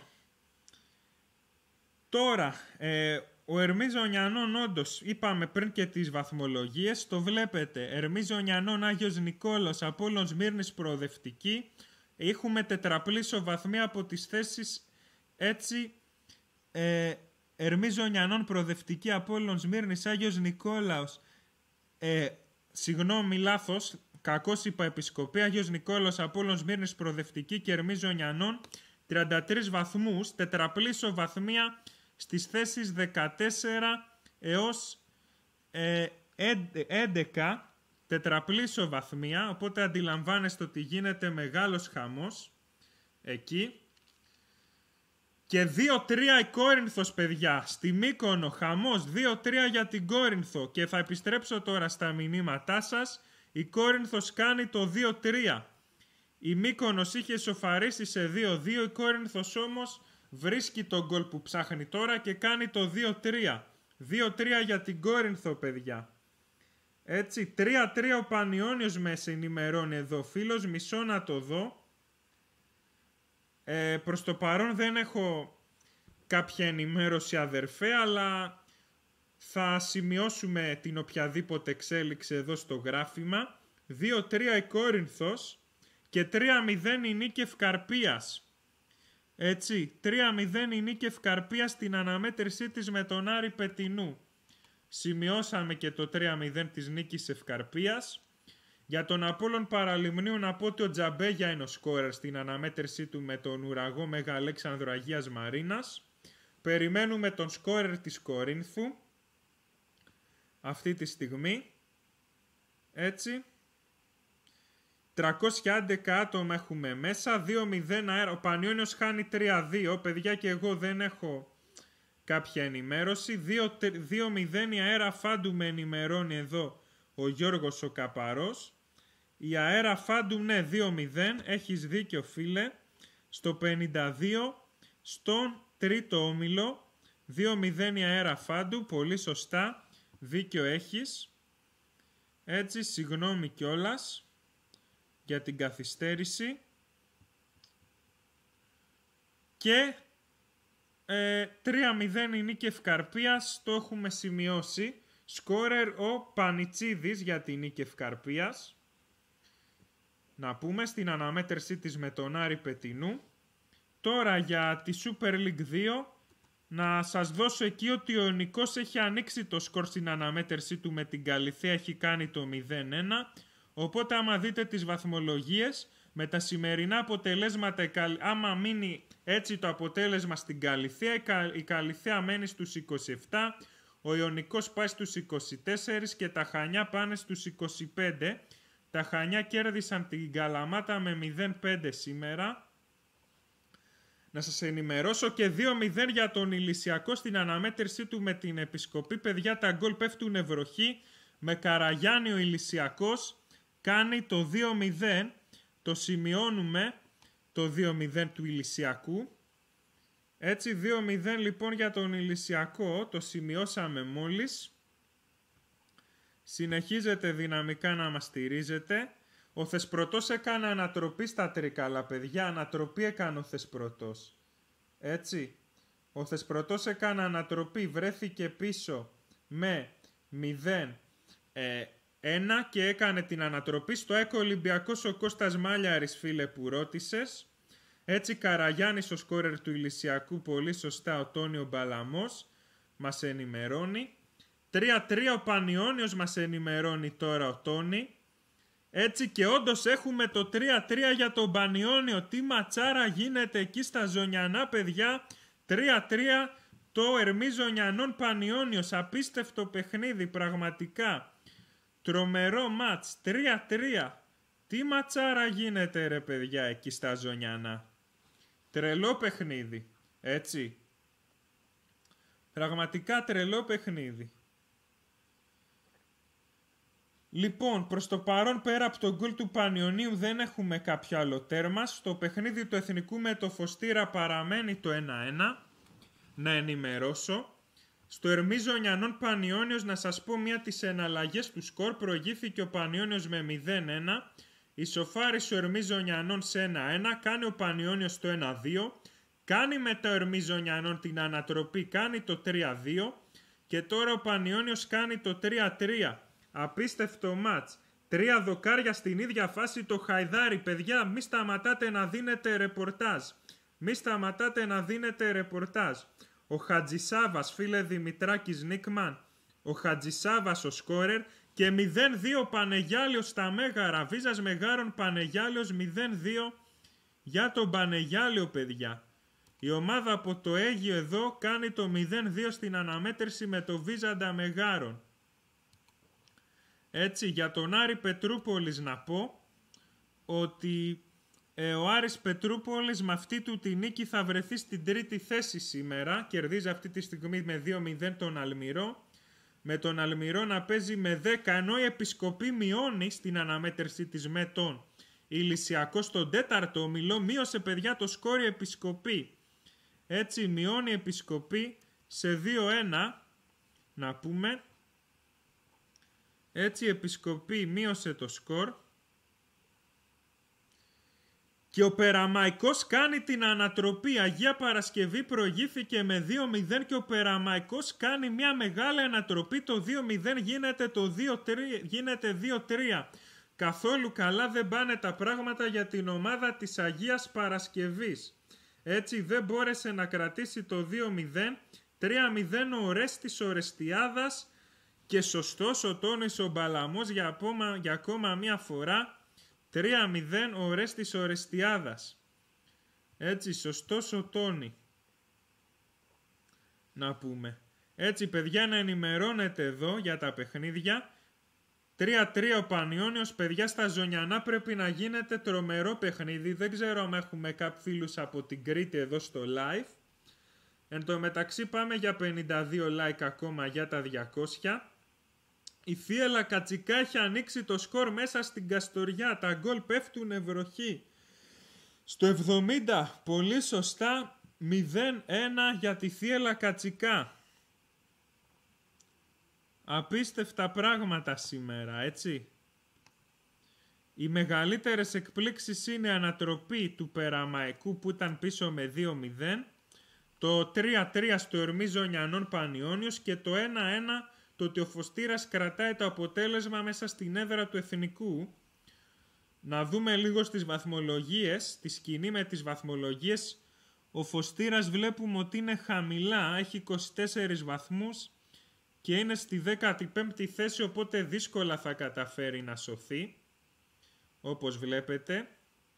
τώρα, ε, ο Ερμής Ζωνιανών, όντως, είπαμε πριν και τις βαθμολογίες, το βλέπετε. Ερμής Ζωνιανών, Άγιος Νικόλαος, Απόλλων Σμύρνης προοδευτική. Έχουμε τετραπλή ισοβαθμία από τις θέσεις, έτσι, ε, Ερμής Ζωνιανών προοδευτική, Απόλλων Σμύρνης, Άγιος Νικόλαος, ε, συγγνώμη λάθος, κακώς είπα Επισκοπή, Άγιος Νικόλαος, Απόλλων Σμύρνης προοδευτική και Ερμής Ζωνιανών, τριάντα τρεις βαθμούς, τετραπλή ισοβαθμία στις θέσεις δεκατέσσερα έως ε, έντεκα, τετραπλή ισοβαθμία, οπότε αντιλαμβάνεστε ότι γίνεται μεγάλος χαμός εκεί. Και δύο τρία η Κόρινθος, παιδιά, στη Μύκονο, χαμός, δύο τρία για την Κόρινθο. Και θα επιστρέψω τώρα στα μηνύματά σας. Η Κόρινθος κάνει το δύο τρία. Η Μύκονος είχε ισοφαρίσει σε δύο δύο, η Κόρινθος όμως βρίσκει τον γκολ που ψάχνει τώρα και κάνει το δύο τρία. δύο τρία για την Κόρινθο, παιδιά. Έτσι, τρία τρία ο Πανιώνιος με ενημερώνει εδώ, φίλος, μισό να το δω. Ε, προς το παρόν δεν έχω κάποια ενημέρωση, αδερφέ, αλλά θα σημειώσουμε την οποιαδήποτε εξέλιξη εδώ στο γράφημα. δύο τρία η Κόρινθος και τρία μηδέν η Νίκη Ευκαρπίας. Έτσι, τρία μηδέν η Νίκη Ευκαρπίας στην αναμέτρησή της με τον Άρη Πετινού. Σημειώσαμε και το τρία μηδέν της Νίκης Ευκαρπίας. Για τον Απόλλων Παραλιμνίου να πω ότι ο Τζαμπέγια είναι ο σκόρερ στην αναμέτρησή του με τον Ουραγό Μέγα Αλέξανδρο Αγίας Μαρίνας. Περιμένουμε τον σκόρερ της Κορίνθου αυτή τη στιγμή. Έτσι. τριακόσια έντεκα άτομα έχουμε μέσα. δύο μηδέν αέρα. Ο Πανιώνιος χάνει τρία δύο. Παιδιά, και εγώ δεν έχω κάποια ενημέρωση. δύο μηδέν η Αέρα Φάντου με ενημερώνει εδώ ο Γιώργος ο Καπαρός. Η Αέρα Φάντου, ναι, δύο μηδέν. Έχεις δίκιο, φίλε. Στο πενήντα δύο, στον τρίτο όμιλο, δύο μηδέν η Αέρα Φάντου. Πολύ σωστά. Δίκιο έχεις. Έτσι, συγγνώμη κιόλας για την καθυστέρηση. Και ε, τρία μηδέn η Νίκη Ευκαρπίας, το έχουμε σημειώσει. Σκόρερ ο Πανιτσίδης για την Νίκη Ευκαρπίας. Να πούμε στην αναμέτρησή της με τον Άρη Πετινού. Τώρα για τη Super League δύο, να σας δώσω εκεί ότι ο Ιωνικός έχει ανοίξει το σκορ στην αναμέτρησή του με την Καλυθέα, έχει κάνει το μηδέν ένα. Οπότε άμα δείτε τις βαθμολογίες, με τα σημερινά αποτελέσματα, άμα μείνει έτσι το αποτέλεσμα στην Καλυθέα, η Καλυθέα μένει στους είκοσι επτά, ο Ιωνικός πάει στους είκοσι τέσσερα και τα Χανιά πάνε στους είκοσι πέντε. Τα Χανιά κέρδισαν την Καλαμάτα με μηδέν πέντε σήμερα. Να σας ενημερώσω και δύο μηδέν για τον Ηλυσιακό στην αναμέτρησή του με την Επισκοπή. Παιδιά, τα γκολ πέφτουν βροχή. Με Καραγιάννη ο Ηλυσιακός κάνει το δύο μηδέn. Το σημειώνουμε το δύο μηδέν του Ηλυσιακού. Έτσι, δύο μηδέν λοιπόν για τον Ηλυσιακό. Το σημειώσαμε μόλις. Συνεχίζετε δυναμικά να μας στηρίζετε. Ο Θεσπρωτός έκανε ανατροπή στα τρίκαλα, παιδιά. Ανατροπή έκανε ο Θεσπρωτός. Έτσι. Ο Θεσπρωτός έκανε ανατροπή. Βρέθηκε πίσω με μηδέν ένα και έκανε την ανατροπή. Στο ΕΚΟ Ολυμπιακός ο Κώστας Μάλιαρης, φίλε που ρώτησες. Έτσι, Καραγιάννης ο σκόρερ του Ηλυσιακού. Πολύ σωστά, ο Τόνιο Μπαλαμός μας ενημερώνει. τρία τρία ο Πανιώνιος μας ενημερώνει τώρα ο Τόνι. Έτσι, και όντως έχουμε το τρία τρία για τον Πανιώνιο. Τι ματσάρα γίνεται εκεί στα Ζωνιανά, παιδιά. τρία τρία το Ερμή Ζωνιανών Πανιώνιος. Απίστευτο παιχνίδι, πραγματικά. Τρομερό μάτς. τρία τρία. Τι ματσάρα γίνεται, ρε παιδιά, εκεί στα Ζωνιανά. Τρελό παιχνίδι. Έτσι. Πραγματικά τρελό παιχνίδι. Λοιπόν, προς το παρόν πέρα από τον γκολ του Πανιωνίου δεν έχουμε κάποιο άλλο τέρμα. Στο παιχνίδι του Εθνικού με το Φωστήρα παραμένει το ένα ένα. Να ενημερώσω. Στο Ερμίζο Νιανών Πανιώνιος να σας πω μία τις εναλλαγές του σκορ. Προηγήθηκε ο Πανιώνιος με μηδέν ένα. Ισοφάρισε ο Ερμίζο Νιανών σε ένα ένα. Κάνει ο Πανιώνιος το ένα δύο. Κάνει μετά ο Ερμίζο Νιανών την ανατροπή. Κάνει το τρία δύο. Και τώρα ο Πανιώνιος κάνει το τρία τρία. Απίστευτο μάτς. Τρία δοκάρια στην ίδια φάση το Χαϊδάρι. Παιδιά, μη σταματάτε να δίνετε ρεπορτάζ. Μη σταματάτε να δίνετε ρεπορτάζ. Ο Χατζησάβας, φίλε Δημητράκης Νίκμαν. Ο Χατζησάβας ο σκόρερ. Και μηδέν δύο Πανεγιάλιος στα Μέγαρα. Βίζας Μεγάρων Πανεγιάλιος μηδέν δύο για τον Πανεγιάλιο, παιδιά. Η ομάδα από το Αίγυο εδώ κάνει το μηδέν δύο στην αναμέτρηση με το Βίζαντα Μεγάρων. Έτσι, για τον Άρη Πετρούπολης να πω ότι ε, ο Άρης Πετρούπολης με αυτή του τη νίκη θα βρεθεί στην τρίτη θέση σήμερα. Κερδίζει αυτή τη στιγμή με δύο μηδέν τον Αλμυρό. Με τον Αλμυρό να παίζει με δέκα, ενώ η Επισκοπή μειώνει στην αναμέτρηση της Μετών. Η Λυσιακός στον τέταρτο ομιλό μείωσε, παιδιά, το σκόρ η Επισκοπή. Έτσι, μειώνει η Επισκοπή σε δύο ένα, να πούμε. Έτσι η Επισκοπή μείωσε το σκορ. Και ο Περαμαϊκός κάνει την ανατροπή. Αγία Παρασκευή προηγήθηκε με δύο μηδέν και ο Περαμαϊκός κάνει μια μεγάλη ανατροπή. Το δύο μηδέν γίνεται το δύο τρία, γίνεται δύο τρία. Καθόλου καλά δεν πάνε τα πράγματα για την ομάδα της Αγίας Παρασκευής. Έτσι δεν μπόρεσε να κρατήσει το δύο μηδέν. τρία μηδέν ο Ορέστης Ορεστιάδας. Και σωστός ο Τόνης ο Μπαλαμός για ακόμα, για ακόμα μία φορά. τρία μηδέν ο Ορέστης Ορεστιάδας. Έτσι, σωστός ο Τόνι. Να πούμε. Έτσι, παιδιά, να ενημερώνετε εδώ για τα παιχνίδια. τρία τρία ο Πανιώνιος. Παιδιά, στα Ζωνιανά πρέπει να γίνεται τρομερό παιχνίδι. Δεν ξέρω αν έχουμε κάποιους φίλους από την Κρήτη εδώ στο live. Εν τω μεταξύ πάμε για πενήντα δύο like ακόμα για τα διακόσια. Η Θίελα Κατσικά έχει ανοίξει το σκορ μέσα στην Καστοριά. Τα γκολ πέφτουν ευρωχή. Στο εβδομήντα, πολύ σωστά, μηδέν ένα για τη Θίελα Κατσικά. Απίστευτα πράγματα σήμερα, έτσι. Οι μεγαλύτερες εκπλήξεις είναι η ανατροπή του Περαμαϊκού που ήταν πίσω με δύο μηδέν. Το τρία τρία στο Ερμίζο Νιανών Πανιώνιος και το ένα ένα το ότι ο Φωστήρας κρατάει το αποτέλεσμα μέσα στην έδρα του Εθνικού. Να δούμε λίγο στις βαθμολογίες, τη σκηνή με τις βαθμολογίες. Ο Φωστήρας βλέπουμε ότι είναι χαμηλά, έχει είκοσι τέσσερις βαθμούς και είναι στη δέκατη πέμπτη θέση, οπότε δύσκολα θα καταφέρει να σωθεί. Όπως βλέπετε,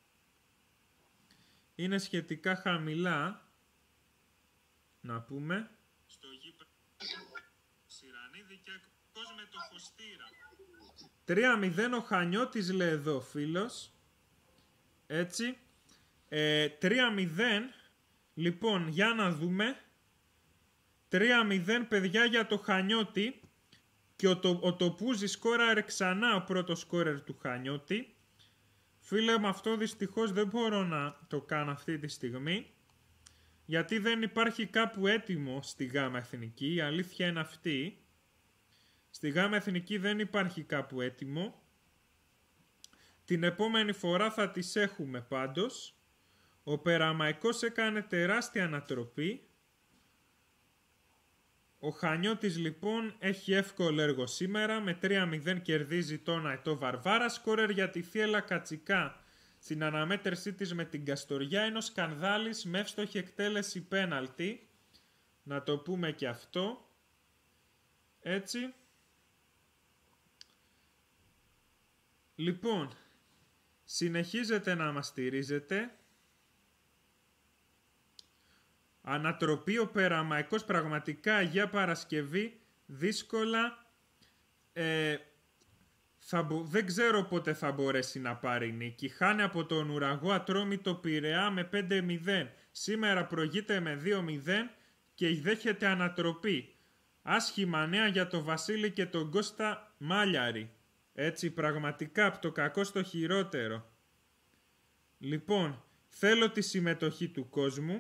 είναι σχετικά χαμηλά. Να πούμε. Στο γήπεδο Σιρανίδη και εκτός με το Φωστήρα. τρία μηδέν ο Χανιώτης λέει εδώ φίλος. Έτσι. Ε, τρία μηδέν. Λοιπόν, για να δούμε. τρία μηδέν παιδιά για το Χανιώτη. Και ο, το, ο Τοπούζης σκόραρε ξανά ο πρώτος σκόρερ του Χανιώτη. Φίλε, με αυτό δυστυχώς δεν μπορώ να το κάνω αυτή τη στιγμή. Γιατί δεν υπάρχει κάπου έτοιμο στη Γάμα Εθνική, η αλήθεια είναι αυτή. Στη Γάμα Εθνική δεν υπάρχει κάπου έτοιμο. Την επόμενη φορά θα τις έχουμε πάντως. Ο Περαμαϊκός έκανε τεράστια ανατροπή. Ο Χανιώτης λοιπόν έχει εύκολο έργο σήμερα. Με τρία μηδέν κερδίζει τον Αϊτό Βαρβάρα. Σκόρερ για τη Θίελα Κατσικά. Στην αναμέτρησή της με την Καστοριά είναι ο Σκανδάλης με εύστοχη εκτέλεση πέναλτι. Να το πούμε και αυτό. Έτσι. Λοιπόν, συνεχίζετε να μας στηρίζετε. Ανατροπή ο Περαμαϊκός, πραγματικά Αγία Παρασκευή, δύσκολα. Ε, θα μπο... Δεν ξέρω πότε θα μπορέσει να πάρει νίκη. Χάνει από τον Ουραγό Ατρόμητο Πειραιά με πέντε μηδέν. Σήμερα προηγείται με δύο μηδέν και δέχεται ανατροπή. Άσχημα νέα για τον Βασίλη και τον Κώστα Μάλιαρη. Έτσι, πραγματικά από το κακό στο χειρότερο. Λοιπόν, θέλω τη συμμετοχή του κόσμου.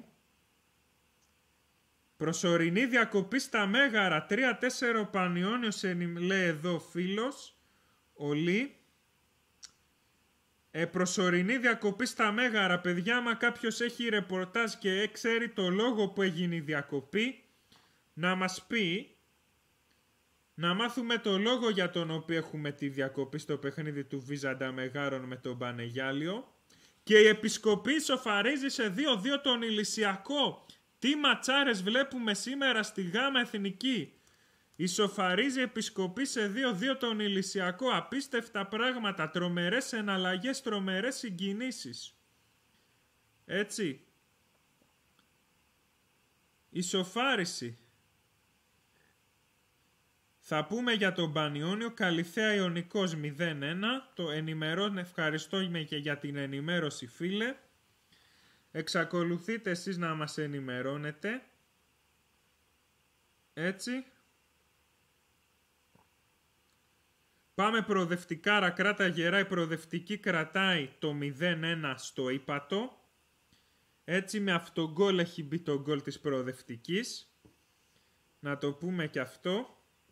Προσωρινή διακοπή στα Μέγαρα, τρία τέσσερα Πανιόνιος, λέει εδώ φίλος, Ολή. Ε, προσωρινή διακοπή στα Μέγαρα, παιδιά, άμα κάποιος έχει ρεπορτάζ και ξέρει το λόγο που έγινε η διακοπή, να μας πει, να μάθουμε το λόγο για τον οποίο έχουμε τη διακοπή στο παιχνίδι του Βίζαντα Μεγάρων με τον Πανεγιάλιο. Και η Επισκοπή ισοφαρίζει σε δύο δύο τον Ηλυσιακό. Τι ματσάρες βλέπουμε σήμερα στη Γάμα Εθνική. Ισοφαρίζει η Επισκοπή σε δύο δύο τον Ηλυσιακό. Απίστευτα πράγματα, τρομερές εναλλαγές, τρομερές συγκινήσεις. Έτσι. Ισοφάριση. Θα πούμε για τον Πανιόνιο, Καλυθέα Ιωνικός μηδέν ένα. Το ενημερώνω, ευχαριστώ και για την ενημέρωση, φίλε. Εξακολουθείτε εσείς να μας ενημερώνετε. Έτσι. Πάμε προοδευτικά, κράτα γερά, η προοδευτική κρατάει το μηδέν ένα στο ύπατο. Έτσι με αυτό γκολ έχει μπει το γκολ της προοδευτικής. Να το πούμε και αυτό.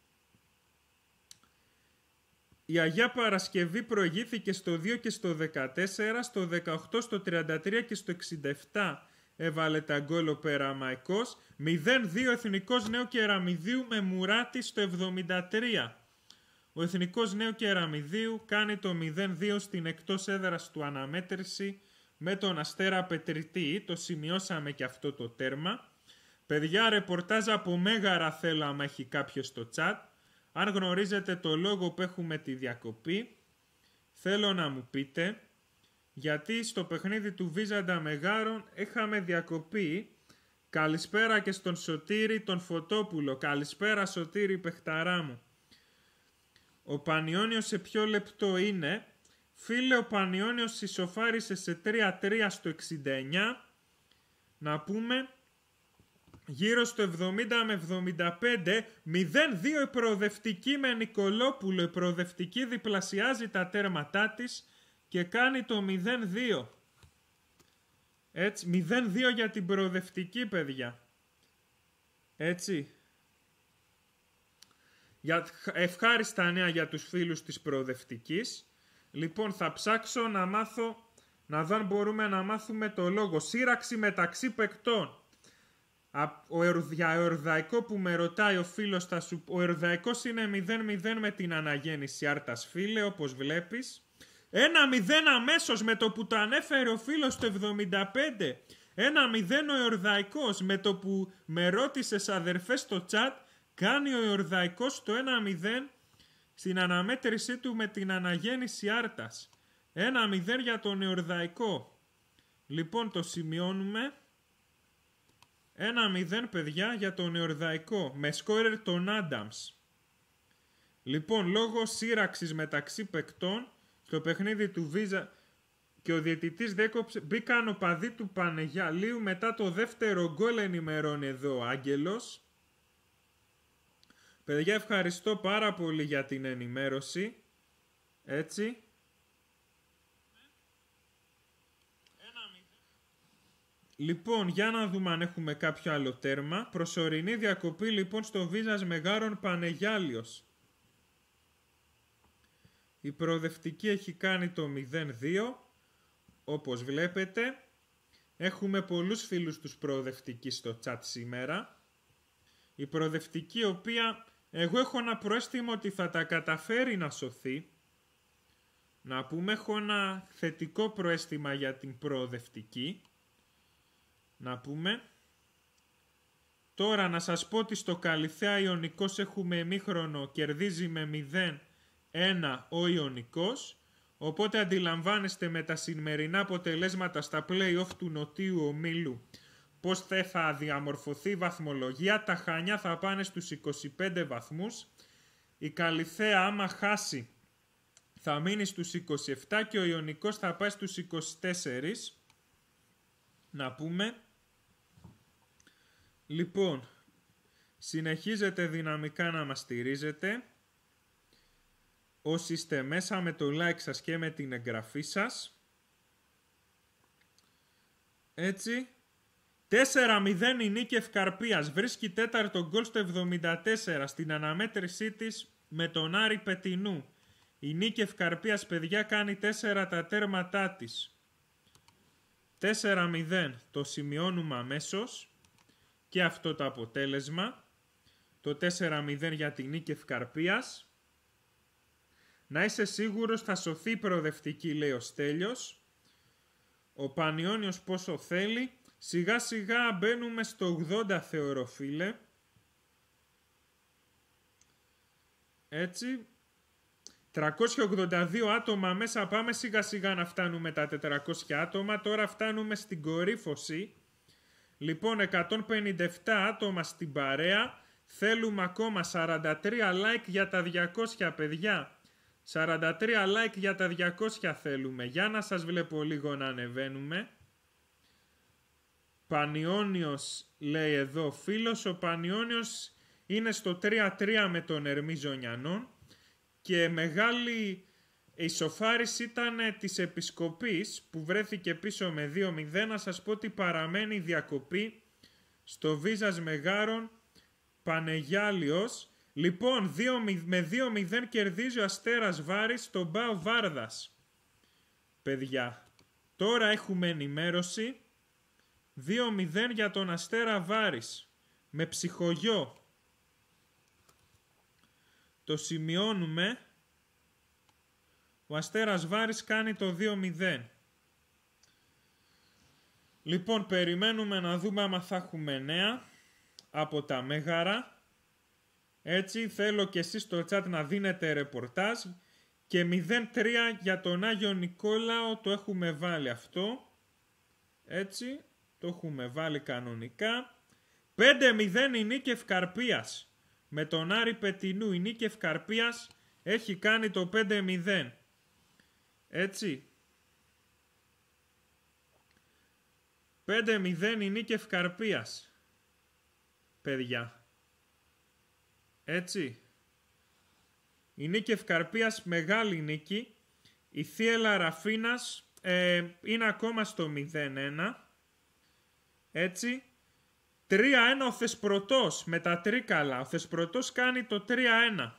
Η Αγία Παρασκευή προηγήθηκε στο δύο και στο δεκατέσσερα, στο δεκαοκτώ, στο τριάντα τρία και στο εξήντα επτά έβαλε τα γκολ ο Περαμαϊκός. μηδέν δύο Εθνικός Νέου Κεραμιδίου με Μουράτη στο εβδομήντα τρία. Ο Εθνικός Νέου Κεραμιδίου κάνει το μηδέν δύο στην εκτός έδρας του αναμέτρηση με τον Αστέρα Πετρητή. Το σημειώσαμε και αυτό το τέρμα. Παιδιά, ρεπορτάζ από Μέγαρα θέλω άμα έχει κάποιο στο chat. Αν γνωρίζετε το λόγο που έχουμε τη διακοπή, θέλω να μου πείτε, γιατί στο παιχνίδι του Βίζαντα Μεγάρων είχαμε διακοπή. Καλησπέρα και στον Σωτήρη τον Φωτόπουλο. Καλησπέρα Σωτήρη παιχταρά μου. Ο Πανιόνιος σε ποιο λεπτό είναι? Φίλε, ο Πανιόνιος ισοφάρισε σε τρία τρία στο εξήντα εννιά. Να πούμε... Γύρω στο εβδομήντα με εβδομήντα πέντε, μηδέν δύο η προοδευτική με Νικολόπουλο. Η προοδευτική διπλασιάζει τα τέρματά της και κάνει το μηδέν δύο. Έτσι, μηδέν δύο για την προοδευτική, παιδιά. Έτσι. Για, ευχάριστα νέα για τους φίλους της προοδευτικής. Λοιπόν, θα ψάξω να μάθω, να δω αν μπορούμε να μάθουμε το λόγο. Σύραξη μεταξύ παικτών. Ο για Εορδαϊκό που με ρωτάει ο φίλος, θα σου... ο Εορδαϊκός είναι μηδέν μηδέν με την αναγέννηση Άρτας, φίλε, όπως βλέπεις. ένα μηδέν αμέσως με το που το ανέφερε ο φίλος το εβδομήντα πέντε. ένα μηδέν ο Εορδαϊκός με το που με ρώτησες αδερφές στο chat. Κάνει ο Εορδαϊκός το ένα μηδέν στην αναμέτρησή του με την αναγέννηση Άρτας. ένα μηδέν για τον Εορδαϊκό. Λοιπόν, το σημειώνουμε. ένα μηδέν, παιδιά, για τον Εορδαϊκό, με σκόρερ τον Άνταμς. Λοιπόν, λόγω σύραξης μεταξύ παικτών, στο παιχνίδι του Βίζα και ο διαιτητής δέκοψε, μπήκαν οπαδοί του Πανεγιαλίου μετά το δεύτερο γκολ, ενημερώνει εδώ ο Άγγελος. Παιδιά, ευχαριστώ πάρα πολύ για την ενημέρωση. Έτσι. Λοιπόν, για να δούμε αν έχουμε κάποιο άλλο τέρμα. Προσωρινή διακοπή λοιπόν στο Βίζας Μεγάρων Πανεγιάλιος. Η προοδευτική έχει κάνει το μηδέν δύο. Όπως βλέπετε, έχουμε πολλούς φίλους τους προοδευτικοί στο chat σήμερα. Η προοδευτική, η οποία εγώ έχω ένα προαίσθημα ότι θα τα καταφέρει να σωθεί. Να πούμε, έχω ένα θετικό προαίσθημα για την προοδευτική. Να πούμε. Τώρα να σας πω ότι στο Καλυθέα Ιωνικός έχουμε ημίχρονο, κερδίζει με μηδέν ένα ο Ιωνικός. Οπότε αντιλαμβάνεστε με τα σημερινά αποτελέσματα στα play-off του Νοτίου Ομίλου πώς θα, θα διαμορφωθεί η βαθμολογία. Τα Χανιά θα πάνε στους είκοσι πέντε βαθμούς. Η Καλυθέα άμα χάσει θα μείνει στους είκοσι επτά και ο Ιωνικός θα πάει στους είκοσι τέσσερα. Να πούμε. Λοιπόν, συνεχίζετε δυναμικά να μας στηρίζετε. όσοι είστε μέσα, με το like σας και με την εγγραφή σας. Έτσι. τέσσερα μηδέν η Νίκη Ευκαρπίας. Βρίσκει τέταρτο γκολ στο εβδομήντα τέσσερα στην αναμέτρησή της με τον Άρη Πετινού. Η Νίκη Ευκαρπίας, παιδιά, κάνει τέσσερα τα τέρματά της. τέσσερα μηδέν. Το σημειώνουμε αμέσως. Και αυτό το αποτέλεσμα. Το τέσσερα μηδέν για την Νίκη Ευκαρπίας. Να είσαι σίγουρος θα σωθεί η προοδευτική, λέει ο Στέλιος. Ο Πανιώνιος πόσο θέλει. Σιγά σιγά μπαίνουμε στο ογδόντα, θεωρώ, φίλε. Έτσι. τριακόσια ογδόντα δύο άτομα μέσα, πάμε σιγά σιγά να φτάνουμε τα τετρακόσια άτομα. Τώρα φτάνουμε στην κορύφωση. Λοιπόν, εκατόν πενήντα επτά άτομα στην παρέα. Θέλουμε ακόμα σαράντα τρία like για τα διακόσια, παιδιά. σαράντα τρία like για τα διακόσια θέλουμε. Για να σας βλέπω λίγο να ανεβαίνουμε. Πανιώνιος, λέει εδώ φίλος. Ο Πανιώνιος είναι στο τρία τρία με τον Ερμή Ζωνιανών. Και μεγάλη ισοφάριση ήταν της Επισκοπής που βρέθηκε πίσω με δύο μηδέν. Να σας πω ότι παραμένει διακοπή στο Βίζας Μεγάρων Πανεγιάλιος. Λοιπόν, με δύο μηδέν κερδίζει ο Αστέρας Βάρης στον Μπάο Βάρδας. Παιδιά, τώρα έχουμε ενημέρωση. δύο μηδέν για τον Αστέρα Βάρης. Με ψυχογιό. Το σημειώνουμε. Ο Αστέρας Βάρης κάνει το δύο μηδέν. Λοιπόν, περιμένουμε να δούμε άμα θα έχουμε νέα από τα Μέγαρα. Έτσι, θέλω και εσείς στο chat να δίνετε ρεπορτάζ. Και μηδέν τρία για τον Άγιο Νικόλαο, το έχουμε βάλει αυτό. Έτσι, το έχουμε βάλει κανονικά. πέντε μηδέν η Νίκη Ευκαρπίας. Με τον Άρη Πετινού, η Νίκη Ευκαρπίας έχει κάνει το πέντε μηδέν. Έτσι. πέντε μηδέν η Νίκη Ευκαρπίας. Παιδιά. Έτσι. Η Νίκη Ευκαρπίας, μεγάλη νίκη. Η Θίελα Ραφίνας ε, είναι ακόμα στο μηδέν ένα. Έτσι. τρία ένα ο Θεσπρωτός με τα τρίκαλα. Ο Θεσπρωτός κάνει το τρία ένα.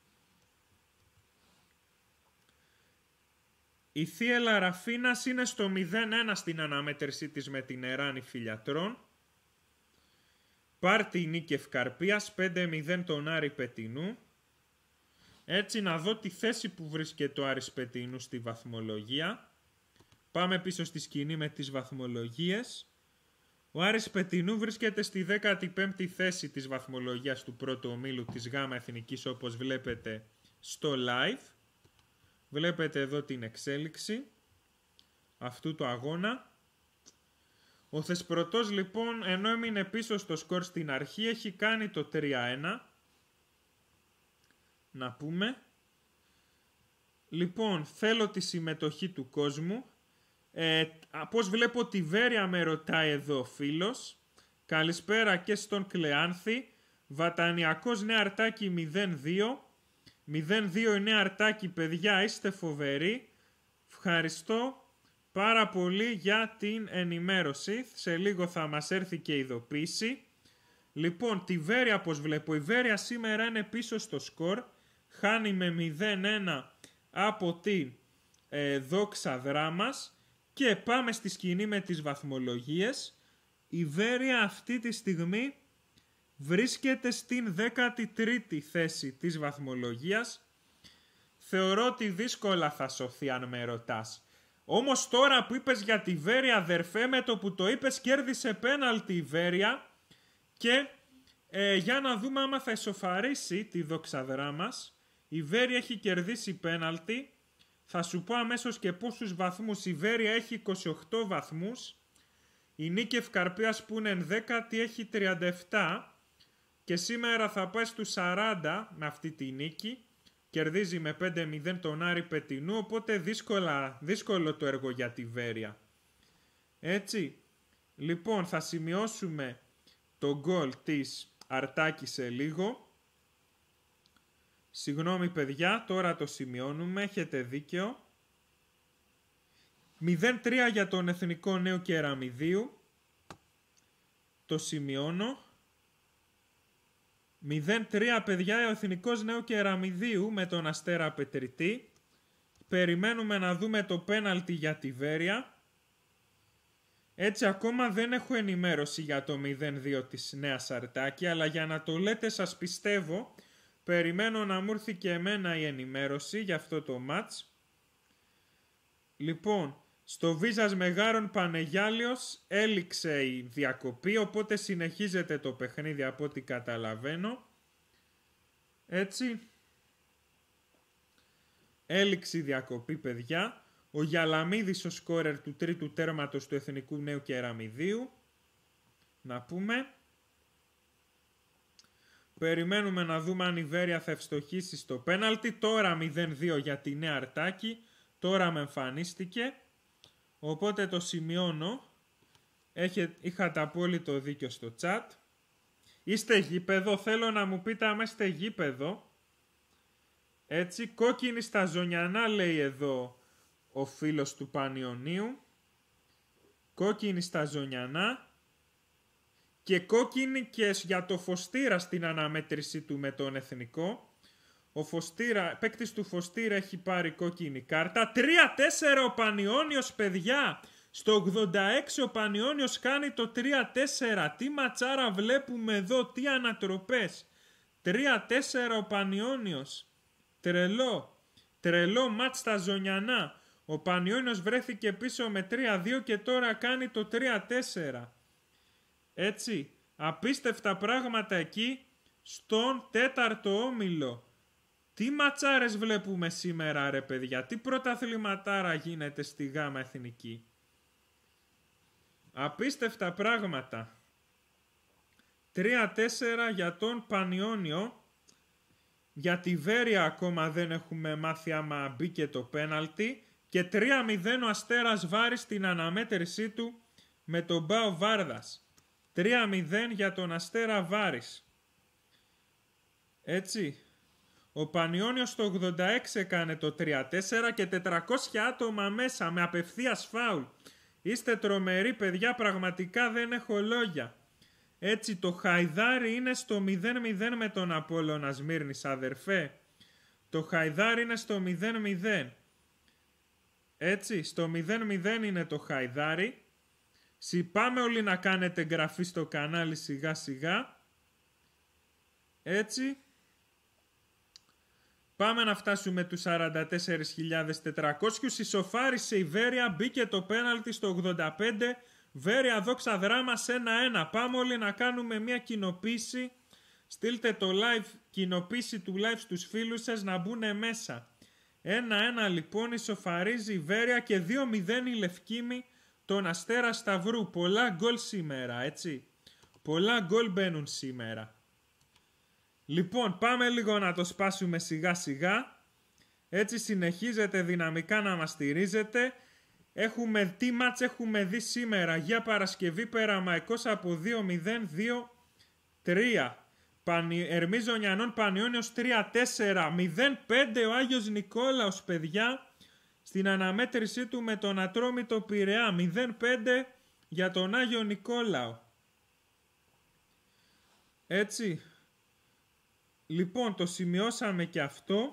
Η Θίελα Ραφίνας είναι στο μηδέν ένα στην αναμέτρησή της με την Εράνη Φιλιατρών. Πάρτι η Νίκη Ευκαρπίας, πέντε μηδέν τον Άρη Πετινού. Έτσι, να δω τη θέση που βρίσκεται ο Άρης Πετινού στη βαθμολογία. Πάμε πίσω στη σκηνή με τις βαθμολογίες. Ο Άρης Πετινού βρίσκεται στη δέκατη πέμπτη θέση της βαθμολογίας του πρώτου ομίλου της ΓΑΜΑ Εθνικής, όπως βλέπετε στο live. Βλέπετε εδώ την εξέλιξη αυτού του αγώνα. Ο Θεσπρωτός, λοιπόν, ενώ έμεινε πίσω στο σκορ στην αρχή, έχει κάνει το τρία ένα. Να πούμε. Λοιπόν, θέλω τη συμμετοχή του κόσμου. Ε, πώς βλέπω τη Βέρεια, με ρωτάει εδώ ο φίλος. Καλησπέρα και στον Κλεάνθη. Βατανιακός Νέα Αρτάκη μηδέν δύο. μηδέν δύο η Νέα Αρτάκη, παιδιά, είστε φοβεροί. Ευχαριστώ πάρα πολύ για την ενημέρωση. Σε λίγο θα μας έρθει και ειδοποίηση. Λοιπόν, τη Βέρεια πώς βλέπω. Η Βέρεια σήμερα είναι πίσω στο σκορ. Χάνει με μηδέν ένα από τη ε, Δόξα Δράμας. Και πάμε στη σκηνή με τις βαθμολογίες. Η Βέρεια αυτή τη στιγμή βρίσκεται στην δέκατη τρίτη θέση της βαθμολογίας. Θεωρώ ότι δύσκολα θα σωθεί, αν με ρωτάς. Όμως τώρα που είπες για τη Βέρεια, αδερφέ, με το που το είπες κέρδισε πέναλτι η Βέρεια. Και ε, για να δούμε άμα θα ισοφαρίσει τη Δόξα μας. Η Βέρεια έχει κερδίσει πέναλτι. Θα σου πω αμέσως και πόσους βαθμούς. Η Βέρεια έχει είκοσι οκτώ βαθμούς. Η Νίκη Ευκαρπίας που είναι ενδέκατη έχει τριάντα επτά. Και σήμερα θα πάει στους σαράντα με αυτή τη νίκη. Κερδίζει με πέντε μηδέν τον Άρη Πετινού. Οπότε δύσκολα, δύσκολο το έργο για τη Βέρεια. Έτσι. Λοιπόν, θα σημειώσουμε το γκολ της Αρτάκη σε λίγο. Συγγνώμη παιδιά, τώρα το σημειώνουμε, έχετε δίκαιο. μηδέν τρία για τον Εθνικό Νέου Κεραμιδίου. Το σημειώνω. μηδέν τρία παιδιά ο Εθνικός Νέου Κεραμιδίου με τον Αστέρα Πετρητή. Περιμένουμε να δούμε το πέναλτι για τη Βέρεια. Έτσι ακόμα δεν έχω ενημέρωση για το μηδέν δύο της Νέας Αρτάκη, αλλά για να το λέτε σας πιστεύω. Περιμένω να μου έρθει και εμένα η ενημέρωση για αυτό το μάτς. Λοιπόν, στο Βίζας Μεγάρων Πανεγιάλιος έληξε η διακοπή, οπότε συνεχίζεται το παιχνίδι από ό,τι καταλαβαίνω. Έτσι. Έληξε η διακοπή παιδιά. Ο Γιαλαμίδης ο σκόρερ του τρίτου τέρματος του Εθνικού Νέου Κεραμιδίου. Να πούμε. Περιμένουμε να δούμε αν η Βέρεια θα ευστοχίσει στο πέναλτι. Τώρα μηδέν δύο για τη Νέα Αρτάκη. Τώρα με εμφανίστηκε. Οπότε το σημειώνω. Έχε, είχατε απόλυτο δίκιο στο chat. Είστε γήπεδο. Θέλω να μου πείτε αν είστε γήπεδο. Έτσι. Κόκκινη στα Ζωνιανά λέει εδώ ο φίλος του Πανιωνίου. Κόκκινη στα Ζωνιανά. Και κόκκινη και για το Φωστήρα στην αναμέτρηση του με τον Εθνικό. Ο Φωστήρα, παίκτης του Φωστήρα έχει πάρει κόκκινη κάρτα. τρία τέσσερα ο Πανιώνιος παιδιά. Στο ογδόντα έξι ο Πανιώνιος κάνει το τρία τέσσερα. Τι ματσάρα βλέπουμε εδώ, τι ανατροπές. τρία τέσσερα ο Πανιώνιος. Τρελό. Τρελό μάτς στα Ζωνιανά. Ο Πανιώνιος βρέθηκε πίσω με τρία δύο και τώρα κάνει το τρία τέσσερα. Έτσι, απίστευτα πράγματα εκεί στον τέταρτο όμιλο. Τι ματσάρες βλέπουμε σήμερα ρε παιδιά, τι πρωταθληματάρα γίνεται στη Γάμα Εθνική. Απίστευτα πράγματα. τρία τέσσερα για τον Πανιώνιο. Για τη Βέρεια ακόμα δεν έχουμε μάθει άμα μπήκε το πέναλτι. Και τρία μηδέν ο Αστέρας Βάρης στην αναμέτρησή του με τον Μπάο Βάρδας. τρία μηδέν για τον Αστέρα Βάρης. Έτσι. Ο Πανιώνιος το ογδόντα έξι έκανε το τρία τέσσερα και τετρακόσια άτομα μέσα με απευθείας φάουλ. Είστε τρομεροί παιδιά, πραγματικά δεν έχω λόγια. Έτσι το Χαϊδάρι είναι στο μηδέν μηδέν με τον Απόλλωνα Σμύρνης αδερφέ. Το Χαϊδάρι είναι στο μηδέν μηδέν. Έτσι στο μηδέν μηδέν είναι το Χαϊδάρι. Πάμε όλοι να κάνετε εγγραφή στο κανάλι σιγά σιγά. Έτσι. Πάμε να φτάσουμε τους σαράντα τέσσερις χιλιάδες τετρακόσιους. Ισοφάρισε η Βέρεια, μπήκε το πέναλτι στο ογδόντα πέντε. Βέρεια Δόξα Δράμας ένα ένα. Πάμε όλοι να κάνουμε μια κοινοποίηση. Στείλτε το live, κοινοποίηση του live στους φίλους σας να μπουν μέσα. ένα ένα λοιπόν ισοφαρίζει η Βέρεια και δύο μηδέν η Λευκήμη τον Αστέρα Σταυρού. Πολλά γκολ σήμερα, έτσι. Πολλά γκολ μπαίνουν σήμερα. Λοιπόν, πάμε λίγο να το σπάσουμε σιγά σιγά. Έτσι συνεχίζετε δυναμικά να μας στηρίζετε. Έχουμε, τι μάτς έχουμε δει σήμερα. Για Παρασκευή Περαμαϊκός από δύο μηδέν δύο τρία. Ερμής Ζωνιανών Πανιώνιος τρία τέσσερα. μηδέν πέντε ο Άγιος Νικόλαος παιδιά. Στην αναμέτρησή του με τον Ατρόμητο Πειραιά. μηδέν πέντε για τον Άγιο Νικόλαο. Έτσι. Λοιπόν, το σημειώσαμε και αυτό.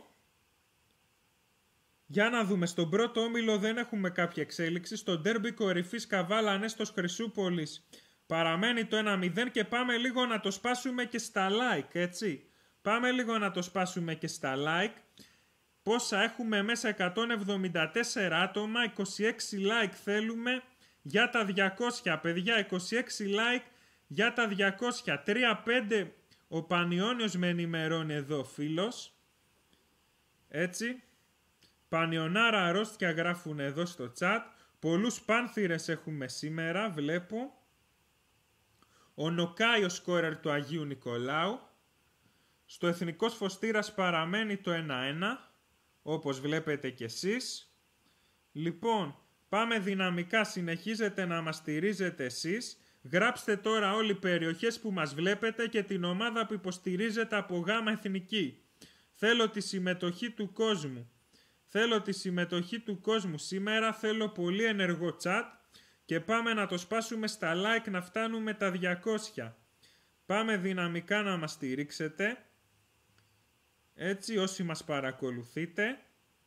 Για να δούμε, στον πρώτο όμιλο δεν έχουμε κάποια εξέλιξη. Στο ντέρμπι κορυφής Καβάλα Ανέστος Χρυσούπολης παραμένει το ένα μηδέν και πάμε λίγο να το σπάσουμε και στα like, έτσι. Πάμε λίγο να το σπάσουμε και στα like. Πόσα έχουμε μέσα, εκατόν εβδομήντα τέσσερα άτομα, είκοσι έξι like θέλουμε για τα διακόσια. Παιδιά, είκοσι έξι like για τα διακόσια. τρία πέντε ο Πανιώνιος με ενημερώνει εδώ φίλος. Έτσι. Πανιωνάρα αρρώστια γράφουν εδώ στο chat. Πολλούς πάνθυρες έχουμε σήμερα, βλέπω. Ο Νοκάι ο σκόρερ του Αγίου Νικολάου. Στο Εθνικός Φωστήρας παραμένει το ένα ένα. Όπως βλέπετε κι εσείς. Λοιπόν, πάμε δυναμικά, συνεχίζετε να μας στηρίζετε εσείς. Γράψτε τώρα όλοι οι περιοχές που μας βλέπετε και την ομάδα που υποστηρίζετε από Γάμα Εθνική. Θέλω τη συμμετοχή του κόσμου. Θέλω τη συμμετοχή του κόσμου σήμερα. Θέλω πολύ ενεργό chat. Και πάμε να το σπάσουμε στα like να φτάνουμε τα διακόσια. Πάμε δυναμικά να μας στηρίξετε. Έτσι όσοι μας παρακολουθείτε.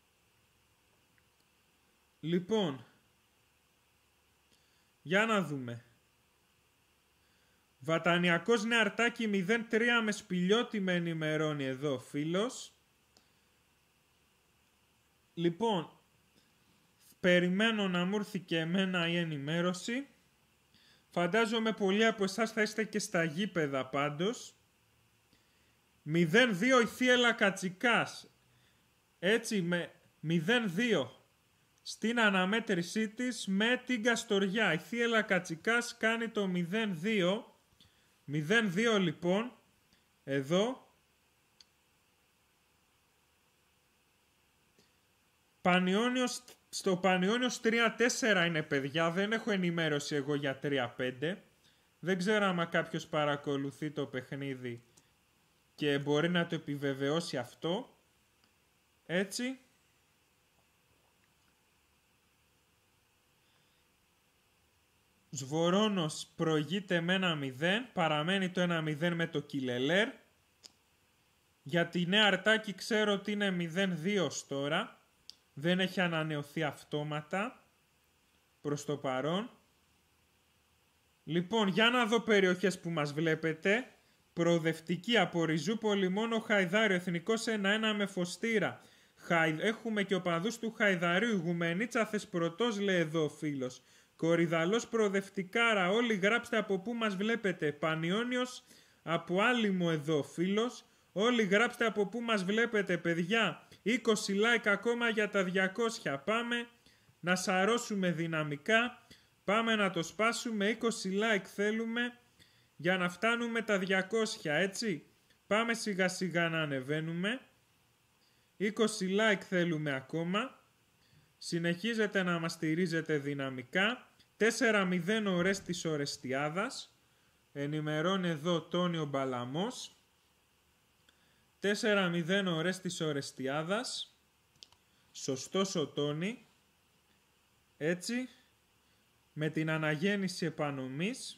Λοιπόν. Για να δούμε. Βατανιακός Νεαρτάκη μηδέν τρία με σπηλιώτη με ενημερώνει εδώ φίλος. Λοιπόν, περιμένω να μου έρθει και εμένα η ενημέρωση. Φαντάζομαι πολλοί από εσάς θα είστε και στα γήπεδα πάντως. μηδέν δύο η Θίελα Κατσικάς. Έτσι με μηδέν δύο. Στην αναμέτρησή της με την Καστοριά. Η Θίελα Κατσικάς κάνει το μηδέν δύο. μηδέν δύο λοιπόν. Εδώ. Πανιόνιος, στο Πανιόνιος τρία τέσσερα είναι παιδιά. Δεν έχω ενημέρωση εγώ για τρία πέντε. Δεν ξέρω άμα κάποιος παρακολουθεί το παιχνίδι και μπορεί να το επιβεβαιώσει αυτό. Έτσι. Σβορώνος προηγείται με ένα μηδέν. Παραμένει το ένα μηδέν με το Κιλελέρ. Για τη Νέα Αρτάκη ξέρω ότι είναι μηδέν δύο τώρα. Δεν έχει ανανεωθεί αυτόματα προς το παρόν. Λοιπόν, για να δω περιοχές που μας βλέπετε. Προοδευτική από Ριζούπολη μόνο Χαϊδάριο. Εθνικός ένα ένα με Φωστήρα. Χαϊ... Έχουμε και οπαδούς του Χαϊδαρίου. Γουμενίτσα Θεσπρωτός λέει εδώ ο φίλος. Κορυδαλός Προοδευτικάρα. Όλοι γράψτε από πού μας βλέπετε. Πανιόνιος από Άλυμο εδώ φίλος. Όλοι γράψτε από πού μας βλέπετε παιδιά. είκοσι like ακόμα για τα διακόσια. Πάμε να σαρώσουμε δυναμικά. Πάμε να το σπάσουμε. είκοσι like θέλουμε για να φτάνουμε τα διακόσια, έτσι. Πάμε σιγά σιγά να ανεβαίνουμε. είκοσι like θέλουμε ακόμα. Συνεχίζετε να μας στηρίζετε δυναμικά. τέσσερα μηδέν ώρες της Ορεστιάδας. Ενημερώνει εδώ Τόνιο Μπαλαμός. τέσσερα μηδέν ώρες της Ορεστιάδας. Σωστός ο Τόνι. Έτσι. Με την αναγέννηση επανομής.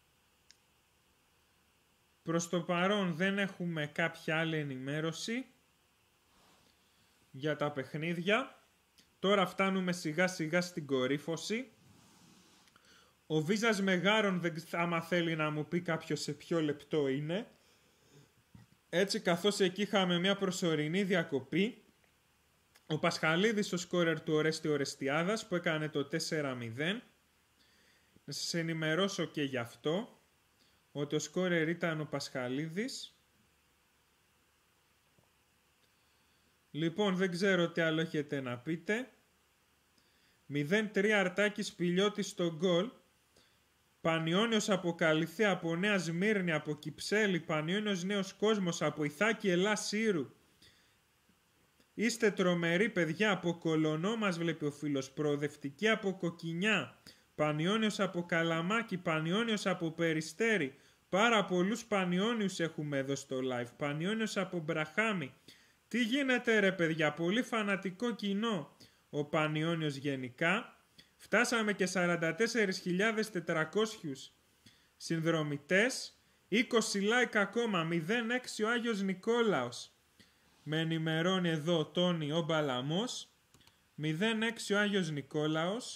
Προς το παρόν δεν έχουμε κάποια άλλη ενημέρωση για τα παιχνίδια. Τώρα φτάνουμε σιγά σιγά στην κορύφωση. Ο Βίζας Μεγάρων, άμα θέλει να μου πει κάποιος σε ποιο λεπτό είναι. Έτσι, καθώς εκεί είχαμε μια προσωρινή διακοπή. Ο Πασχαλίδης ο σκόρερ του Ορέστη Ορεστιάδας που έκανε το τέσσερα μηδέν. Να σας ενημερώσω και γι' αυτό ότι ο σκόρερ ήταν ο Πασχαλίδης. Λοιπόν, δεν ξέρω τι άλλο έχετε να πείτε. μηδέν τρία Αρτάκης Πηλιώτης στο γκολ. Πανιόνιος από Καλυθέα, από Νέα Σμύρνη, από Κυψέλη. Πανιόνιος Νέος Κόσμος, από Ιθάκη Ελλά Σύρου. Είστε τρομεροί παιδιά. Από Κολονό μας βλέπει ο φίλος. Προοδευτική από Κοκκινιά. Πανιόνιος από Καλαμάκη. Πανιόνιος από Περιστέρι. Πάρα πολλούς Πανιόνιους έχουμε εδώ στο live. Πανιόνιος από Μπραχάμι. Τι γίνεται ρε παιδιά, πολύ φανατικό κοινό ο Πανιόνιος γενικά. Φτάσαμε και σαράντα τέσσερις χιλιάδες τετρακόσιους συνδρομητές. είκοσι like ακόμα, μηδέν έξι ο Άγιος Νικόλαος. Με ενημερώνει εδώ ο Τόνι ο Μπαλαμός. μηδέν έξι ο Άγιος Νικόλαος.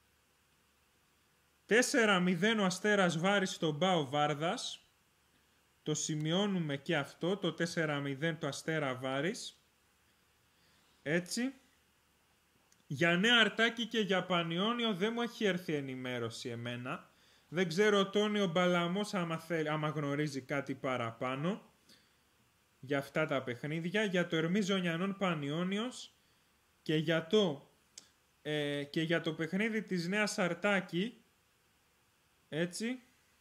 τέσσερα μηδέν ο Αστέρας Βάρης στον Πάο Βάρδας. Το σημειώνουμε και αυτό, το τέσσερα μηδέν το Αστέρα Βάρης. Έτσι. Για Νέα Αρτάκη και για Πανιόνιο δεν μου έχει έρθει ενημέρωση εμένα. Δεν ξέρω ο Τόνιο Μπαλαμός άμα, θέλει, άμα γνωρίζει κάτι παραπάνω για αυτά τα παιχνίδια. Για το Ερμή Ζωνιανών Πανιόνιος και για το, ε, και για το παιχνίδι της Νέας Αρτάκη. Έτσι.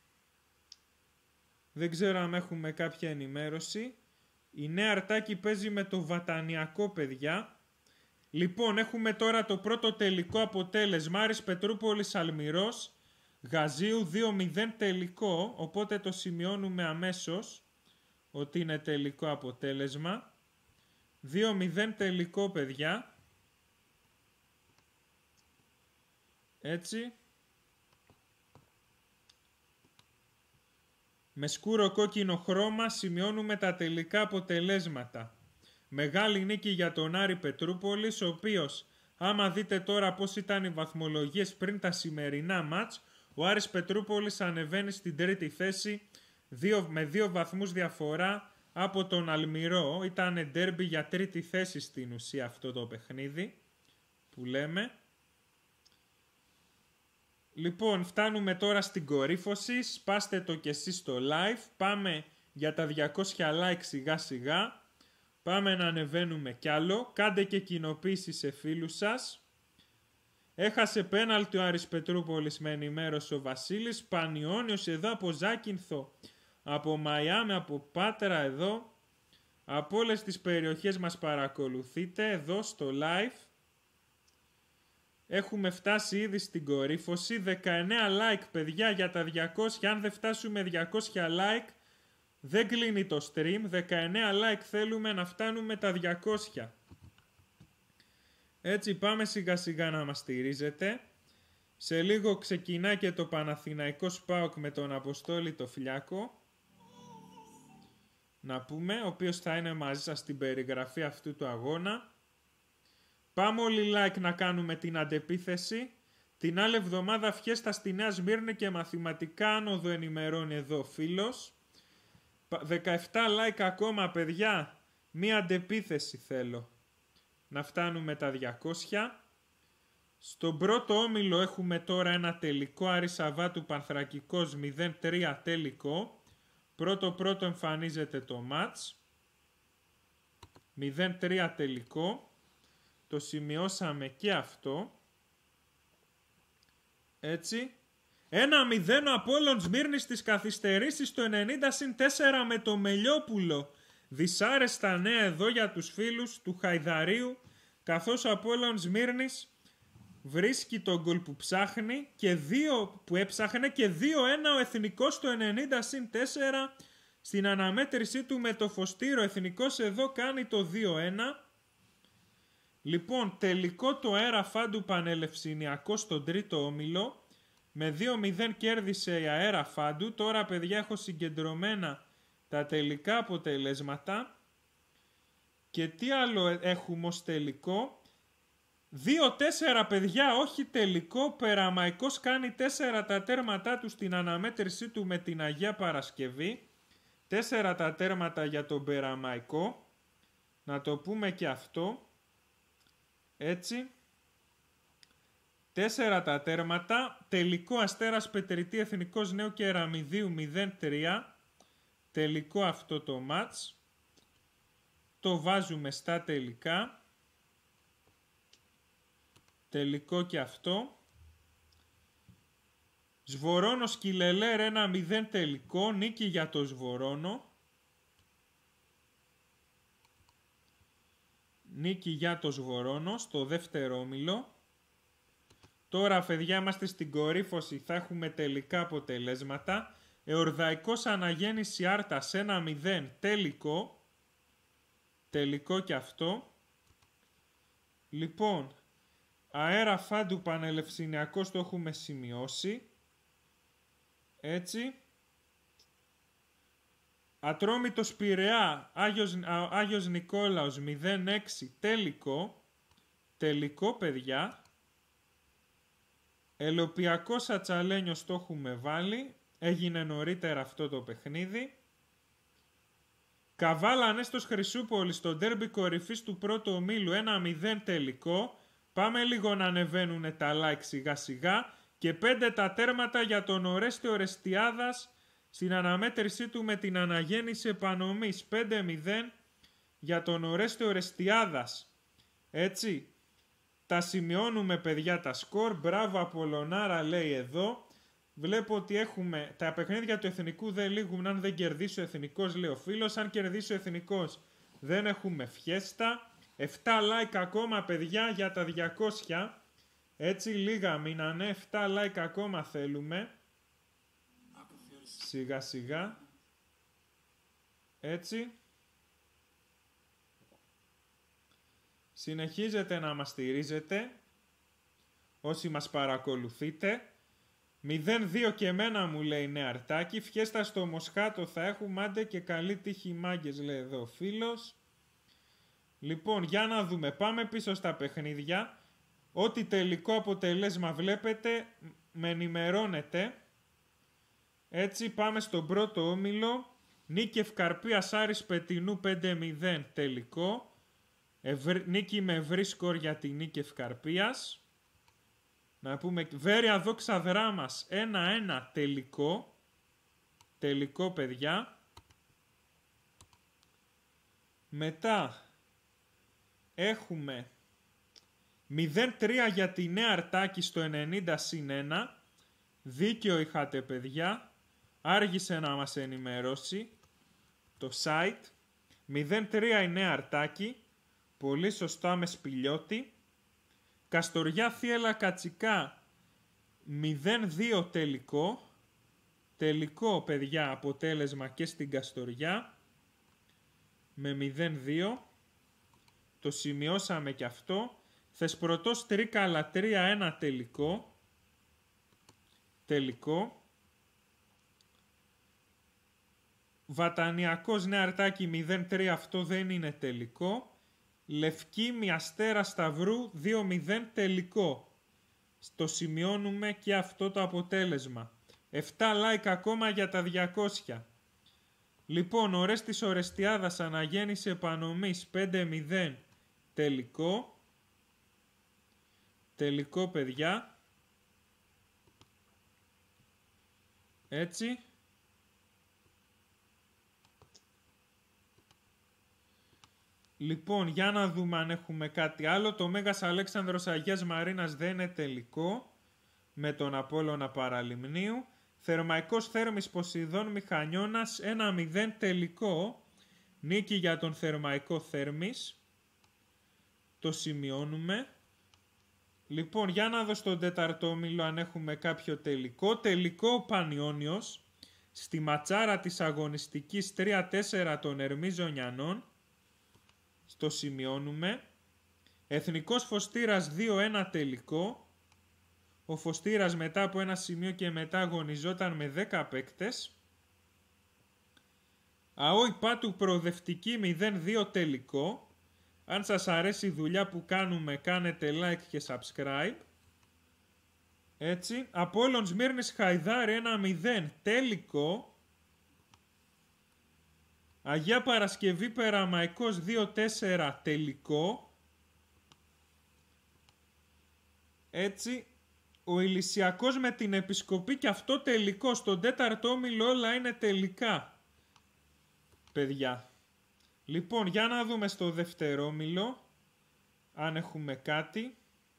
Δεν ξέρω αν έχουμε κάποια ενημέρωση. Η Νέα Αρτάκη παίζει με το Βατανιακό παιδιά. Λοιπόν, έχουμε τώρα το πρώτο τελικό αποτέλεσμα. Άρης Πετρούπολης Αλμυρός Γαζίου δύο μηδέν τελικό. Οπότε το σημειώνουμε αμέσως ότι είναι τελικό αποτέλεσμα. δύο μηδέν τελικό, παιδιά. Έτσι. Με σκούρο κόκκινο χρώμα σημειώνουμε τα τελικά αποτελέσματα. Μεγάλη νίκη για τον Άρη Πετρούπολης, ο οποίος, άμα δείτε τώρα πώς ήταν οι βαθμολογίες πριν τα σημερινά μάτς, ο Άρης Πετρούπολης ανεβαίνει στην τρίτη θέση δύο, με δύο βαθμούς διαφορά από τον Αλμυρό. Ήταν ντέρμπι για τρίτη θέση στην ουσία αυτό το παιχνίδι που λέμε. Λοιπόν, φτάνουμε τώρα στην κορύφωση. Σπάστε το και εσείς στο live. Πάμε για τα διακόσια like σιγά σιγά. Πάμε να ανεβαίνουμε κι άλλο. Κάντε και κοινοποίηση σε φίλους σας. Έχασε πέναλτι ο Άρης Πετρούπολης, με ενημέρωσε ο Βασίλης. Πανιώνιος εδώ από Ζάκυνθο, από Μαϊάμι, από Πάτρα εδώ. Από όλες τις περιοχές μας παρακολουθείτε εδώ στο live. Έχουμε φτάσει ήδη στην κορύφωση. δεκαεννέα like, παιδιά, για τα διακόσια. Αν δεν φτάσουμε διακόσια like, δεν κλείνει το stream. δεκαεννέα like θέλουμε να φτάνουμε τα διακόσια. Έτσι πάμε σιγά σιγά να μας στηρίζετε. Σε λίγο ξεκινάει και το Παναθηναϊκός ΠΑΟΚ με τον Αποστόλη το Φλιάκο. Να πούμε, ο οποίος θα είναι μαζί σας στην περιγραφή αυτού του αγώνα. Πάμε όλοι like να κάνουμε την αντεπίθεση. Την άλλη εβδομάδα φιέστα στη Νέα Σμύρνη και μαθηματικά άνοδο, ενημερώνει εδώ φίλος. δεκαεπτά like ακόμα, παιδιά. Μία αντεπίθεση θέλω. Να φτάνουμε τα διακόσια. Στον πρώτο όμιλο έχουμε τώρα ένα τελικό. Άρης Σαββάτου Πανθρακικός μηδέν τρία τελικό. Πρώτο πρώτο εμφανίζεται το μάτς. μηδέν τρία τελικό. Το σημειώσαμε και αυτό. Έτσι. ένα μηδέν ο Απόλλων Σμύρνης στις καθυστερήσεις στο ενενήντα συν τέσσερα με το Μελιόπουλο. Δυσάρεστα νέα εδώ για τους φίλους του Χαϊδαρίου, καθώς ο Απόλλων Σμύρνης βρίσκει τον γκολ που ψάχνει και δύο που έψαχνε και δύο ένα ο Εθνικός στο ενενήντα συν τέσσερα στην αναμέτρησή του με το Φωστήρο. Εθνικός εδώ κάνει το δύο ένα. Λοιπόν, τελικό το Αέρα Φάντου Πανελευσυνιακό στον τρίτο όμιλο. Με δύο μηδέν κέρδισε η Αέρα Φάντου. Τώρα, παιδιά, έχω συγκεντρωμένα τα τελικά αποτελέσματα. Και τι άλλο έχουμε ως τελικό? δύο τέσσερα, παιδιά, όχι τελικό. Περαμαϊκός κάνει τέσσερα τα τέρματά του στην αναμέτρησή του με την Αγία Παρασκευή. τέσσερα τα τέρματα για τον Περαμαϊκό. Να το πούμε και αυτό. Έτσι. τέσσερα τα τέρματα. Τελικό Αστέρας Πετρητή Εθνικός Νέου Κεραμιδίου μηδέν τρία. Τελικό αυτό το μάτς. Το βάζουμε στα τελικά. Τελικό και αυτό. Σβορώνο Σκυλελέρ ένα μηδέν τελικό. Νίκη για το Σβορώνο. Νίκη για το Σβορώνο στο δεύτερο όμιλο. Τώρα, παιδιά, είμαστε στην κορύφωση. Θα έχουμε τελικά αποτελέσματα. Εορδαϊκός Αναγέννηση Άρτας ένα μηδέν τελικό. Τελικό και αυτό. Λοιπόν, Αέρα Φάντου Πανελευσυνιακός το έχουμε σημειώσει. Έτσι. Ατρόμητος Πειραιά Άγιος, Άγιος Νικόλαος μηδέν έξι τελικό. Τελικό, παιδιά. Ελοπιακός Ατσαλένιος το έχουμε βάλει. Έγινε νωρίτερα αυτό το παιχνίδι. Καβάλα Ανέστος Χρυσούπολης στο ντέρμπι κορυφής του πρώτου ομίλου ένα μηδέν τελικό. Πάμε λίγο να ανεβαίνουν τα like σιγά σιγά. Και πέντε τα τέρματα για τον Ορέστη Ορεστιάδας στην αναμέτρησή του με την Αναγέννηση Επανομής. πέντε μηδέν για τον Ορέστη Ορεστιάδας. Έτσι. Τα σημειώνουμε, παιδιά, τα σκορ. Μπράβο Απολωνάρα, λέει εδώ. Βλέπω ότι έχουμε τα παιχνίδια του Εθνικού δεν λήγουν αν δεν κερδίσει ο Εθνικός, λέει ο φίλος. Αν κερδίσει ο Εθνικός δεν έχουμε φιέστα. επτά like ακόμα, παιδιά, για τα διακόσια. Έτσι λίγα μείνανε. επτά like ακόμα θέλουμε. Σιγά σιγά. Έτσι. Συνεχίζετε να μας στηρίζετε όσοι μας παρακολουθείτε. μηδέν δύο και εμένα μου λέει Νεαρτάκη. Φιέστα στο Μοσχάτο θα έχουμε, άντε και καλή τύχη μάγκες, λέει εδώ ο φίλος. Λοιπόν, για να δούμε, πάμε πίσω στα παιχνίδια. Ό,τι τελικό αποτελέσμα βλέπετε με ενημερώνετε. Έτσι πάμε στον πρώτο όμιλο. Νίκη Ευκαρπίας Άρης Πετινού πέντε μηδέν τελικό. Ευρ... Νίκη με ευρύ σκορ για τη Νίκη Ευκαρπίας. Να πούμε Βέρεια Δόξα Δράμας ένα ένα τελικό. Τελικό, παιδιά. Μετά έχουμε μηδέν τρία για τη Νέα Αρτάκη στο ενενήντα συν ένα. Δίκαιο είχατε, παιδιά. Άργησε να μας ενημερώσει το site. μηδέν τρία η Νέα Αρτάκη. Πολύ σωστά με Σπηλιώτη. Καστοριά Θίελα Κατσικά μηδέν δύο τελικό. Τελικό, παιδιά, αποτέλεσμα και στην Καστοριά με μηδέν δύο. Το σημειώσαμε και αυτό. Θεσπρωτός Τρίκαλα τρία ένα τελικό. Τελικό. Βατανιακός Νέα Αρτάκη μηδέν τρία, αυτό δεν είναι τελικό. Λευκή Αστέρα Σταυρού δύο μηδέν τελικό. Το σημειώνουμε και αυτό το αποτέλεσμα. επτά like ακόμα για τα διακόσια. Λοιπόν, ο Ρέστης Ορεστιάδας Αναγέννηση Επανομής πέντε μηδέν τελικό. Τελικό, παιδιά. Έτσι. Λοιπόν, για να δούμε αν έχουμε κάτι άλλο. Το Μέγας Αλέξανδρος Αγίας Μαρίνας δεν είναι τελικό. Με τον Απόλλωνα Παραλιμνίου. Θερμαϊκός Θέρμης Ποσειδών Μηχανιώνας ένα μηδέν τελικό. Νίκη για τον Θερμαϊκό Θέρμης. Το σημειώνουμε. Λοιπόν, για να δω στον τέταρτο όμιλο αν έχουμε κάποιο τελικό. Τελικό ο Πανιώνιος. Στη ματσάρα της αγωνιστικής τρία τέσσερα των Ερμίζωνιανών. Στο σημειώνουμε. Εθνικός Φωστήρας δύο ένα τελικό. Ο Φωστήρας μετά από ένα σημείο και μετά αγωνιζόταν με δέκα παίκτες. ΑΟΗ Πάτου Προοδευτική μηδέν δύο τελικό. Αν σας αρέσει η δουλειά που κάνουμε, κάνετε like και subscribe. Έτσι. Απόλλων Σμύρνης Χαϊδάρη ένα μηδέν τελικό. Αγία Παρασκευή Περαμαϊκός δύο τέσσερα τελικό. Έτσι. Ο Ηλυσιακός με την Επισκοπή και αυτό τελικό. Στον τέταρτο όμιλο όλα είναι τελικά, παιδιά. Λοιπόν, για να δούμε στο δεύτερο όμιλο αν έχουμε κάτι.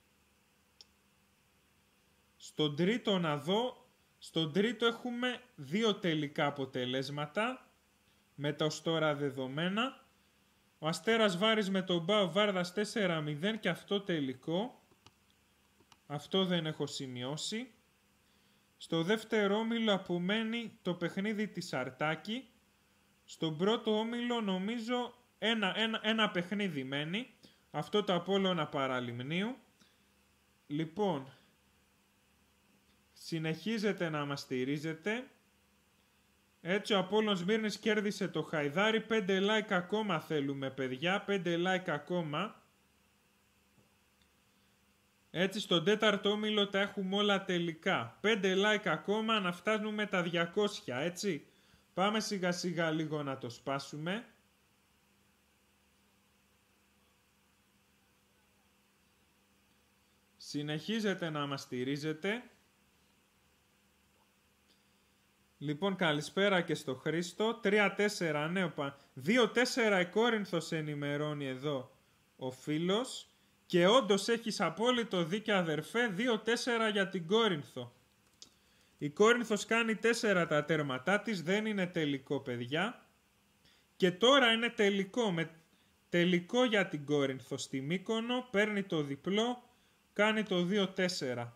Στον τρίτο να δω. Στον τρίτο έχουμε δύο τελικά αποτελέσματα με τα ως τώρα δεδομένα. Ο Αστέρας Βάρης με τον Μπάο Βάρδας τέσσερα μηδέν και αυτό τελικό. Αυτό δεν έχω σημειώσει. Στο δεύτερο όμιλο απομένει το παιχνίδι της Αρτάκη. Στον πρώτο όμιλο νομίζω ένα, ένα, ένα παιχνίδι μένει. Αυτό το Απόλλωνα Παραλιμνίου. Λοιπόν, συνεχίζετε να μας στηρίζετε. Έτσι ο Απόλλων Σμύρνης κέρδισε το Χαϊδάρι. πέντε like ακόμα θέλουμε, παιδιά. πέντε like ακόμα. Έτσι στον τέταρτο όμιλο τα έχουμε όλα τελικά. πέντε like ακόμα να φτάνουμε τα διακόσια, έτσι. Πάμε σιγά σιγά λίγο να το σπάσουμε. Συνεχίζετε να μας στηρίζετε. Λοιπόν, καλησπέρα και στο Χρήστο. τρία τέσσερα, ναι, δύο τέσσερα η Κόρινθος ενημερώνει εδώ ο φίλος. Και όντως έχεις απόλυτο δίκιο, αδερφέ, δύο τέσσερα για την Κόρινθο. Η Κόρινθος κάνει τέσσερα τα τέρματά της, δεν είναι τελικό, παιδιά. Και τώρα είναι τελικό, με τελικό για την Κόρινθο στη Μύκονο, παίρνει το διπλό, κάνει το δύο τέσσερα.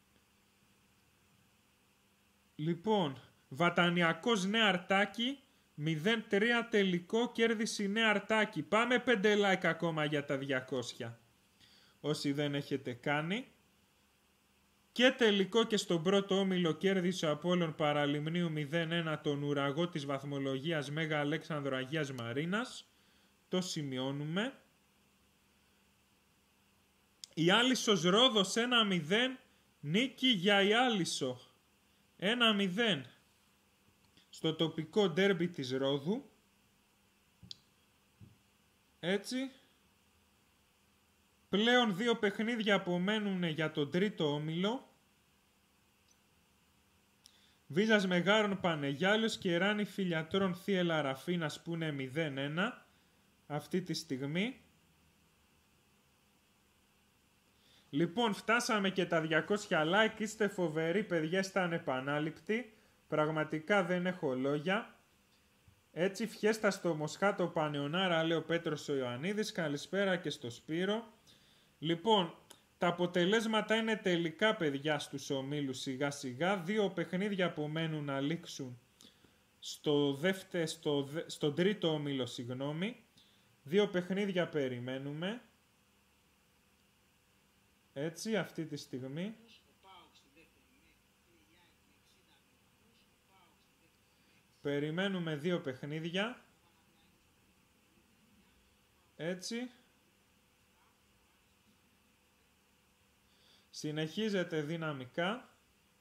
Λοιπόν, Βατανιακός Νέα Αρτάκη, μηδέν τρία τελικό, κέρδισε η Νέα Αρτάκη. Πάμε πέντε like ακόμα για τα διακόσια. Όσοι δεν έχετε κάνει. Και τελικό και στον πρώτο όμιλο κέρδισε ο Απόλλων Παραλιμνίου μηδέν ένα τον ουραγό της βαθμολογίας Μέγα Αλέξανδρο Αγίας Μαρίνας. Το σημειώνουμε. Η Άλυσσος Ρόδος ένα μηδέν. Νίκη για η Άλυσσο. ένα μηδέν. Στο τοπικό ντέρμπι της Ρόδου. Έτσι. Πλέον δύο παιχνίδια απομένουν για τον τρίτο όμιλο. Βίζας Μεγάρων Πανεγιάλος και Ράνι Φιλιατρών Θίελα Ραφίνας που είναι μηδέν ένα αυτή τη στιγμή. Λοιπόν, φτάσαμε και τα διακόσια like, είστε φοβεροί παιδιά, είστε ανεπανάληπτοι. Πραγματικά δεν έχω λόγια. Έτσι, φιέστα στο Μοσχάτο Πανεωνάρα, λέει ο Πέτρος ο Ιωαννίδης. Καλησπέρα και στο Σπύρο. Λοιπόν, τα αποτελέσματα είναι τελικά παιδιά στους ομίλους σιγά σιγά. Δύο παιχνίδια απομένουν να λήξουν στο δεύτερο, στο, στον τρίτο όμιλο, συγγνώμη. Δύο παιχνίδια περιμένουμε. Έτσι, αυτή τη στιγμή. Περιμένουμε δύο παιχνίδια. Έτσι. Συνεχίζεται δυναμικά.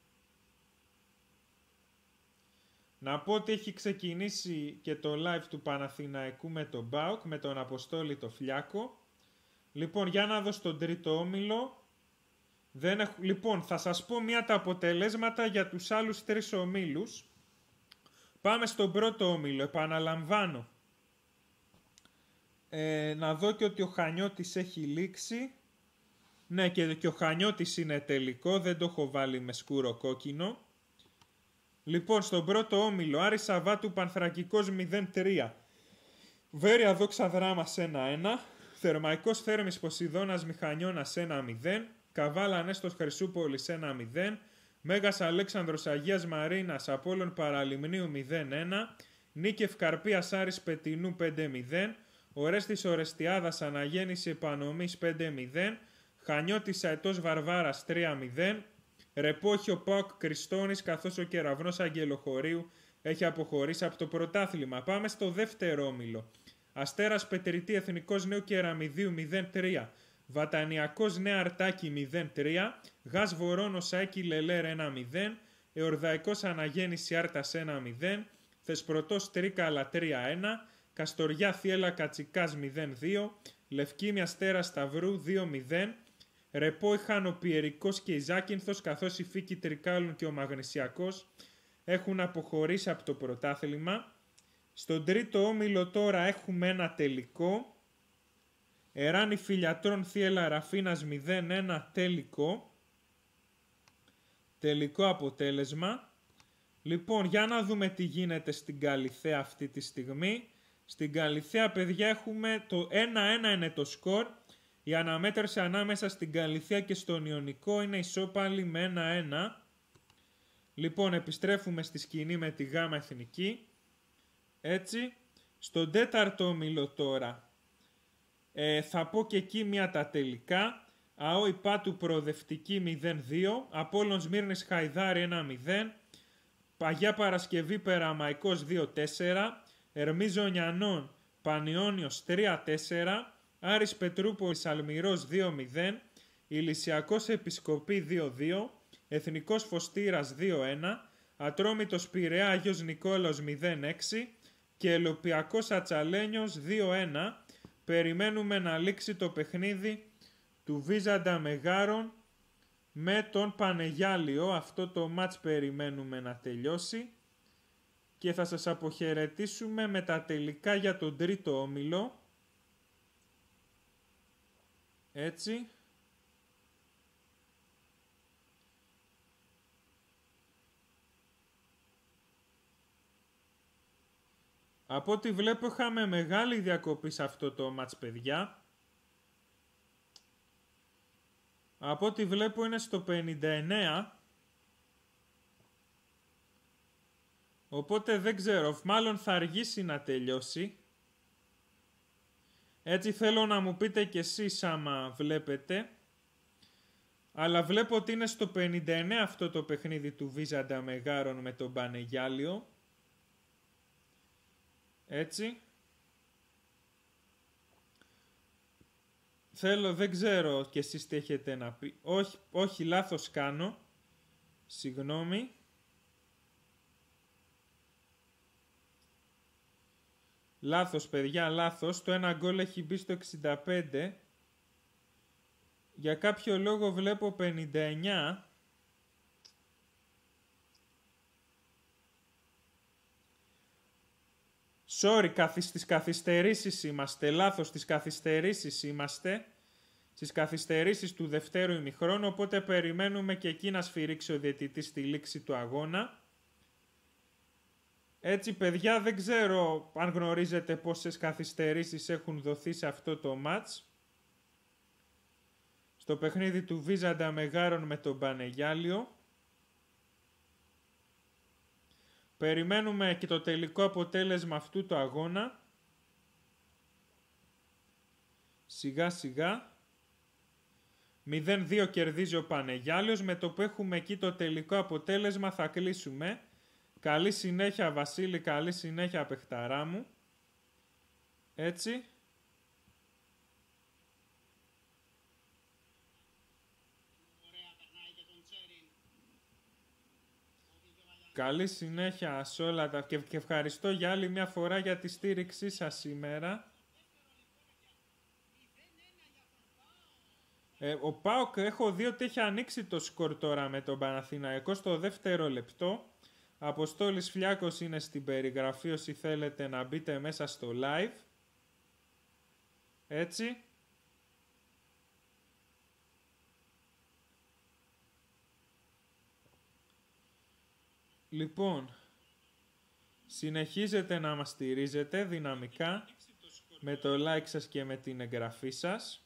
Να πω ότι έχει ξεκινήσει και το live του Παναθηναϊκού με τον ΠΑΟΚ, με τον Αποστόλη το Φλιάκο. Λοιπόν, για να δω στον τρίτο όμιλο. Δεν έχω... Λοιπόν, θα σας πω μία τα αποτελέσματα για τους άλλους τρεις ομίλους. Πάμε στον πρώτο όμιλο, επαναλαμβάνω. Ε, να δω και ότι ο Χανιώτης έχει λήξει. Ναι, και, και ο Χανιώτης είναι τελικό, δεν το έχω βάλει με σκούρο κόκκινο. Λοιπόν, στον πρώτο όμιλο, Άρης Σαββάτου Πανθρακικός μηδέν τρία. Βέρεια Δόξα Δράμας ένα ένα. Θερμαϊκός Θέρμης Ποσειδώνας Μηχανιώνας ένα μηδέν. Καβάλα Ανέστος Χρυσούπολης ένα μηδέν. Μέγας Αλέξανδρος Αγίας Μαρίνας Απόλλων Παραλιμνίου μηδέν ένα. Νίκη Ευκαρπίας Άρης Πετινού πέντε μηδέν. Ορέστης Ορεστιάδας Αναγέννηση Επανομής πέντε μηδέν. Χανιώτης Αετός Βαρβάρας τρία μηδέν. Ρεπόχιο ΠΑΟΚ Κριστόνης, καθώς ο Κεραυνός Αγγελοχωρίου έχει αποχωρήσει από το πρωτάθλημα. Πάμε στο δεύτερο όμιλο. Αστέρας Πετρητή Εθνικός Νέου Κεραμιδίου μηδέν τρία. Βατανιακός Νέα Αρτάκη μηδέν τρία. Γας Βορώνος Άκη Λελέρ ένα μηδέν. Εορδαϊκός Αναγέννηση Άρτας ένα μηδέν. Θεσπρωτός Τρίκαλα τρία ένα. Καστοριά Θιέλα Κατσικάς μηδέν δύο. Λευκήμια Αστέρα Σταυρού δύο μηδέν. Ρεπό είχαν ο Πιερικός και η Ζάκυνθος, καθώς η Φίκη Τρικάλων και ο Μαγνησιακός έχουν αποχωρήσει από το πρωτάθλημα. Στον τρίτο όμιλο τώρα έχουμε ένα τελικό. Εράνη Φιλιατρών Θίελα Ραφίνας μηδέν ένα τελικό. Τελικό αποτέλεσμα. Λοιπόν, για να δούμε τι γίνεται στην Καλιθέα αυτή τη στιγμή. Στην Καλιθέα, παιδιά, έχουμε το ένα ένα είναι το σκορ. Η αναμέτρηση ανάμεσα στην Καλιθέα και στον Ιωνικό είναι ισόπαλη με ένα ένα. Λοιπόν, επιστρέφουμε στη σκηνή με τη Γάμα Εθνική. Έτσι, στον τέταρτο όμιλο τώρα. Ε, θα πω και εκεί μια τα τελικά. ΑΟ Πάτου Προοδευτική μηδέν δύο. Απόλλων Σμύρνης Χαϊδάρη ένα μηδέν. Παγιά Παρασκευή Περαμαϊκός δύο τέσσερα. Ερμή Ζωνιανών Πανιώνιος τρία τέσσερα. Άρης Πετρούπολης Αλμυρός δύο μηδέν. Ηλυσιακός Επισκοπή δύο δύο. Εθνικός Φωστήρας δύο ένα. Ατρόμητος Πειραιά Άγιος Νικόλαος μηδέν έξι. Και Ελοπιακός Ατσαλένιος δύο ένα. Περιμένουμε να λήξει το παιχνίδι του Βίζαντα Μεγάρων με τον Πανεγιάλιο. Αυτό το μάτς περιμένουμε να τελειώσει. Και θα σας αποχαιρετήσουμε με τα τελικά για τον τρίτο όμιλο. Έτσι. Από ό,τι βλέπω είχαμε μεγάλη διακοπή σε αυτό το μάτς, παιδιά. Από ό,τι βλέπω είναι στο πενήντα εννέα. Οπότε δεν ξέρω, μάλλον θα αργήσει να τελειώσει. Έτσι θέλω να μου πείτε κι εσείς άμα βλέπετε. Αλλά βλέπω ότι είναι στο πενήντα εννέα αυτό το παιχνίδι του Βίζαντα Μεγάρων με τον Πανεγιάλιο. Έτσι. Θέλω, δεν ξέρω κι εσείς τι έχετε να πει. Όχι, όχι, λάθος κάνω. Συγγνώμη. Λάθος παιδιά, λάθος. Το ένα γκολ έχει μπει στο εξήντα πέντε. Για κάποιο λόγο βλέπω πενήντα εννέα. Sorry, καθυ... στις καθυστερήσεις είμαστε. Λάθος, στις καθυστερήσεις είμαστε. Στις καθυστερήσεις του δευτέρου ημιχρόνου. Οπότε περιμένουμε και εκεί να σφυρίξει ο διαιτητής στη λήξη του αγώνα. Έτσι παιδιά, δεν ξέρω αν γνωρίζετε πόσες καθυστερήσεις έχουν δοθεί σε αυτό το μάτς. Στο παιχνίδι του Βίζαντα Μεγάρων με τον Πανεγιάλιο. Περιμένουμε και το τελικό αποτέλεσμα αυτού του αγώνα. Σιγά σιγά. μηδέν δύο κερδίζει ο Πανεγιάλιος. Με το που έχουμε εκεί το τελικό αποτέλεσμα θα κλείσουμε. Καλή συνέχεια Βασίλη, καλή συνέχεια παιχταρά μου. Έτσι. Καλή συνέχεια σε όλα τα... Και, και ευχαριστώ για άλλη μια φορά για τη στήριξή σας σήμερα. Ε, ο ΠΑΟΚ έχω δει ότι έχει ανοίξει το σκορ τώρα με τον Παναθηναϊκό στο δεύτερο λεπτό. Αποστόλης Φλιάκος είναι στην περιγραφή όσοι θέλετε να μπείτε μέσα στο live. Έτσι. Λοιπόν, συνεχίζετε να μας στηρίζετε δυναμικά με το like σας και με την εγγραφή σας.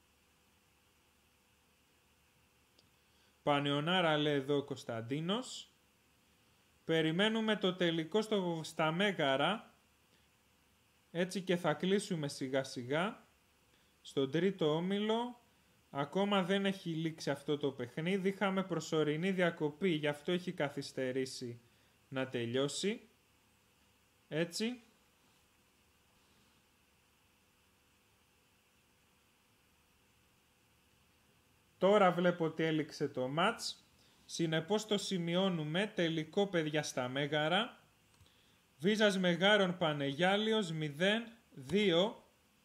Πανιωνάρα λέει εδώ ο Κωνσταντίνος. Περιμένουμε το τελικό στο, στα Μέγαρα. Έτσι και θα κλείσουμε σιγά σιγά. Στον τρίτο όμιλο. Ακόμα δεν έχει λήξει αυτό το παιχνίδι. Είχαμε προσωρινή διακοπή. Γι' αυτό έχει καθυστερήσει να τελειώσει. Έτσι. Τώρα βλέπω ότι έληξε το μάτς. Συνεπώς το σημειώνουμε. Τελικό παιδιά στα Μέγαρα. Βίζας Μεγάρων Πανεγιάλιος μηδέν δύο.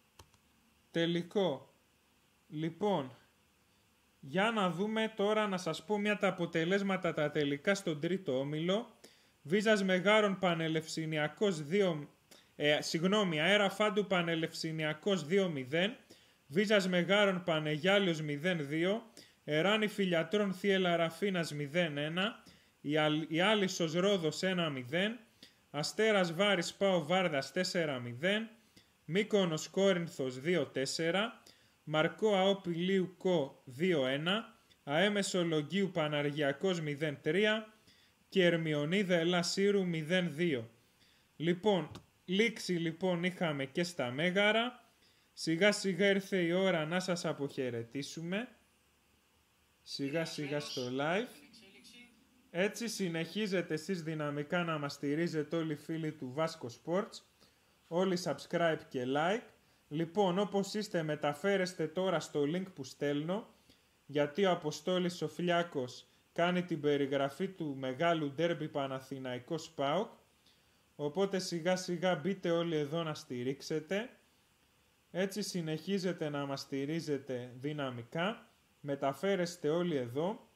Τελικό. Λοιπόν, για να δούμε τώρα να σας πω μια τα αποτελέσματα τα τελικά στον τρίτο όμιλο. Βίζας Μεγάρων Πανελευσηνιακός δύο, ε, συγγνώμη, Αέρα Φάντου Πανελευσηνιακός δύο μηδέν. Βίζας Μεγάρων Πανεγιάλιος μηδέν δύο. Εράνη Φιλιατρών Θίελα Ραφίνας μηδέν ένα. Η Άλυσσος Ρόδος ένα μηδέν. Αστέρας Βάρης Πάο Βάρδας τέσσερα μηδέν. Μύκονος Κόρινθος δύο τέσσερα. Μαρκό Αόπι Λίου Κο δύο ένα. ΑΕ Μεσολογγίου Παναργιακός μηδέν τρία. Και Ερμιονίδα Ελλάς Σύρου μηδέν δύο. Λοιπόν, λήξη λοιπόν είχαμε και στα Μέγαρα. Σιγά σιγά ήρθε η ώρα να σας αποχαιρετήσουμε. Σιγά σιγά στο live. Έτσι συνεχίζετε εσείς δυναμικά να μας στηρίζετε όλοι οι φίλοι του Βάσκο Sports. Όλοι subscribe και like. Λοιπόν, όπως είστε μεταφέρεστε τώρα στο link που στέλνω. Γιατί ο Αποστόλης ο Φλιάκος κάνει την περιγραφή του μεγάλου ντέρμπι Παναθηναϊκός ΠΑΟΚ. Οπότε σιγά σιγά μπείτε όλοι εδώ να στηρίξετε. Έτσι συνεχίζετε να μας στηρίζετε δυναμικά. Μεταφέρεστε όλοι εδώ.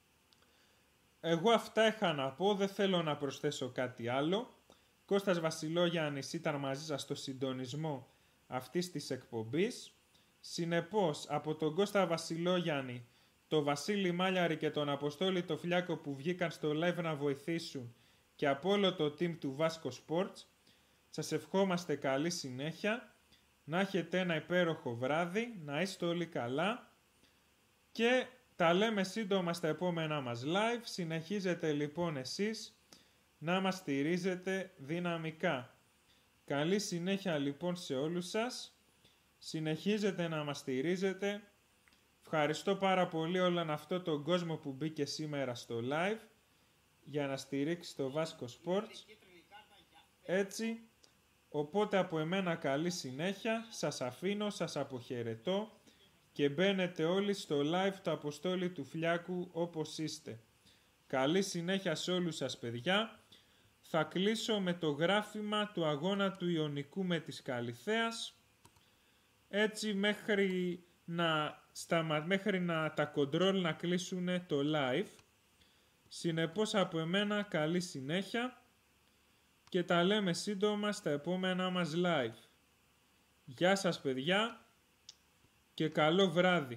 Εγώ αυτά είχα να πω, δεν θέλω να προσθέσω κάτι άλλο. Κώστας Βασιλόγιαννης ήταν μαζί σας στο συντονισμό αυτής της εκπομπής. Συνεπώς, από τον Κώστα Βασιλόγιαννη, τον Βασίλη Μάλιαρη και τον Αποστόλη το Φλιάκο που βγήκαν στο live να βοηθήσουν και από όλο το team του Βάσκο Sports, σας ευχόμαστε καλή συνέχεια, να έχετε ένα υπέροχο βράδυ, να είστε όλοι καλά και τα λέμε σύντομα στα επόμενά μας live. Συνεχίζετε λοιπόν εσείς να μας στηρίζετε δυναμικά. Καλή συνέχεια λοιπόν σε όλους σας. Συνεχίζετε να μας στηρίζετε. Ευχαριστώ πάρα πολύ όλον αυτό τον κόσμο που μπήκε σήμερα στο live για να στηρίξει το Βάσκο Sports. Έτσι, οπότε από εμένα καλή συνέχεια. Σας αφήνω, σας αποχαιρετώ και μπαίνετε όλοι στο live του Αποστόλη του Φλιάκου όπως είστε. Καλή συνέχεια σε όλους σας παιδιά. Θα κλείσω με το γράφημα του αγώνα του Ιωνικού με της Καλιθέας. Έτσι μέχρι να, σταμα... μέχρι να τα κοντρόλ να κλείσουν το live. Συνεπώς από εμένα καλή συνέχεια και τα λέμε σύντομα στα επόμενα μας live. Γεια σας παιδιά και καλό βράδυ.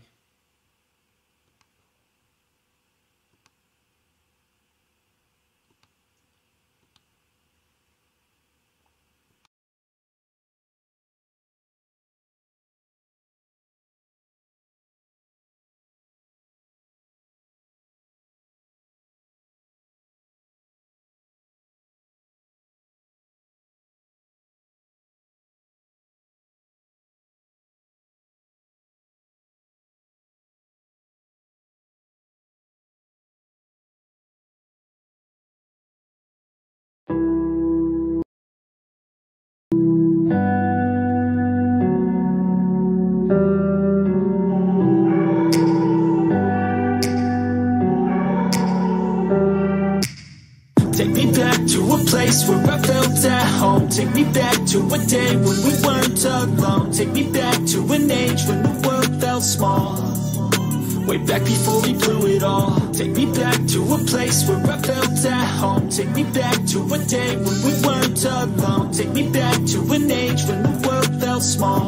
Where I felt at home. Take me back to a day when we weren't alone. Take me back to an age when the world felt small. Way back before we blew it all. Take me back to a place where I felt at home. Take me back to a day when we weren't alone. Take me back to an age when the world felt small.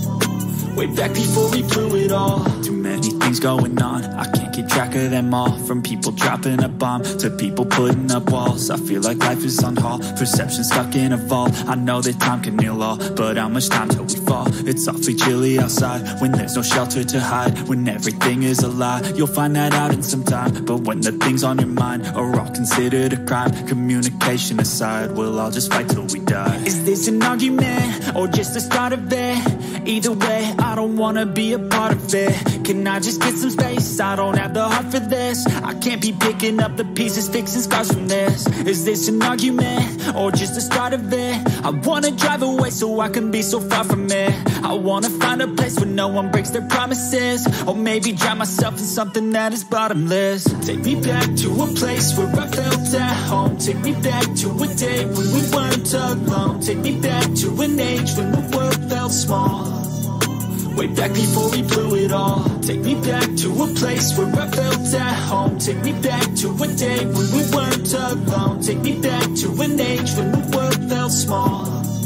Way back before we blew it all. Too many things going on, I can't keep track of them all. From people dropping a bomb to people putting up walls. I feel like life is on hold, perception stuck in a vault. I know that time can heal all, but how much time till we fall? It's awfully chilly outside when there's no shelter to hide. When everything is a lie, you'll find that out in some time. But when the things on your mind are all considered a crime, communication aside, we'll all just fight till we die. Is this an argument or just the start of it? Either way, I don't wanna be a part of it. Can I just get some space? I don't have the heart for this. I can't be picking up the pieces, fixing scars from this. Is this an argument or just the start of it? I wanna drive away so I can be so far from it. I wanna find a place where no one breaks their promises. Or maybe drown myself in something that is bottomless. Take me back to a place where I felt at home. Take me back to a day when we weren't alone. Take me back to an age when the world felt small. Way back before we blew it all. Take me back to a place where I felt at home. Take me back to a day when we weren't alone. Take me back to an age when the world felt small.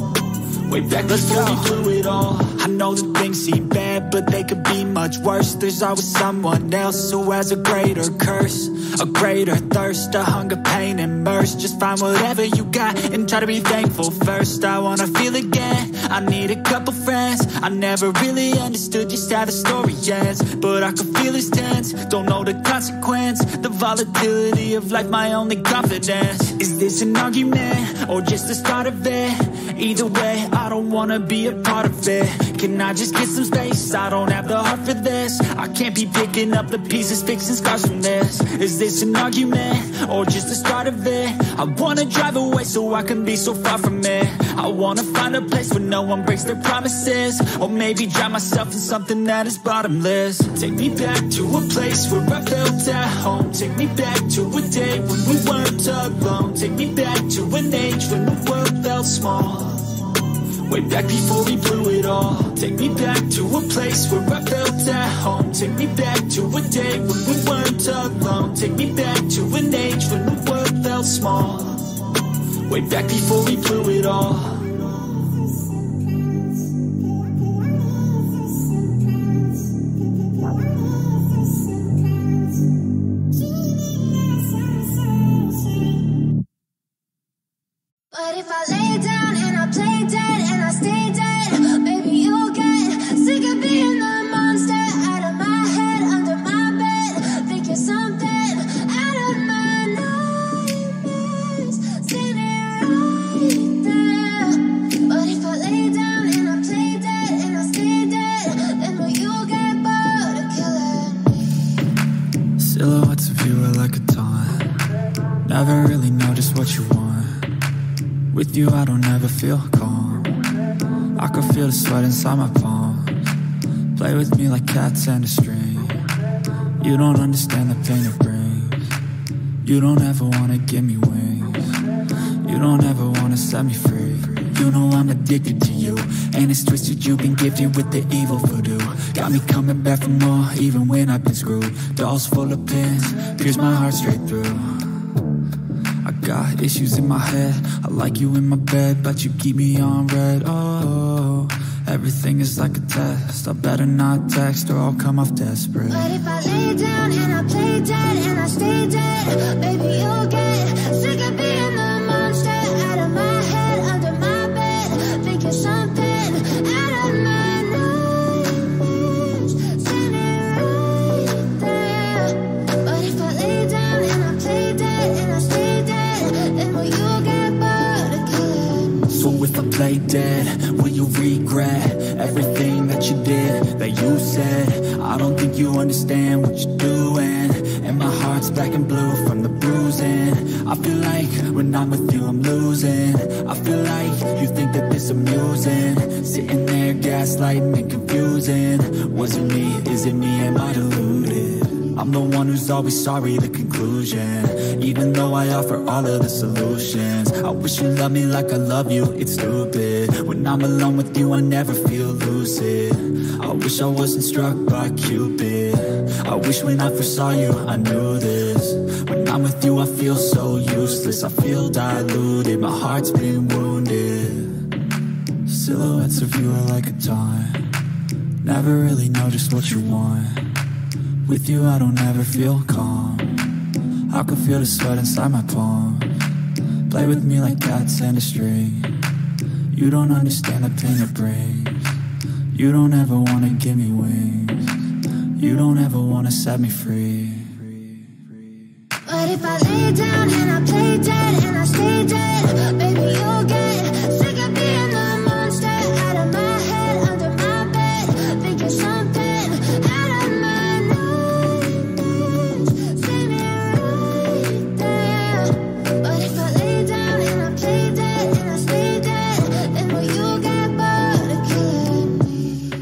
Way back before we blew it all. I know that things seem bad, but they could be much worse. There's always someone else who has a greater curse, a greater thirst, a hunger, pain, and mercy. Just find whatever you got and try to be thankful first. I wanna feel again, I need a couple friends. I never really understood just how the story ends, but I can feel it's tense, don't know the consequence. The volatility of life, my only confidence. Is this an argument or just the start of it? Either way, I don't wanna be a part of it. Can I just get some space? I don't have the heart for this. I can't be picking up the pieces, fixing scars from this. Is this an argument or just the start of it? I wanna drive away so I can be so far from it. I wanna find a place where no one breaks their promises. Or maybe drown myself in something that is bottomless. Take me back to a place where I felt at home. Take me back to a day when we weren't alone. Take me back to an age when the world felt small. Way back before we blew it all. Take me back to a place where I felt at home. Take me back to a day when we weren't alone. Take me back to an age when the world felt small. Way back before we blew it all. But if I lay down and I play dead and I stay dead, maybe you'll get sick of being the monster out of my head, under my bed. Think you're something out of my nightmares. Say With you I don't ever feel calm. I can feel the sweat inside my palm. Play with me like cats and a string. You don't understand the pain it brings. You don't ever wanna give me wings. You don't ever wanna set me free. You know I'm addicted to you, and it's twisted, you've been gifted with the evil voodoo. Got me coming back for more, even when I've been screwed. Dolls full of pins, pierce my heart straight through. I got issues in my head, I like you in my bed, but you keep me on red. Oh, everything is like a test, I better not text or I'll come off desperate. But if I lay down and I play dead and I stay dead, baby you'll get sick of being the monster out of my head, under my bed, thinking something out of my nightmares, standing right there. But if I lay down and I play dead and I stay dead, then will you get bored of killing me? So if I play dead, will you regret everything that you did, that you said? I don't think you understand what you're doing, and my heart's black and blue from the bruising. I feel like when I'm with you I'm losing. I feel like you think that this amusing, sitting there gaslighting and confusing. Was it me? Is it me? Am I deluded? I'm the one who's always sorry, the conclusion. Even though I offer all of the solutions, I wish you loved me like I love you, it's stupid. When I'm alone with you I never feel lucid. I wish I wasn't struck by Cupid. I wish when I first saw you I knew this. When I'm with you I feel so useless, I feel diluted, my heart's been wounded. Silhouettes of you are like a taunt, never really know just what you want. With you I don't ever feel calm, I can feel the sweat inside my palm. Play with me like cats and a string. You don't understand the pain it brings. You don't ever wanna give me wings. You don't ever wanna set me free. But if I lay down and I play dead and I stay dead, baby you'll get sick of being the monster out of my head, under my bed, thinking something out of my nightmares, standing right there. But if I lay down and I play dead and I stay dead, then will you get bored of killing me?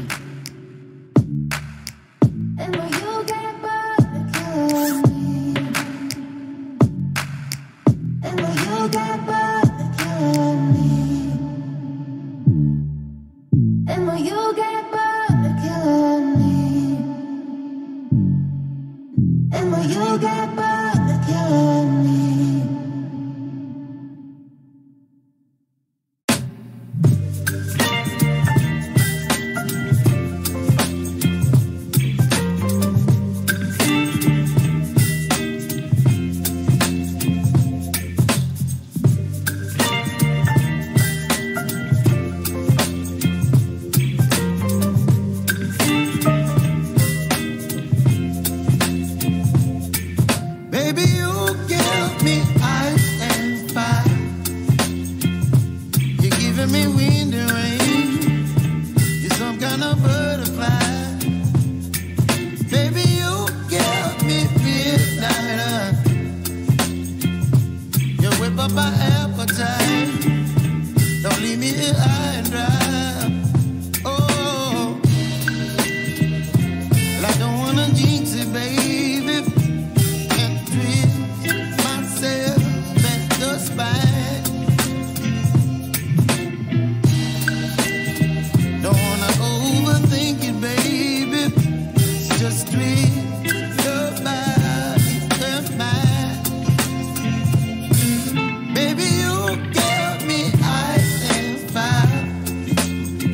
And will you get bored of killing me? And will you get bored of killing me? And will you get bored of killing me? And will you get bored of killing me? Baby, you give me ice and fire. You're giving me wind and rain. You're some kind of butterfly. Baby, you give me midnight. You whip up my appetite. Don't leave me here high and dry. Oh, well, I don't wanna jinx it, baby. Baby, you give me ice and fire.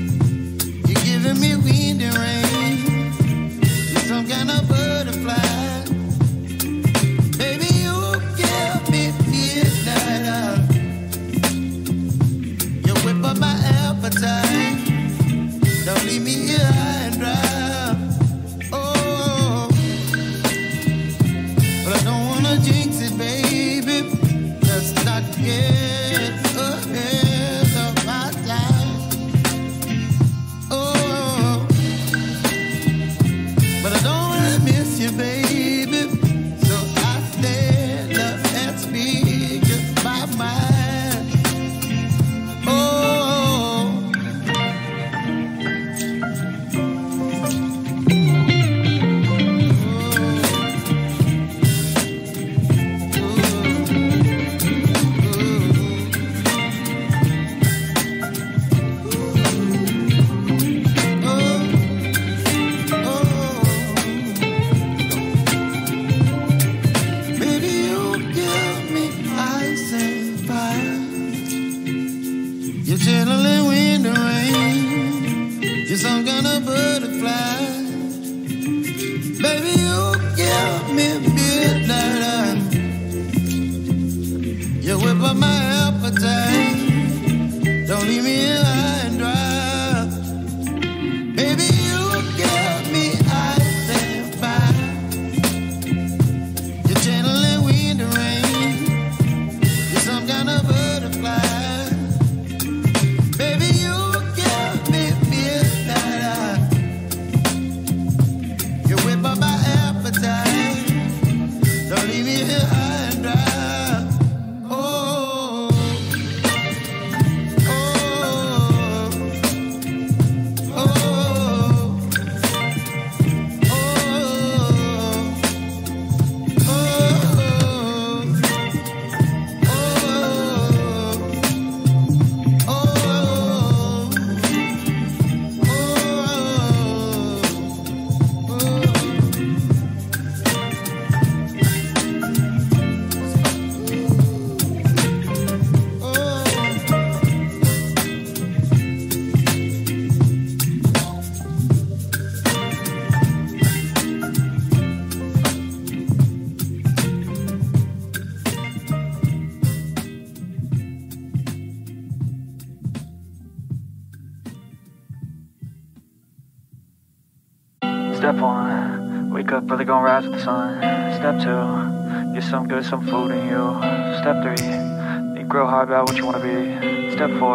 You're channeling wind and rain. You're some kind of butterfly. Baby, you give me midnight. You whip up my appetite. Don't leave me here high and dry. Baby, you give me ice and fire. You're channeling wind and rain. You're some kind of butterfly. Baby, you give me midnight. You whip up my appetite. Don't leave me here high and dry. Step one, wake up early, gon' rise with the sun. Step two, get some good, some food in you. Step three, think real hard about what you wanna be. Step four,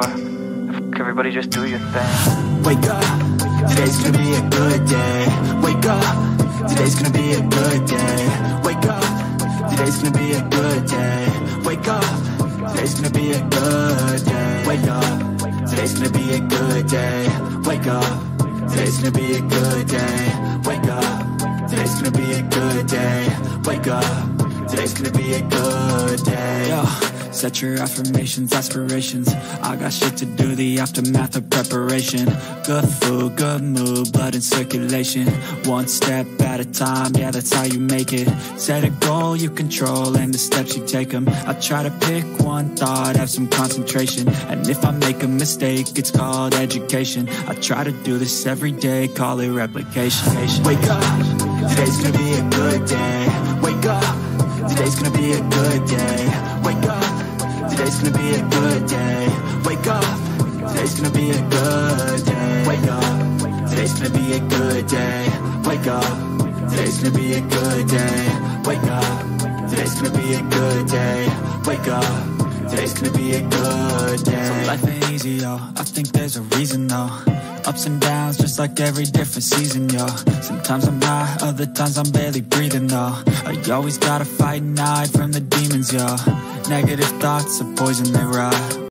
f everybody, just do your thing. Wake up, today's gonna be a good day. Wake up, today's gonna be a good day. Wake up, today's gonna be a good day. Wake up, today's gonna be a good day. Wake up, today's gonna be a good day. Wake up, today's gonna be a good day. Wake up, today's gonna be a good day. Wake up, today's gonna be a good day. Yo, set your affirmations, aspirations. I got shit to do, the aftermath of preparation. Good food, good mood, blood in circulation. One step at a time, yeah, that's how you make it. Set a goal you control and the steps you take them. I try to pick one thought, have some concentration. And if I make a mistake, it's called education. I try to do this every day, call it replication. Wake up, today's gonna be a good day. Wake up, today's gonna be a good day. Wake up, today's gonna be a good day. Wake up, today's gonna be a good day. Wake up, today's gonna be a good day. Wake up, today's gonna be a good day. Wake up, today's gonna be a good day. Wake up, today's gonna be a good day. So life ain't easy, yo, I think there's a reason though. Ups and downs, just like every different season, yo. Sometimes I'm high, other times I'm barely breathing, though. You always gotta fight and hide from the demons, yo. Negative thoughts are poison, they rot.